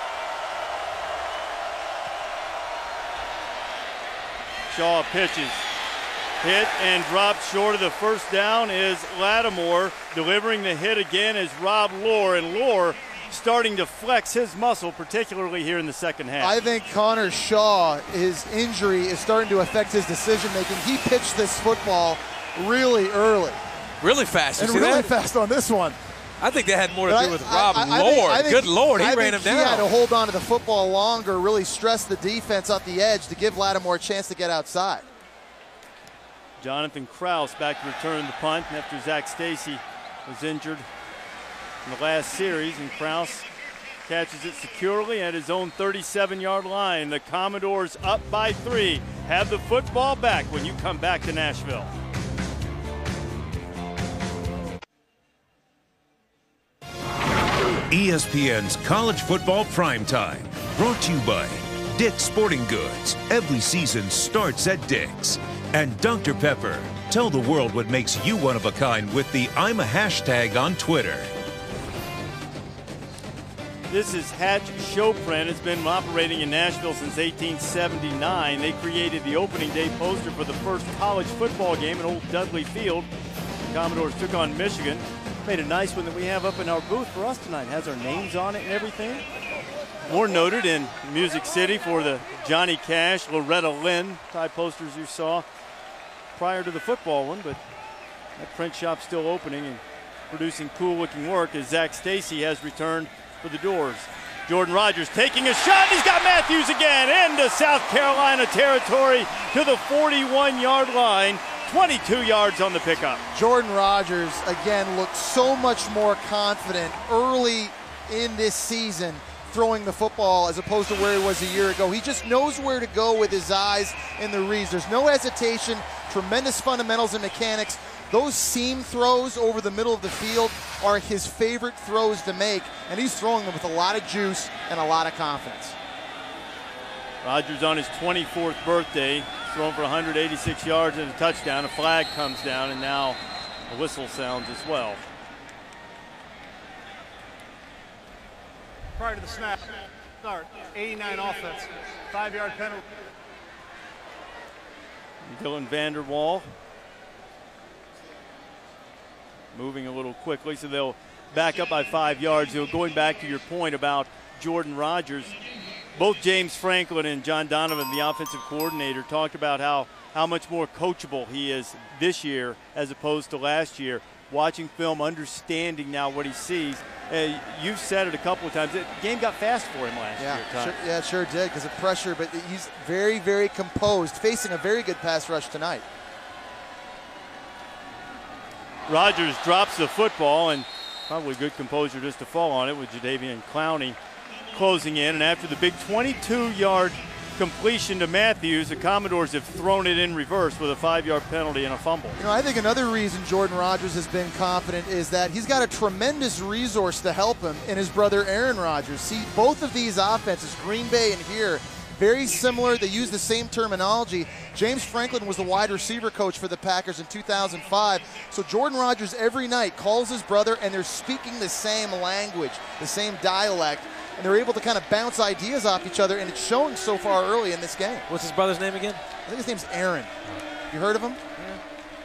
Shaw pitches. Hit and dropped short of the first down is Lattimore. Delivering the hit again is Rob Lohr, and Lohr starting to flex his muscle, particularly here in the second half. I think Connor Shaw, his injury is starting to affect his decision making. He pitched this football really early. Really fast. You and see really that? fast on this one. I think that had more to But do I, with Rob I, I, Lohr. I think, I think, Good Lord, he I ran think him he down. had to hold on to the football longer, really stress the defense off the edge to give Lattimore a chance to get outside. Jonathan Krause back to return the punt after Zach Stacy was injured in the last series, and Krause catches it securely at his own thirty-seven yard line. The Commodores up by three. Have the football back when you come back to Nashville. E S P N's College Football Primetime, brought to you by Dick's Sporting Goods. Every season starts at Dick's. And Doctor Pepper. Tell the world what makes you one of a kind with the I'm a hashtag on Twitter. This is Hatch Showprint. It's been operating in Nashville since eighteen seventy-nine. They created the opening day poster for the first college football game at Old Dudley Field. The Commodores took on Michigan. Made a nice one that we have up in our booth for us tonight. It has our names on it and everything. More noted in Music City for the Johnny Cash, Loretta Lynn type posters you saw prior to the football one, but that print shop's still opening and producing cool looking work as Zach Stacy has returned for the Doors. Jordan Rogers taking a shot. He's got Matthews again into South Carolina territory to the forty-one yard line. twenty-two yards on the pickup. Jordan Rogers, again, looked so much more confident early in this season throwing the football as opposed to where he was a year ago. He just knows where to go with his eyes and the reads. There's no hesitation, tremendous fundamentals and mechanics. Those seam throws over the middle of the field are his favorite throws to make, and he's throwing them with a lot of juice and a lot of confidence. Rogers on his twenty-fourth birthday, throwing for one hundred eighty-six yards and a touchdown. A flag comes down, and now a whistle sounds as well. Prior to the snap, start, eighty-nine offense, five yard penalty. Dylan Vanderwall moving a little quickly, so they'll back up by five yards. So going back to your point about Jordan Rogers, both James Franklin and John Donovan, the offensive coordinator, talked about how, how much more coachable he is this year as opposed to last year. Watching film, understanding now what he sees. Uh, you've said it a couple of times. The game got fast for him last yeah, year. At sure, yeah, it sure did because of pressure, but he's very, very composed, facing a very good pass rush tonight. Rogers drops the football, and probably good composure just to fall on it with Jadeveon Clowney closing in. And after the big twenty-two yard completion to Matthews, the Commodores have thrown it in reverse with a five yard penalty and a fumble. You know, I think another reason Jordan Rogers has been confident is that he's got a tremendous resource to help him in his brother Aaron Rodgers. See, both of these offenses, Green Bay and here, very similar. They use the same terminology. James Franklin was the wide receiver coach for the Packers in two thousand five. So Jordan Rogers every night calls his brother, and they're speaking the same language, the same dialect. And they're able to kind of bounce ideas off each other, and it's showing so far early in this game. What's his brother's name again? I think his name's Aaron. You heard of him? Yeah.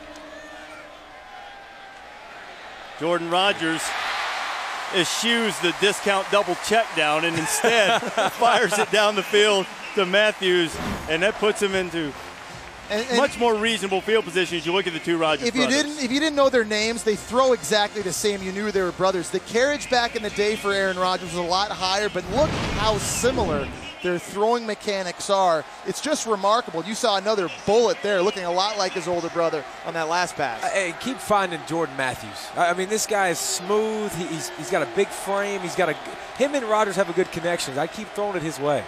Jordan Rogers eschews the discount double check down and instead fires it down the field to Matthews, and that puts him into And, and much more reasonable field position as you look at the two Rogers if you brothers. didn't, if you didn't know their names, they throw exactly the same. You knew they were brothers. The carriage back in the day for Aaron Rodgers was a lot higher, but look how similar their throwing mechanics are. It's just remarkable. You saw another bullet there, looking a lot like his older brother on that last pass. Hey, keep finding Jordan Matthews. I mean, this guy is smooth. He, he's he's got a big frame. He's got a him and Rodgers have a good connection. I keep throwing it his way.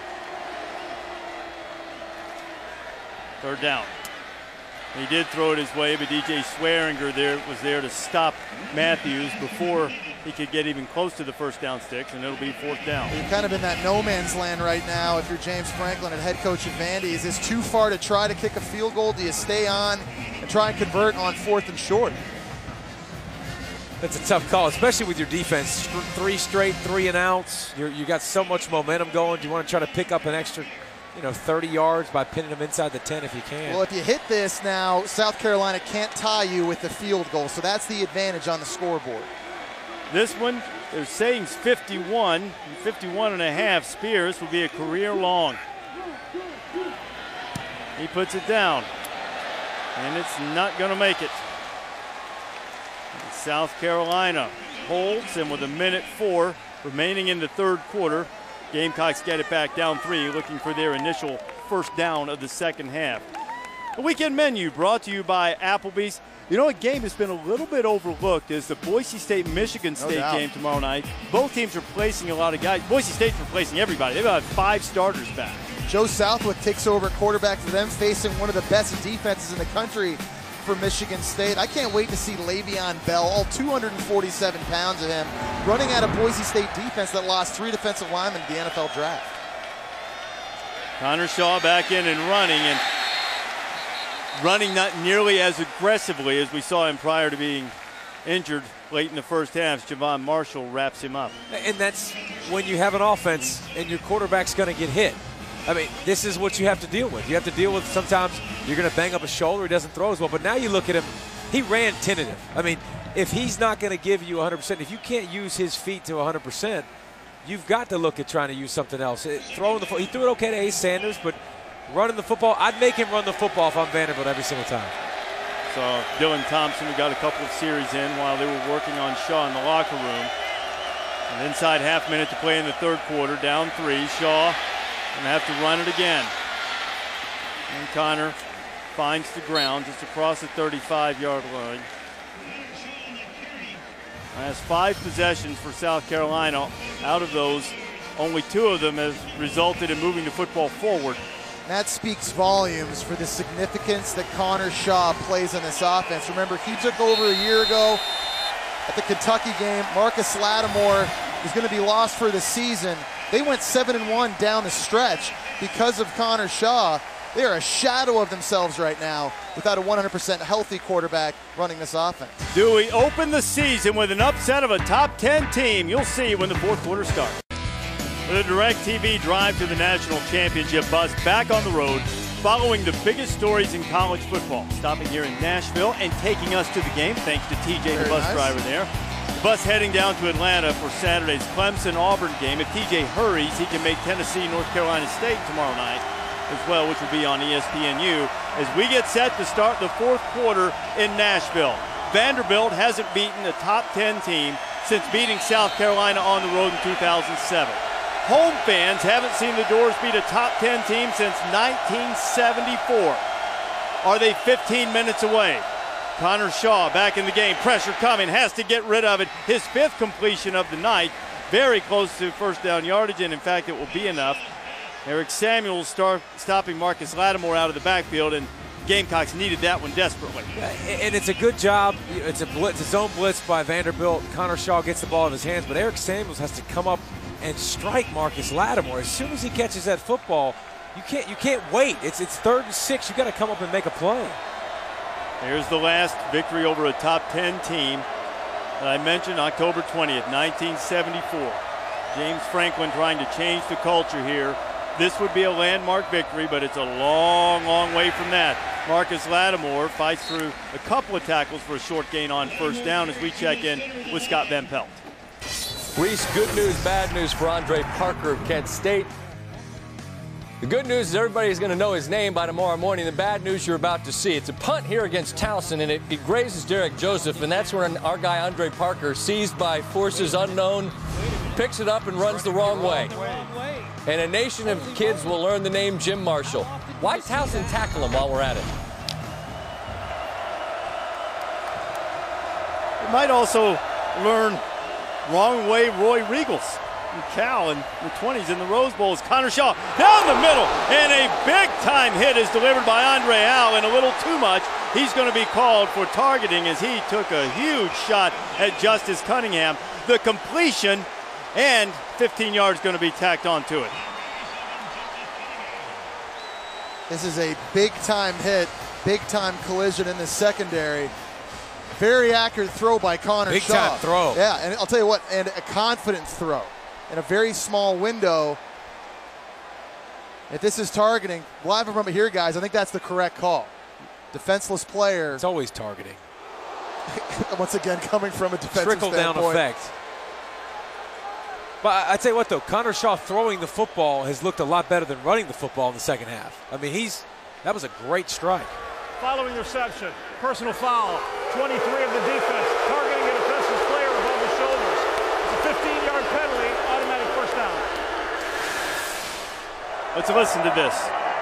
Third down. He did throw it his way, but D J Swearinger there was there to stop Matthews before he could get even close to the first down sticks, and it'll be fourth down. You're kind of in that no man's land right now if you're James Franklin and head coach of Vandy. Is this too far to try to kick a field goal? Do you stay on and try and convert on fourth and short? That's a tough call, especially with your defense. Three straight, three and outs. You're, you got so much momentum going. Do you want to try to pick up an extra, you know, thirty yards by pinning them inside the ten if you can? Well, if you hit this now, South Carolina can't tie you with the field goal, so that's the advantage on the scoreboard. This one, they're saying fifty-one, fifty-one and a half. Spears will be a career long. He puts it down, and it's not going to make it. South Carolina holds, and with a minute four remaining in the third quarter, Gamecocks get it back down three, looking for their initial first down of the second half. The weekend menu brought to you by Applebee's. You know, a game that's been a little bit overlooked is the Boise State-Michigan State doubt. game tomorrow night. Both teams are replacing a lot of guys. Boise State's replacing everybody. They've got five starters back. Joe Southwick takes over at quarterback for them, facing one of the best defenses in the country for Michigan State. I can't wait to see Le'Veon Bell, all two hundred forty-seven pounds of him, running at a Boise State defense that lost three defensive linemen in the N F L draft. Connor Shaw back in and running, and running not nearly as aggressively as we saw him prior to being injured late in the first half. Javon Marshall wraps him up. And that's when you have an offense and your quarterback's going to get hit. I mean, this is what you have to deal with. You have to deal with sometimes you're going to bang up a shoulder, he doesn't throw as well. But now you look at him, he ran tentative. I mean, if he's not going to give you one hundred percent, if you can't use his feet to one hundred percent, you've got to look at trying to use something else. It, throwing the He threw it okay to Ace Sanders, but running the football, I'd make him run the football if I'm Vanderbilt every single time. So Dylan Thompson, who got a couple of series in while they were working on Shaw in the locker room. An inside half minute to play in the third quarter, down three. Shaw going to have to run it again. And Connor finds the ground just across the thirty-five-yard line. Has five possessions for South Carolina. Out of those, only two of them has resulted in moving the football forward. That speaks volumes for the significance that Connor Shaw plays in this offense. Remember, he took over a year ago at the Kentucky game. Marcus Lattimore is going to be lost for the season. They went seven and one down the stretch because of Connor Shaw. They are a shadow of themselves right now without a one hundred percent healthy quarterback running this offense. Do we open the season with an upset of a top ten team? You'll see when the fourth quarter starts. With a DirecTV drive to the national championship bus back on the road, following the biggest stories in college football. Stopping here in Nashville and taking us to the game, thanks to T J, the bus nice. driver there. The bus heading down to Atlanta for Saturday's Clemson-Auburn game. If T J hurries, he can make Tennessee, North Carolina State tomorrow night as well, which will be on E S P N U, as we get set to start the fourth quarter in Nashville. Vanderbilt hasn't beaten a top ten team since beating South Carolina on the road in two thousand seven. Home fans haven't seen the Doors beat a top ten team since nineteen seventy-four. Are they fifteen minutes away? Connor Shaw back in the game. Pressure coming. Has to get rid of it. His fifth completion of the night. Very close to first down yardage, and in fact, it will be enough. Eric Samuels start, stopping Marcus Lattimore out of the backfield, and Gamecocks needed that one desperately. And it's a good job. It's a blitz, a zone blitz by Vanderbilt. Connor Shaw gets the ball in his hands, but Eric Samuels has to come up and strike Marcus Lattimore. As soon as he catches that football, you can't you can't wait. It's it's third and six. You got to come up and make a play. Here's the last victory over a top ten team that I mentioned, October twentieth, nineteen seventy-four. James Franklin trying to change the culture here. This would be a landmark victory, but it's a long, long way from that. Marcus Lattimore fights through a couple of tackles for a short gain on first down as we check in with Scott Van Pelt. Reese, good news, bad news for Andre Parker of Kent State. The good news is everybody's going to know his name by tomorrow morning. The bad news you're about to see. It's a punt here against Towson, and it, it grazes Derek Joseph, and that's when our guy Andre Parker, seized by forces unknown, picks it up and runs the wrong way. And a nation of kids will learn the name Jim Marshall. Why Towson tackle him while we're at it? You might also learn wrong way Roy Regals. Cal in the twenties in the Rose Bowl is Connor Shaw down the middle, and a big-time hit is delivered by Andre Al, and a little too much. He's going to be called for targeting as he took a huge shot at Justice Cunningham. The completion and fifteen yards going to be tacked onto it. This is a big-time hit, big-time collision in the secondary. Very accurate throw by Connor Big Shaw. time throw. Yeah, and I'll tell you what, and a confident throw in a very small window. If this is targeting, live from here, guys, I think that's the correct call. Defenseless player. It's always targeting. Once again, coming from a defensive Trickle down standpoint. effect. But I tell you what, though, Connor Shaw throwing the football has looked a lot better than running the football in the second half. I mean, he's that was a great strike. Following reception, personal foul, twenty-three of the defense, targeting a defensive player above the shoulders. It's a fifteen-yard penalty, automatic first down. Let's listen to this.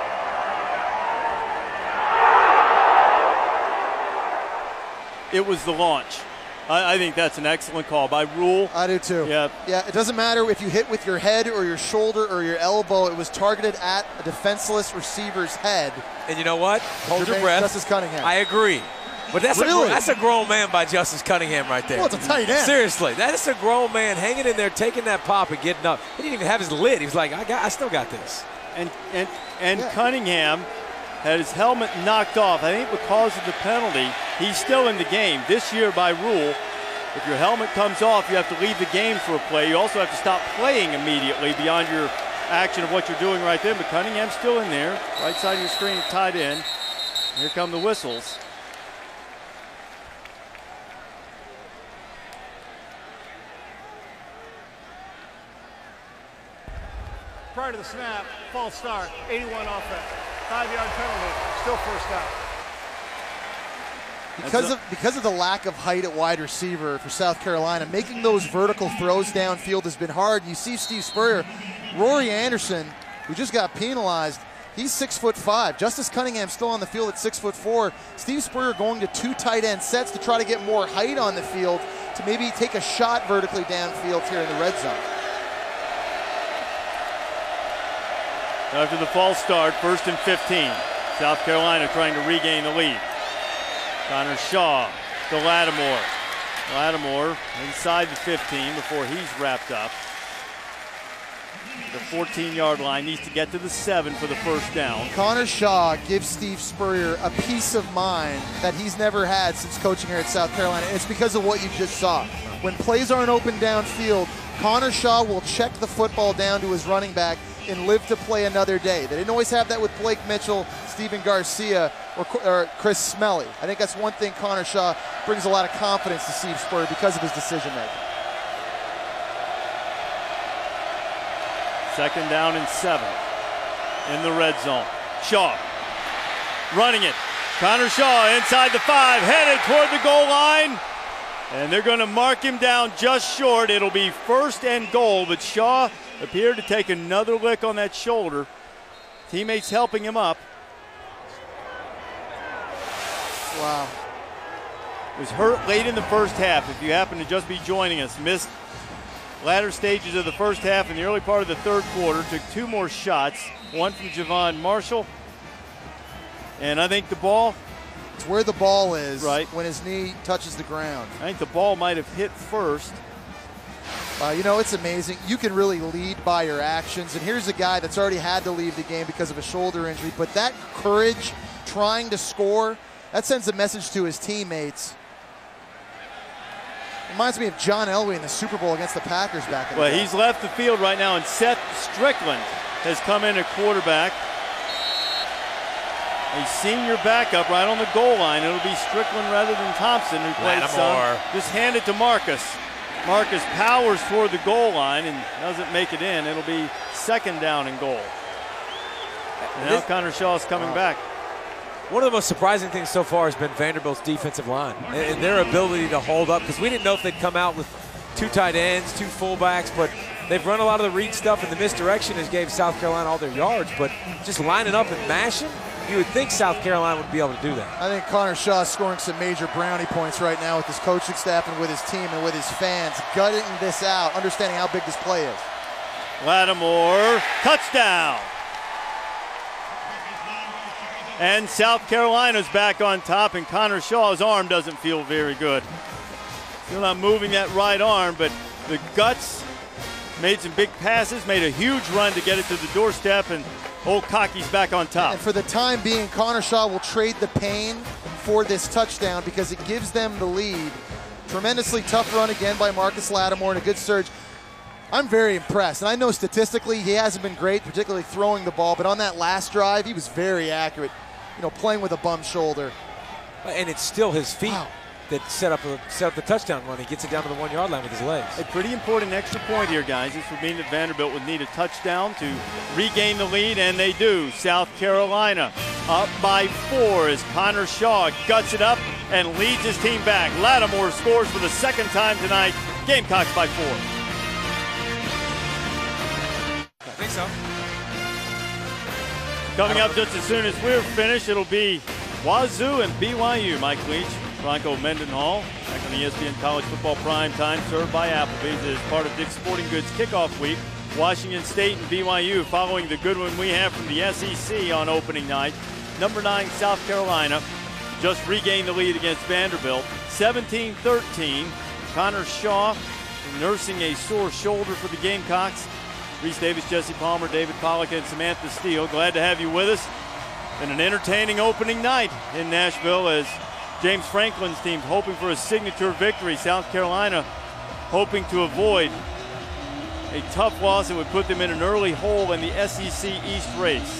It was the launch. I, I think that's an excellent call by rule. I do too. Yeah. Yeah, it doesn't matter if you hit with your head or your shoulder or your elbow. It was targeted at a defenseless receiver's head. And you know what? Hold Jermaine your breath. Justice Cunningham. I agree. But that's, Really? a, that's a grown man by Justice Cunningham right there. Well, it's a tight end. Seriously, that is a grown man hanging in there, taking that pop and getting up. He didn't even have his lid. He was like, I got, I still got this. And and and Yeah. Cunningham had his helmet knocked off. I think because of the penalty, he's still in the game. This year, by rule, if your helmet comes off, you have to leave the game for a play. You also have to stop playing immediately beyond your action of what you're doing right there. But Cunningham's still in there, right side of your screen, tied in. Here come the whistles. Prior to the snap, false start, eighty-one offense, five-yard penalty, still first down. Because of because of the lack of height at wide receiver for South Carolina, making those vertical throws downfield has been hard. You see Steve Spurrier, Rory Anderson, who just got penalized. He's six foot five. Justice Cunningham still on the field at six foot four. Steve Spurrier going to two tight end sets to try to get more height on the field to maybe take a shot vertically downfield here in the red zone. After the false start, first and fifteen. South Carolina trying to regain the lead. Connor Shaw to Lattimore. Lattimore inside the fifteen before he's wrapped up. The fourteen-yard line needs to get to the seven for the first down. Connor Shaw gives Steve Spurrier a peace of mind that he's never had since coaching here at South Carolina. And it's because of what you just saw. When plays aren't open downfield, Connor Shaw will check the football down to his running back and live to play another day. They didn't always have that with Blake Mitchell, Steven Garcia, or, or Chris Smelly. I think that's one thing Connor Shaw brings a lot of confidence to Steve Spurrier because of his decision making. Second down and seven in the red zone. Shaw running it. Connor Shaw inside the five, headed toward the goal line. And they're going to mark him down just short. It'll be first and goal, but Shaw appeared to take another lick on that shoulder. Teammates helping him up. Wow. Was hurt late in the first half. If you happen to just be joining us, missed latter stages of the first half and the early part of the third quarter. Took two more shots, one from Javon Marshall. And I think the ball, it's where the ball is right when his knee touches the ground. I think the ball might have hit first. Uh, you know, it's amazing. You can really lead by your actions. And here's a guy that's already had to leave the game because of a shoulder injury. But that courage, trying to score, that sends a message to his teammates. Reminds me of John Elway in the Super Bowl against the Packers back in the Well, day. he's left the field right now, and Seth Strickland has come in at quarterback. A senior backup right on the goal line. It'll be Strickland rather than Thompson, who played some. Just hand it to Marcus. Marcus powers toward the goal line and doesn't make it in. It'll be second down and goal. And now Connor Shaw's coming uh, back. One of the most surprising things so far has been Vanderbilt's defensive line and, and their ability to hold up, because we didn't know if they'd come out with two tight ends, two fullbacks, but they've run a lot of the read stuff, and the misdirection has gave South Carolina all their yards. But just lining up and mashing, you would think South Carolina would be able to do that. I think Connor Shaw is scoring some major brownie points right now with his coaching staff and with his team and with his fans, gutting this out, understanding how big this play is. Lattimore, touchdown. And South Carolina's back on top, and Connor Shaw's arm doesn't feel very good. Still not moving that right arm, but the guts, made some big passes, made a huge run to get it to the doorstep, and Old Cocky's back on top. And for the time being, Connor Shaw will trade the pain for this touchdown because it gives them the lead. Tremendously tough run again by Marcus Lattimore and a good surge. I'm very impressed, and I know statistically he hasn't been great, particularly throwing the ball, but on that last drive, he was very accurate, you know, playing with a bum shoulder. And it's still his feet wow. that set up, a, set up the touchdown run. He gets it down to the one-yard line with his legs. A pretty important extra point here, guys. This would mean that Vanderbilt would need a touchdown to regain the lead, and they do. South Carolina up by four as Connor Shaw guts it up and leads his team back. Lattimore scores for the second time tonight. Gamecocks by four. I think so. Coming up just as soon as we're finished, it'll be Wazoo and B Y U. Mike Leach, Bronco Mendenhall, back on the E S P N College Football Prime Time, served by Applebee's as part of Dick's Sporting Goods kickoff week. Washington State and B Y U following the good one we have from the S E C on opening night. Number nine, South Carolina, just regained the lead against Vanderbilt, seventeen thirteen. Connor Shaw nursing a sore shoulder for the Gamecocks. Reese Davis, Jesse Palmer, David Pollock, and Samantha Steele. Glad to have you with us. And an entertaining opening night in Nashville as James Franklin's team hoping for a signature victory. South Carolina hoping to avoid a tough loss that would put them in an early hole in the S E C East race.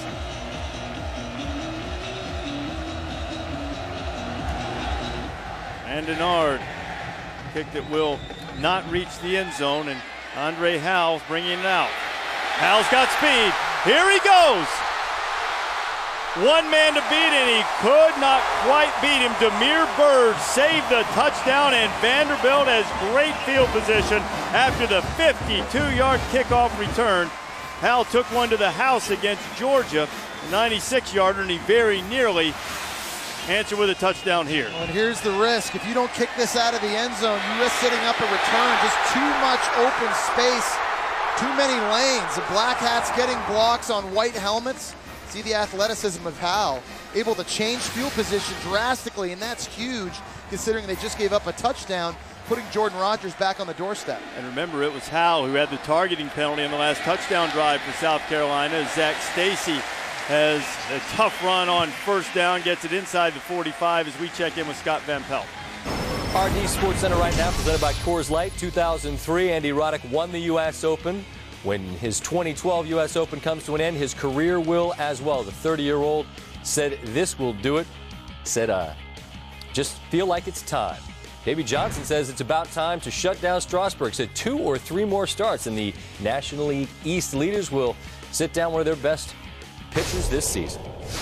And Denard, kick that will not reach the end zone, and Andre Howell's bringing it out. Howell's got speed. Here he goes. One man to beat, and he could not quite beat him. Demir Bird saved the touchdown, and Vanderbilt has great field position after the fifty-two-yard kickoff return. Howell took one to the house against Georgia, a ninety-six-yarder, and he very nearly answered with a touchdown here. Well, and here's the risk. If you don't kick this out of the end zone, you risk setting up a return. Just too much open space, too many lanes. The Black Hats getting blocks on white helmets. See the athleticism of Howell, able to change field position drastically, and that's huge considering they just gave up a touchdown, putting Jordan Rogers back on the doorstep. And remember, it was Howell who had the targeting penalty on the last touchdown drive for South Carolina. Zach Stacy has a tough run on first down, gets it inside the forty-five as we check in with Scott Van Pelt. R D Sports Center right now, presented by Coors Light. two thousand three, Andy Roddick won the U S Open. When his twenty twelve U S Open comes to an end, his career will as well. The thirty-year-old said this will do it. Said, uh, just feel like it's time. Davey Johnson says it's about time to shut down Strasburg. Said two or three more starts, and the National League East leaders will sit down one of their best pitchers this season.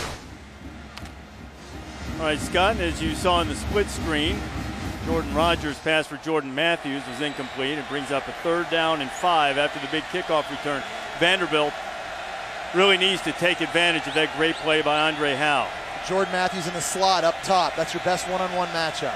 All right, Scott, as you saw on the split screen, Jordan Rogers' pass for Jordan Matthews was incomplete. It brings up a third down and five after the big kickoff return. Vanderbilt really needs to take advantage of that great play by Andre Howell. Jordan Matthews in the slot up top. That's your best one-on-one matchup.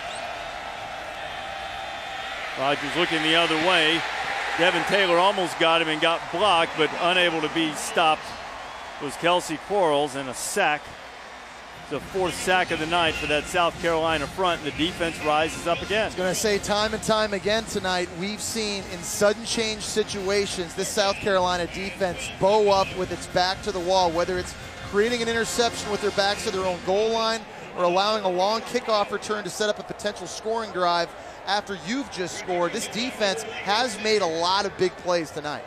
Rogers looking the other way. Devin Taylor almost got him and got blocked, but unable to be stopped was Kelsey Quarles, and a sack. The fourth sack of the night for that South Carolina front, and the defense rises up again. I was going to say, time and time again tonight, we've seen in sudden change situations this South Carolina defense bow up with its back to the wall, whether it's creating an interception with their backs to their own goal line or allowing a long kickoff return to set up a potential scoring drive after you've just scored. This defense has made a lot of big plays tonight.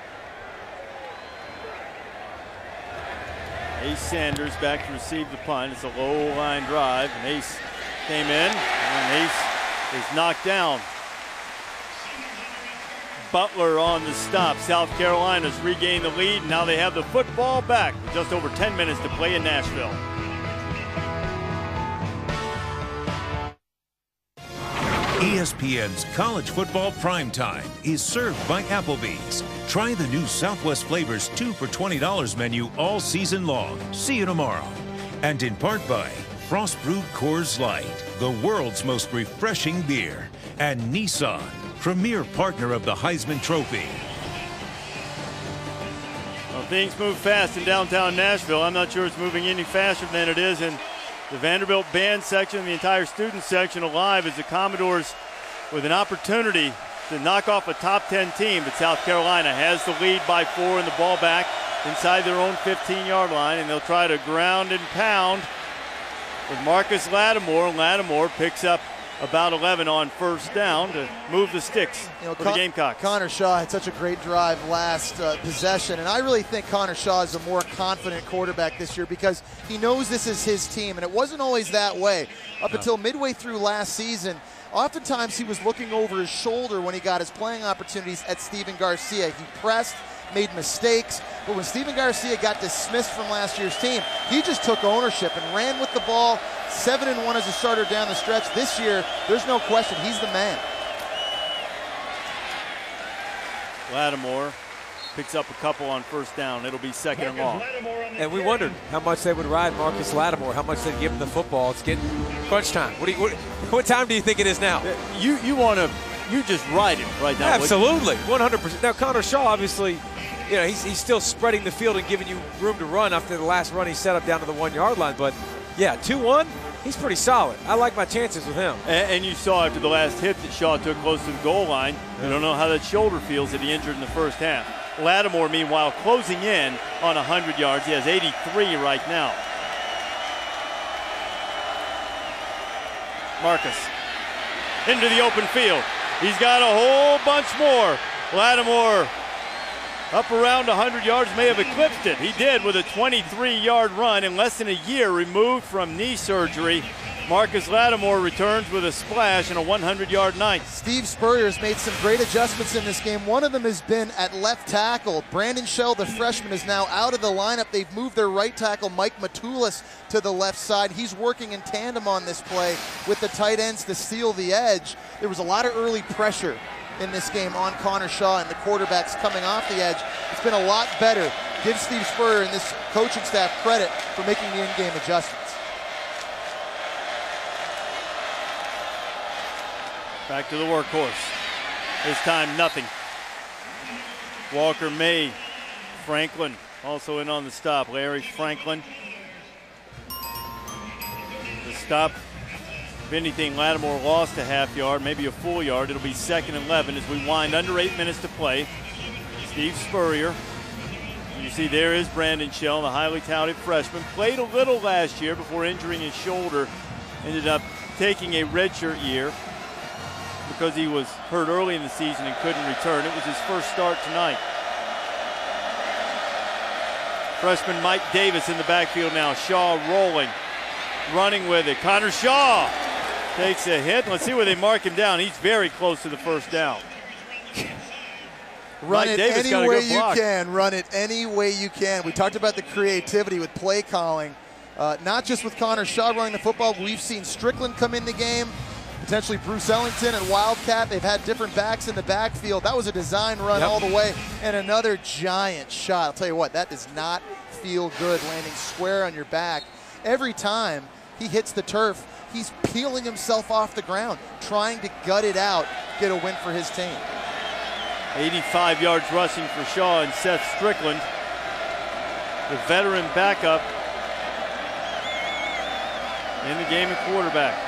Ace Sanders back to receive the punt. It's a low line drive, and Ace came in, and Ace is knocked down Butler on the stop. South Carolina's regained the lead. Now they have the football back with just over ten minutes to play in Nashville. E S P N's College Football Primetime is served by Applebee's. Try the new Southwest Flavors two for twenty dollars menu all season long. See you tomorrow. And in part by Frost Brewed Coors Light, the world's most refreshing beer. And Nissan, premier partner of the Heisman Trophy. Well, things move fast in downtown Nashville. I'm not sure it's moving any faster than it is in the Vanderbilt band section, the entire student section alive as the Commodores with an opportunity to knock off a top ten team. But South Carolina has the lead by four and the ball back inside their own fifteen-yard line, and they'll try to ground and pound with Marcus Lattimore. Lattimore picks up about eleven on first down to move the sticks you know, for Con- the Gamecocks. Connor Shaw had such a great drive last uh, possession, and I really think Connor Shaw is a more confident quarterback this year because he knows this is his team, and it wasn't always that way. Up no. until midway through last season, oftentimes he was looking over his shoulder when he got his playing opportunities at Stephen Garcia. He pressed, made mistakes, but when Stephen Garcia got dismissed from last year's team, he just took ownership and ran with the ball. Seven and one as a starter down the stretch. This year, there's no question, he's the man. Lattimore picks up a couple on first down. It'll be second and long. And we wondered how much they would ride Marcus Lattimore, how much they'd give him the football. It's getting crunch time. What, do you, what, what time do you think it is now? You you want to, you just ride him right now. Absolutely, one hundred percent. Now, Connor Shaw, obviously, you know, he's, he's still spreading the field and giving you room to run after the last run he set up down to the one-yard line. But, yeah, two one, he's pretty solid. I like my chances with him. And, and you saw after the last hit that Shaw took close to the goal line. You don't know how that shoulder feels that he injured in the first half. Lattimore, meanwhile, closing in on one hundred yards. He has eighty-three right now. Marcus into the open field. He's got a whole bunch more. Lattimore up around one hundred yards, may have eclipsed it. He did with a twenty-three-yard run in less than a year removed from knee surgery. Marcus Lattimore returns with a splash and a one hundred-yard night. Steve Spurrier's made some great adjustments in this game. One of them has been at left tackle. Brandon Shell, the freshman, is now out of the lineup. They've moved their right tackle, Mike Matulis, to the left side. He's working in tandem on this play with the tight ends to seal the edge. There was a lot of early pressure in this game on Connor Shaw and the quarterbacks coming off the edge. It's been a lot better. Give Steve Spurrier and this coaching staff credit for making the in-game adjustments. Back to the workhorse. This time, nothing. Walker May, Franklin also in on the stop. Larry Franklin. The stop. If anything, Lattimore lost a half yard, maybe a full yard. It'll be second and eleven as we wind under eight minutes to play. Steve Spurrier. You see there is Brandon Shell, the highly touted freshman. Played a little last year before injuring his shoulder. Ended up taking a redshirt year because he was hurt early in the season and couldn't return. It was his first start tonight. Freshman Mike Davis in the backfield now. Shaw rolling, running with it. Connor Shaw takes a hit. Let's see where they mark him down. He's very close to the first down. Run Mike it Davis any got a way good you block. can. Run it any way you can. We talked about the creativity with play calling. Uh, not just with Connor Shaw running the football. We've seen Strickland come in the game. Potentially Bruce Ellington and Wildcat. They've had different backs in the backfield. That was a design run Yep. all the way. And another giant shot. I'll tell you what, that does not feel good, landing square on your back. Every time he hits the turf, he's peeling himself off the ground, trying to gut it out, get a win for his team. eighty-five yards rushing for Shaw and Seth Strickland, the veteran backup in the game at quarterback.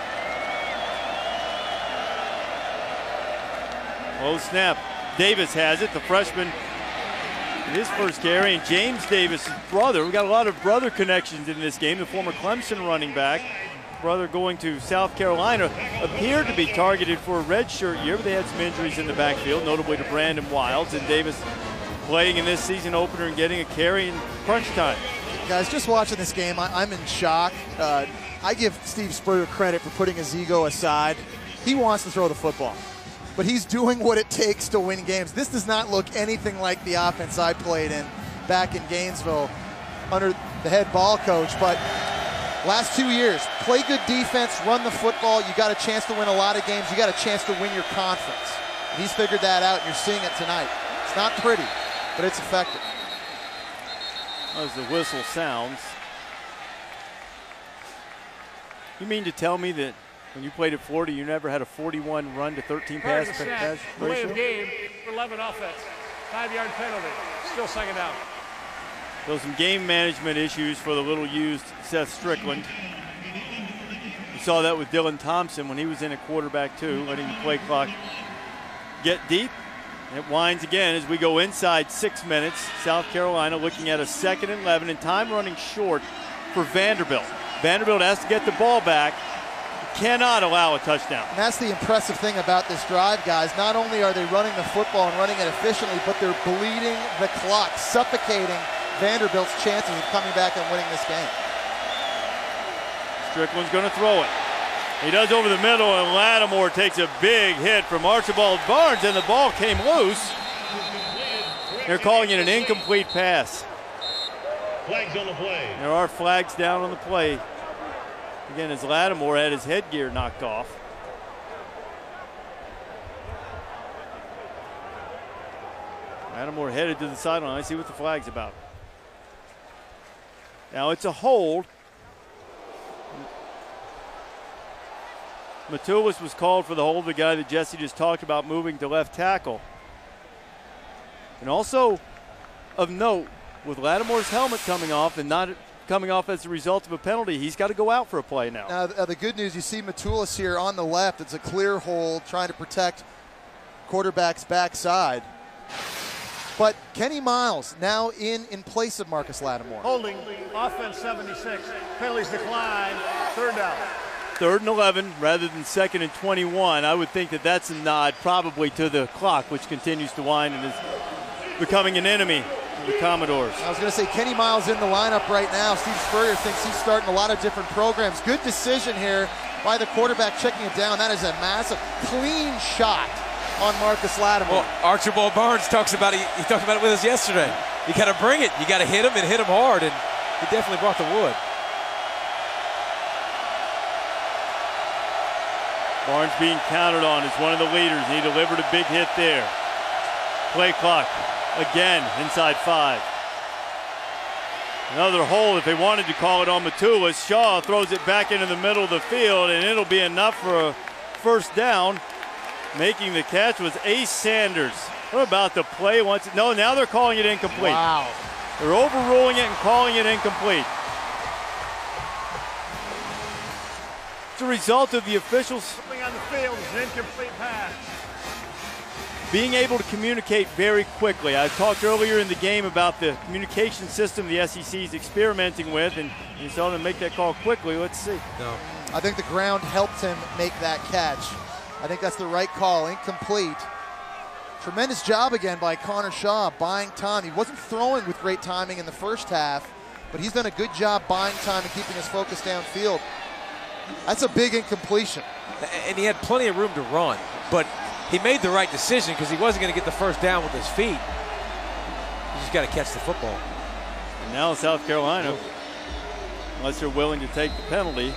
Low snap. Davis has it, the freshman. His first carry, and James Davis' brother. We got a lot of brother connections in this game. The former Clemson running back, brother going to South Carolina, appeared to be targeted for a redshirt year, but they had some injuries in the backfield, notably to Brandon Wilds, and Davis playing in this season opener and getting a carry in crunch time. Guys, just watching this game, I, I'm in shock. Uh, I give Steve Spurrier credit for putting his ego aside. He wants to throw the football. but he's doing what it takes to win games. This does not look anything like the offense I played in back in Gainesville under the head ball coach. But last two years, play good defense, run the football. You got a chance to win a lot of games. You got a chance to win your conference. And he's figured that out, and you're seeing it tonight. It's not pretty, but it's effective. As the whistle sounds. You mean to tell me that when you played at Florida, you never had a forty-one run to thirteen pass pass Delay of ratio? game for eleven offense. Five-yard penalty. Still second down. So some game management issues for the little used Seth Strickland. You saw that with Dylan Thompson when he was in at quarterback too, letting the play clock get deep. It winds again as we go inside six minutes. South Carolina looking at a second and eleven, and time running short for Vanderbilt. Vanderbilt has to get the ball back. Cannot allow a touchdown. And that's the impressive thing about this drive, guys. Not only are they running the football and running it efficiently, but they're bleeding the clock, suffocating Vanderbilt's chances of coming back and winning this game. Strickland's going to throw it. He does over the middle, and Lattimore takes a big hit from Archibald Barnes, and the ball came loose. They're calling it an incomplete pass. Flags on the play. There are flags down on the play. Again, as Lattimore had his headgear knocked off. Lattimore headed to the sideline. I see what the flag's about. Now it's a hold. Matulis was called for the hold, the guy that Jesse just talked about moving to left tackle. And also of note, with Lattimore's helmet coming off and not coming off as a result of a penalty, he's got to go out for a play now. Now, uh, the good news, you see Matulis here on the left. It's a clear hold, trying to protect quarterback's backside. But Kenny Miles now in in place of Marcus Lattimore. Holding, offense seventy-six. Penalties decline, third down. Third and eleven rather than second and twenty-one. I would think that that's a nod probably to the clock, which continues to wind and is becoming an enemy of the Commodores. I was going to say Kenny Miles in the lineup right now. Steve Spurrier thinks he's starting a lot of different programs. Good decision here by the quarterback checking it down. That is a massive, clean shot on Marcus Lattimore. Well, Archibald Barnes talks about it. He talked about it with us yesterday. You got to bring it. You got to hit him and hit him hard, and he definitely brought the wood. Barnes being counted on as one of the leaders. He delivered a big hit there. Play clock again inside five. Another hold if they wanted to call it on Matulis. Shaw throws it back into the middle of the field, and it'll be enough for a first down. Making the catch was Ace Sanders. What about the play once? No, now they're calling it incomplete. Wow. They're overruling it and calling it incomplete. It's a result of the officials Something on the field is an incomplete pass. being able to communicate very quickly. I talked earlier in the game about the communication system the S E C is experimenting with, and you saw them make that call quickly. Let's see. No. I think the ground helped him make that catch. I think that's the right call. Incomplete. Tremendous job again by Connor Shaw, buying time. He wasn't throwing with great timing in the first half, but he's done a good job buying time and keeping his focus downfield. That's a big incompletion. And he had plenty of room to run, but he made the right decision because he wasn't going to get the first down with his feet. You just got to catch the football. And now South Carolina, unless they're willing to take the penalty.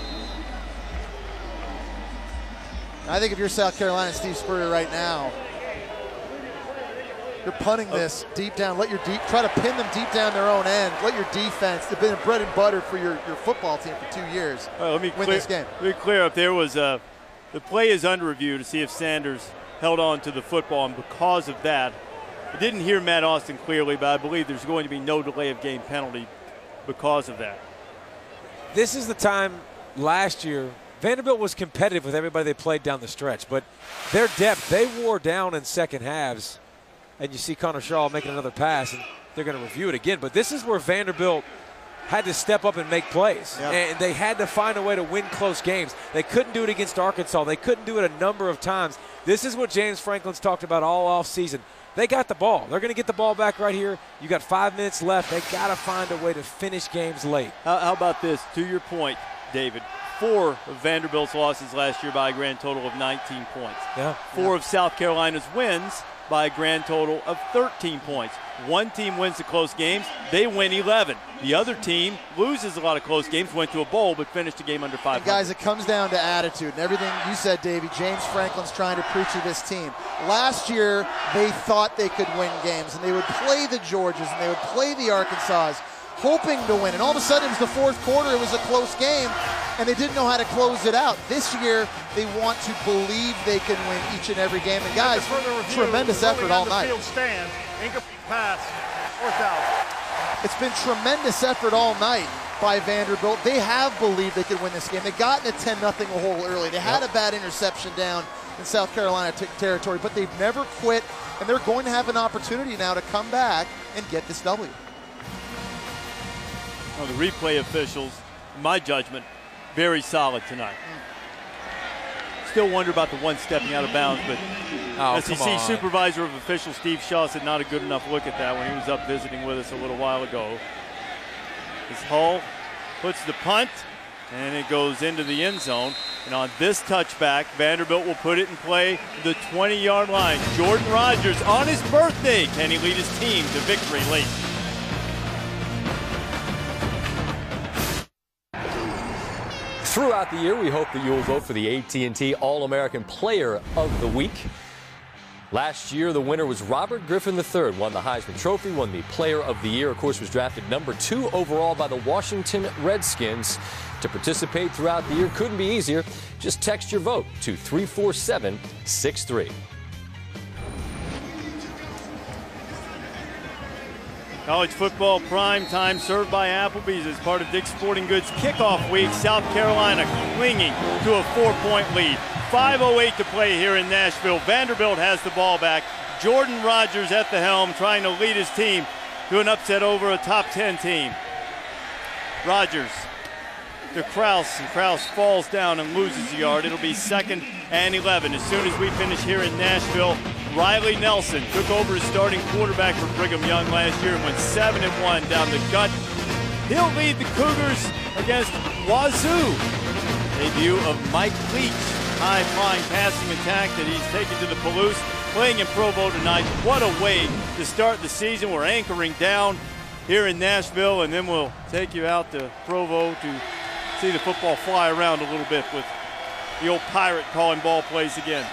I think if you're South Carolina and Steve Spurrier right now, you're punting this deep down. Let your deep try to pin them deep down their own end. Let your defense, they've been bread and butter for your, your football team for two years. All right, let me win clear, this game. Let me clear up. There was a, the play is under review to see if Sanders held on to the football, and because of that, I didn't hear Matt Austin clearly, but I believe there's going to be no delay of game penalty because of that. This is the time last year Vanderbilt was competitive with everybody they played down the stretch, but their depth, they wore down in second halves. And you see Connor Shaw making another pass, and they're going to review it again. But this is where Vanderbilt had to step up and make plays. Yep. And they had to find a way to win close games. They couldn't do it against Arkansas. They couldn't do it a number of times. This is what James Franklin's talked about all offseason. They got the ball. They're going to get the ball back right here. You got five minutes left. They got to find a way to finish games late. How, how about this? To your point, David, four of Vanderbilt's losses last year by a grand total of nineteen points. Yeah. Four yeah. of South Carolina's wins by a grand total of thirteen points. One team wins the close games, they win eleven. The other team loses a lot of close games, went to a bowl, but finished the game under five hundred. And guys, it comes down to attitude and everything you said, Davey. James Franklin's trying to preach to this team. Last year, they thought they could win games, and they would play the Georgias and they would play the Arkansas, hoping to win. And all of a sudden, it was the fourth quarter, it was a close game, and they didn't know how to close it out. This year, they want to believe they can win each and every game. And guys, review, tremendous effort all night. Field stand, incomplete pass, fourth down. It's been tremendous effort all night by Vanderbilt. They have believed they could win this game. They got in a ten nothing hole early. They had yep. a bad interception down in South Carolina t- territory, but they've never quit, and they're going to have an opportunity now to come back and get this W. Well, the replay officials, in my judgment, very solid tonight. Still wonder about the one stepping out of bounds, but oh, S E C Supervisor of Officials Steve Shaw said not a good enough look at that when he was up visiting with us a little while ago. As Hull puts the punt, and it goes into the end zone. And on this touchback, Vanderbilt will put it in play the twenty-yard line. Jordan Rogers on his birthday. Can he lead his team to victory late? Throughout the year, we hope that you will vote for the A T and T All-American Player of the Week. Last year, the winner was Robert Griffin the third, won the Heisman Trophy, won the Player of the Year, of course, was drafted number two overall by the Washington Redskins. To participate throughout the year couldn't be easier. Just text your vote to three four seven six three. College football prime time served by Applebee's as part of Dick's Sporting Goods kickoff week. South Carolina clinging to a four-point lead. five oh eight to play here in Nashville. Vanderbilt has the ball back. Jordan Rogers at the helm trying to lead his team to an upset over a top ten team. Rogers to Kraus, and Kraus falls down and loses a yard. It'll be second and eleven. As soon as we finish here in Nashville, Riley Nelson took over as starting quarterback for Brigham Young last year and went seven and one down the gut. He'll lead the Cougars against Wazoo. Debut of Mike Leach, high-flying passing attack that he's taken to the Palouse, playing in Provo tonight. What a way to start the season. We're anchoring down here in Nashville, and then we'll take you out to Provo to see the football fly around a little bit with the old Pirate calling ball plays again.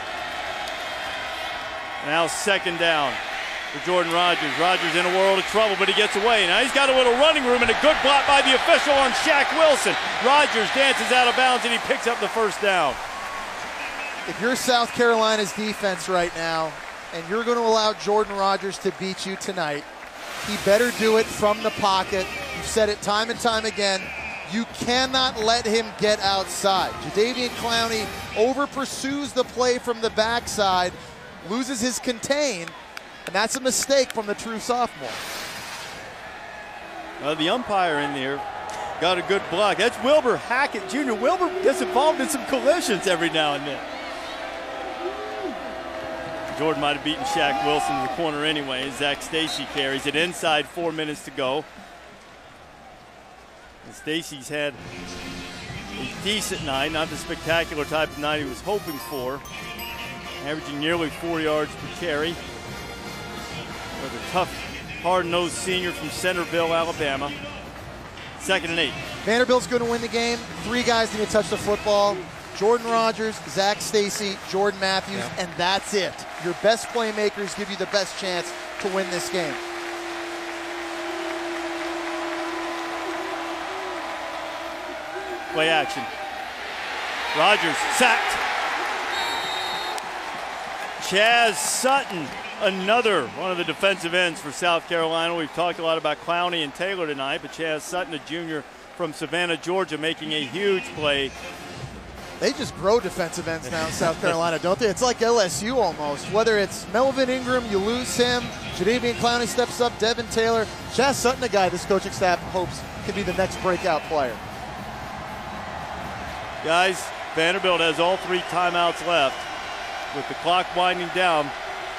Now second down for Jordan Rogers. Rogers in a world of trouble, but he gets away. Now he's got a little running room and a good block by the official on Shaq Wilson. Rogers dances out of bounds and he picks up the first down. If you're South Carolina's defense right now and you're going to allow Jordan Rogers to beat you tonight, he better do it from the pocket. You've said it time and time again. You cannot let him get outside. Jadeveon Clowney over pursues the play from the backside, loses his contain, and that's a mistake from the true sophomore. Uh, the umpire in there got a good block. That's Wilbur Hackett Junior Wilbur gets involved in some collisions every now and then. Jordan might have beaten Shaq Wilson in the corner anyway. Zach Stacy carries it inside, four minutes to go. And Stacy's had a decent night, not the spectacular type of night he was hoping for. Averaging nearly four yards per carry. With a tough, hard-nosed senior from Centerville, Alabama. Second and eight. Vanderbilt's going to win the game. Three guys need to touch the football. Jordan Rogers, Zach Stacy, Jordan Matthews, yeah. and that's it. Your best playmakers give you the best chance to win this game. Play action. Rogers sacked. Chaz Sutton, another one of the defensive ends for South Carolina. We've talked a lot about Clowney and Taylor tonight, but Chaz Sutton, a junior from Savannah, Georgia, making a huge play. They just grow defensive ends now in South Carolina, don't they? It's like L S U almost. Whether it's Melvin Ingram, you lose him. Jadeveon Clowney steps up. Devin Taylor. Chaz Sutton, a guy this coaching staff hopes can be the next breakout player. Guys, Vanderbilt has all three timeouts left. With the clock winding down,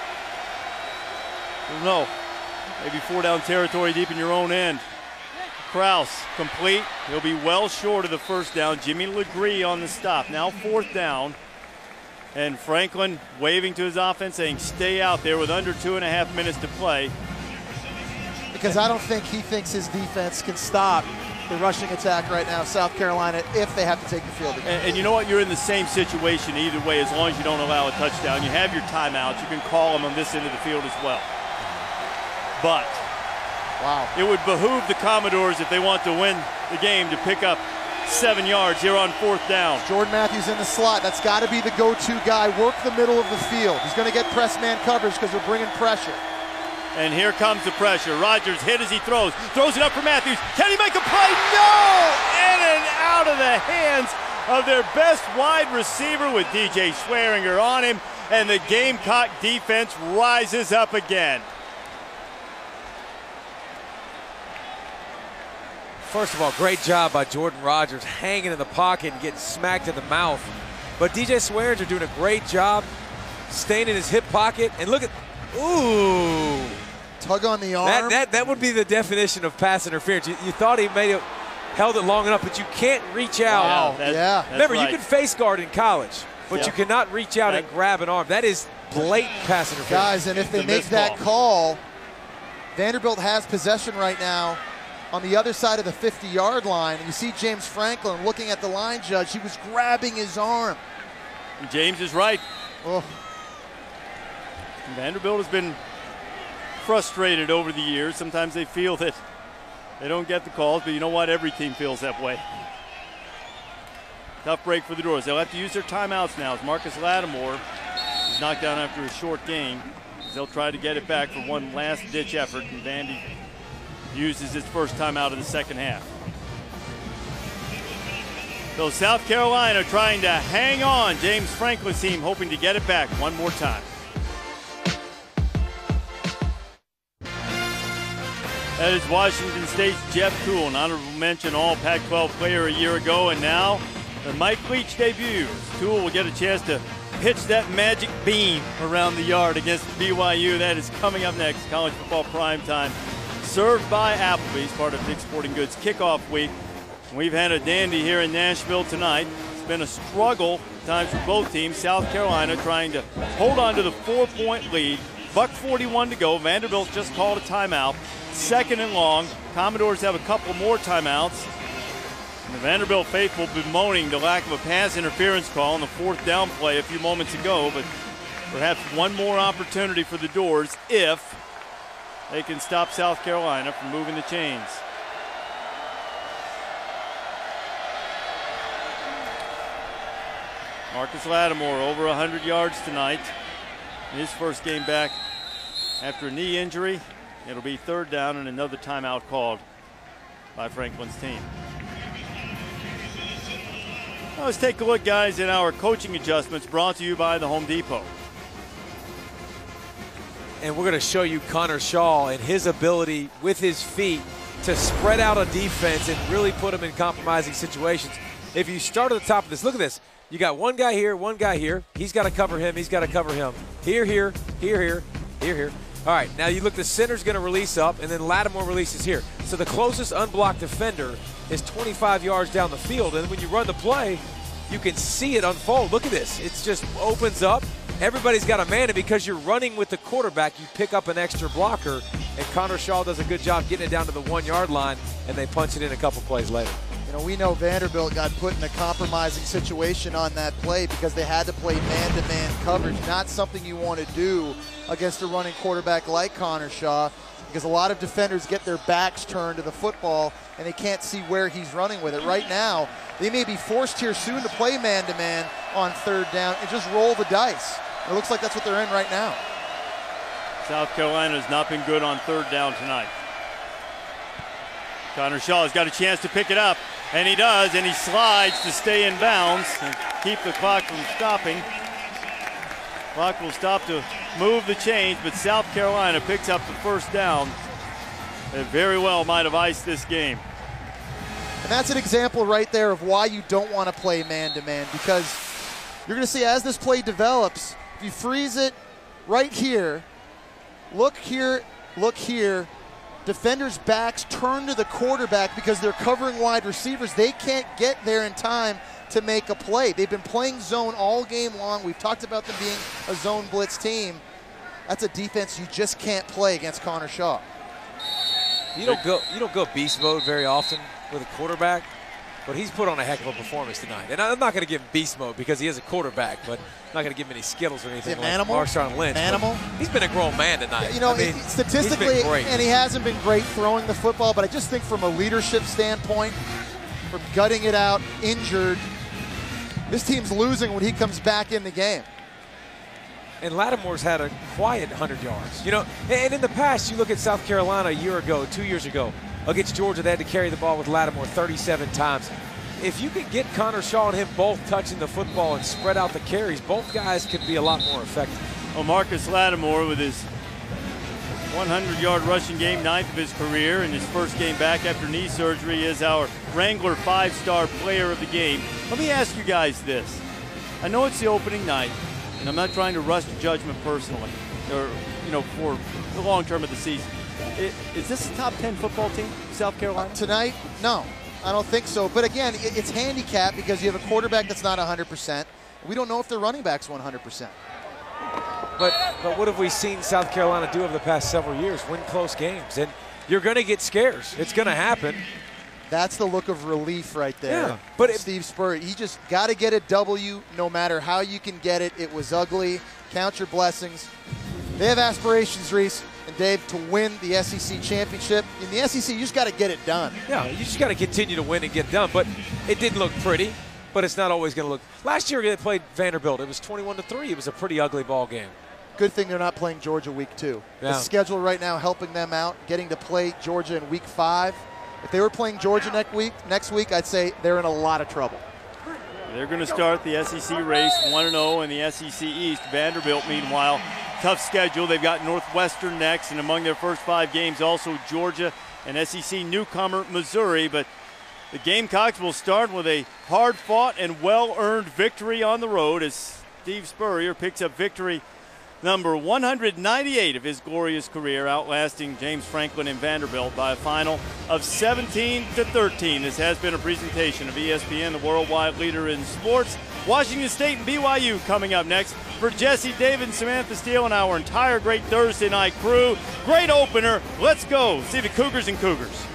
I don't know, maybe four down territory deep in your own end. Kraus complete. He'll be well short of the first down. Jimmy Legree on the stop. Now fourth down. And Franklin waving to his offense saying stay out there with under two and a half minutes to play. Because I don't think he thinks his defense can stop the rushing attack right now, South Carolina, if they have to take the field again. And, and you know what? You're in the same situation either way as long as you don't allow a touchdown. You have your timeouts. You can call them on this end of the field as well. But wow, it would behoove the Commodores, if they want to win the game, to pick up seven yards here on fourth down. Jordan Matthews in the slot. That's got to be the go-to guy. Work the middle of the field. He's going to get press man coverage because they're bringing pressure. And here comes the pressure. Rogers hit as he throws. Throws it up for Matthews. Can he make a play? No! In and out of the hands of their best wide receiver with D J Swearinger on him. And the Gamecock defense rises up again. First of all, great job by Jordan Rogers hanging in the pocket and getting smacked in the mouth. But D J Swearinger doing a great job staying in his hip pocket. And look at, ooh. Tug on the arm. That, that, that would be the definition of pass interference. You, you thought he made it, held it long enough, but you can't reach out. Wow, that's, yeah. that's Remember, right. you can face guard in college, but yeah. you cannot reach out that, and grab an arm. That is blatant pass interference. Guys, and if they the make that call. call, Vanderbilt has possession right now on the other side of the fifty-yard line. And you see James Franklin looking at the line judge. He was grabbing his arm. And James is right. Oh. Vanderbilt has been frustrated over the years. Sometimes they feel that they don't get the calls, but you know what? Every team feels that way. Tough break for the Doors. They'll have to use their timeouts now as Marcus Lattimore is knocked down after a short game. They'll try to get it back for one last-ditch effort, and Vandy uses his first timeout of the second half. So South Carolina trying to hang on. James Franklin's team hoping to get it back one more time. That is Washington State's Jeff Toole, an honorable mention All Pac twelve player a year ago, and now the Mike Leach debuts. Toole will get a chance to pitch that magic beam around the yard against B Y U. That is coming up next. College football primetime, served by Applebee's, part of Dick's Sporting Goods kickoff week. We've had a dandy here in Nashville tonight. It's been a struggle at times for both teams. South Carolina trying to hold on to the four-point lead. Buck forty-one to go. Vanderbilt just called a timeout. Second and long. Commodores have a couple more timeouts. And the Vanderbilt faithful bemoaning the lack of a pass interference call on the fourth down play a few moments ago, but perhaps one more opportunity for the Doors if they can stop South Carolina from moving the chains. Marcus Lattimore over one hundred yards tonight. His first game back after a knee injury. It'll be third down and another timeout called by Franklin's team. Now let's take a look, guys, at our coaching adjustments brought to you by the Home Depot. And we're going to show you Connor Shaw and his ability with his feet to spread out a defense and really put them in compromising situations. If you start at the top of this, look at this. You got one guy here, one guy here. He's got to cover him. He's got to cover him. Here, here, here, here, here, here. All right, now you look, the center's going to release up, and then Lattimore releases here. So the closest unblocked defender is twenty-five yards down the field, and when you run the play, you can see it unfold. Look at this. It just opens up. Everybody's got a man, and because you're running with the quarterback, you pick up an extra blocker, and Connor Shaw does a good job getting it down to the one-yard line, and they punch it in a couple plays later. You know, we know Vanderbilt got put in a compromising situation on that play because they had to play man-to-man coverage, not something you want to do against a running quarterback like Connor Shaw, because a lot of defenders get their backs turned to the football and they can't see where he's running with it. Right now, they may be forced here soon to play man-to-man on third down and just roll the dice. It looks like that's what they're in right now. South Carolina has not been good on third down tonight. Connor Shaw has got a chance to pick it up, and he does, and he slides to stay in bounds and keep the clock from stopping. Clock will stop to move the chains, but South Carolina picks up the first down. They very well might have iced this game. And that's an example right there of why you don't want to play man-to-man, because you're going to see as this play develops, if you freeze it right here, look here, look here, defenders' backs turn to the quarterback because they're covering wide receivers. They can't get there in time to make a play. They've been playing zone all game long. We've talked about them being a zone blitz team. That's a defense you just can't play against Connor Shaw. You don't go you don't go beast mode very often with a quarterback, but he's put on a heck of a performance tonight. And I'm not going to give him beast mode because he is a quarterback, but I'm not going to give him any Skittles or anything like animal? Marshawn Lynch. Animal? He's been a grown man tonight. You know, I mean, statistically, he's been great. And he hasn't been great throwing the football, but I just think from a leadership standpoint, from gutting it out, injured, this team's losing when he comes back in the game. And Lattimore's had a quiet one hundred yards. You know, and in the past, you look at South Carolina a year ago, two years ago, against Georgia, they had to carry the ball with Lattimore thirty-seven times. If you could get Connor Shaw and him both touching the football and spread out the carries, both guys could be a lot more effective. Well, Marcus Lattimore with his one hundred yard rushing game, ninth of his career, and his first game back after knee surgery is our Wrangler five-star player of the game. Let me ask you guys this. I know it's the opening night, and I'm not trying to rush to judgment personally, or, you know, for the long term of the season. It, is this a top ten football team, South Carolina? Uh, tonight, no, I don't think so. But again, it, it's handicapped because you have a quarterback that's not one hundred percent. We don't know if their running back's one hundred percent. But, but what have we seen South Carolina do over the past several years? Win close games. And you're going to get scares. It's going to happen. That's the look of relief right there. Yeah, but it, Steve Spurrier, he just got to get a W no matter how you can get it. It was ugly. Count your blessings. They have aspirations, Reese and Dave, to win the S E C championship. In the S E C, you just got to get it done. Yeah, you just got to continue to win and get done. But it didn't look pretty, but it's not always going to look. Last year they played Vanderbilt. It was twenty-one to three. It was a pretty ugly ball game. Good thing they're not playing Georgia week two. Yeah. The schedule right now helping them out, getting to play Georgia in week five. If they were playing Georgia next week, next week, I'd say they're in a lot of trouble. They're going to start the S E C race one and oh in the S E C East. Vanderbilt, meanwhile, tough schedule. They've got Northwestern next, and among their first five games, also Georgia and S E C newcomer Missouri. But the Gamecocks will start with a hard-fought and well-earned victory on the road as Steve Spurrier picks up victory number one hundred ninety-eight of his glorious career, outlasting James Franklin and Vanderbilt by a final of seventeen to thirteen. This has been a presentation of E S P N, the worldwide leader in sports. Washington State and B Y U coming up next. For Jesse, David, and Samantha Steele and our entire great Thursday night crew, great opener. Let's go see the Cougars and Cougars.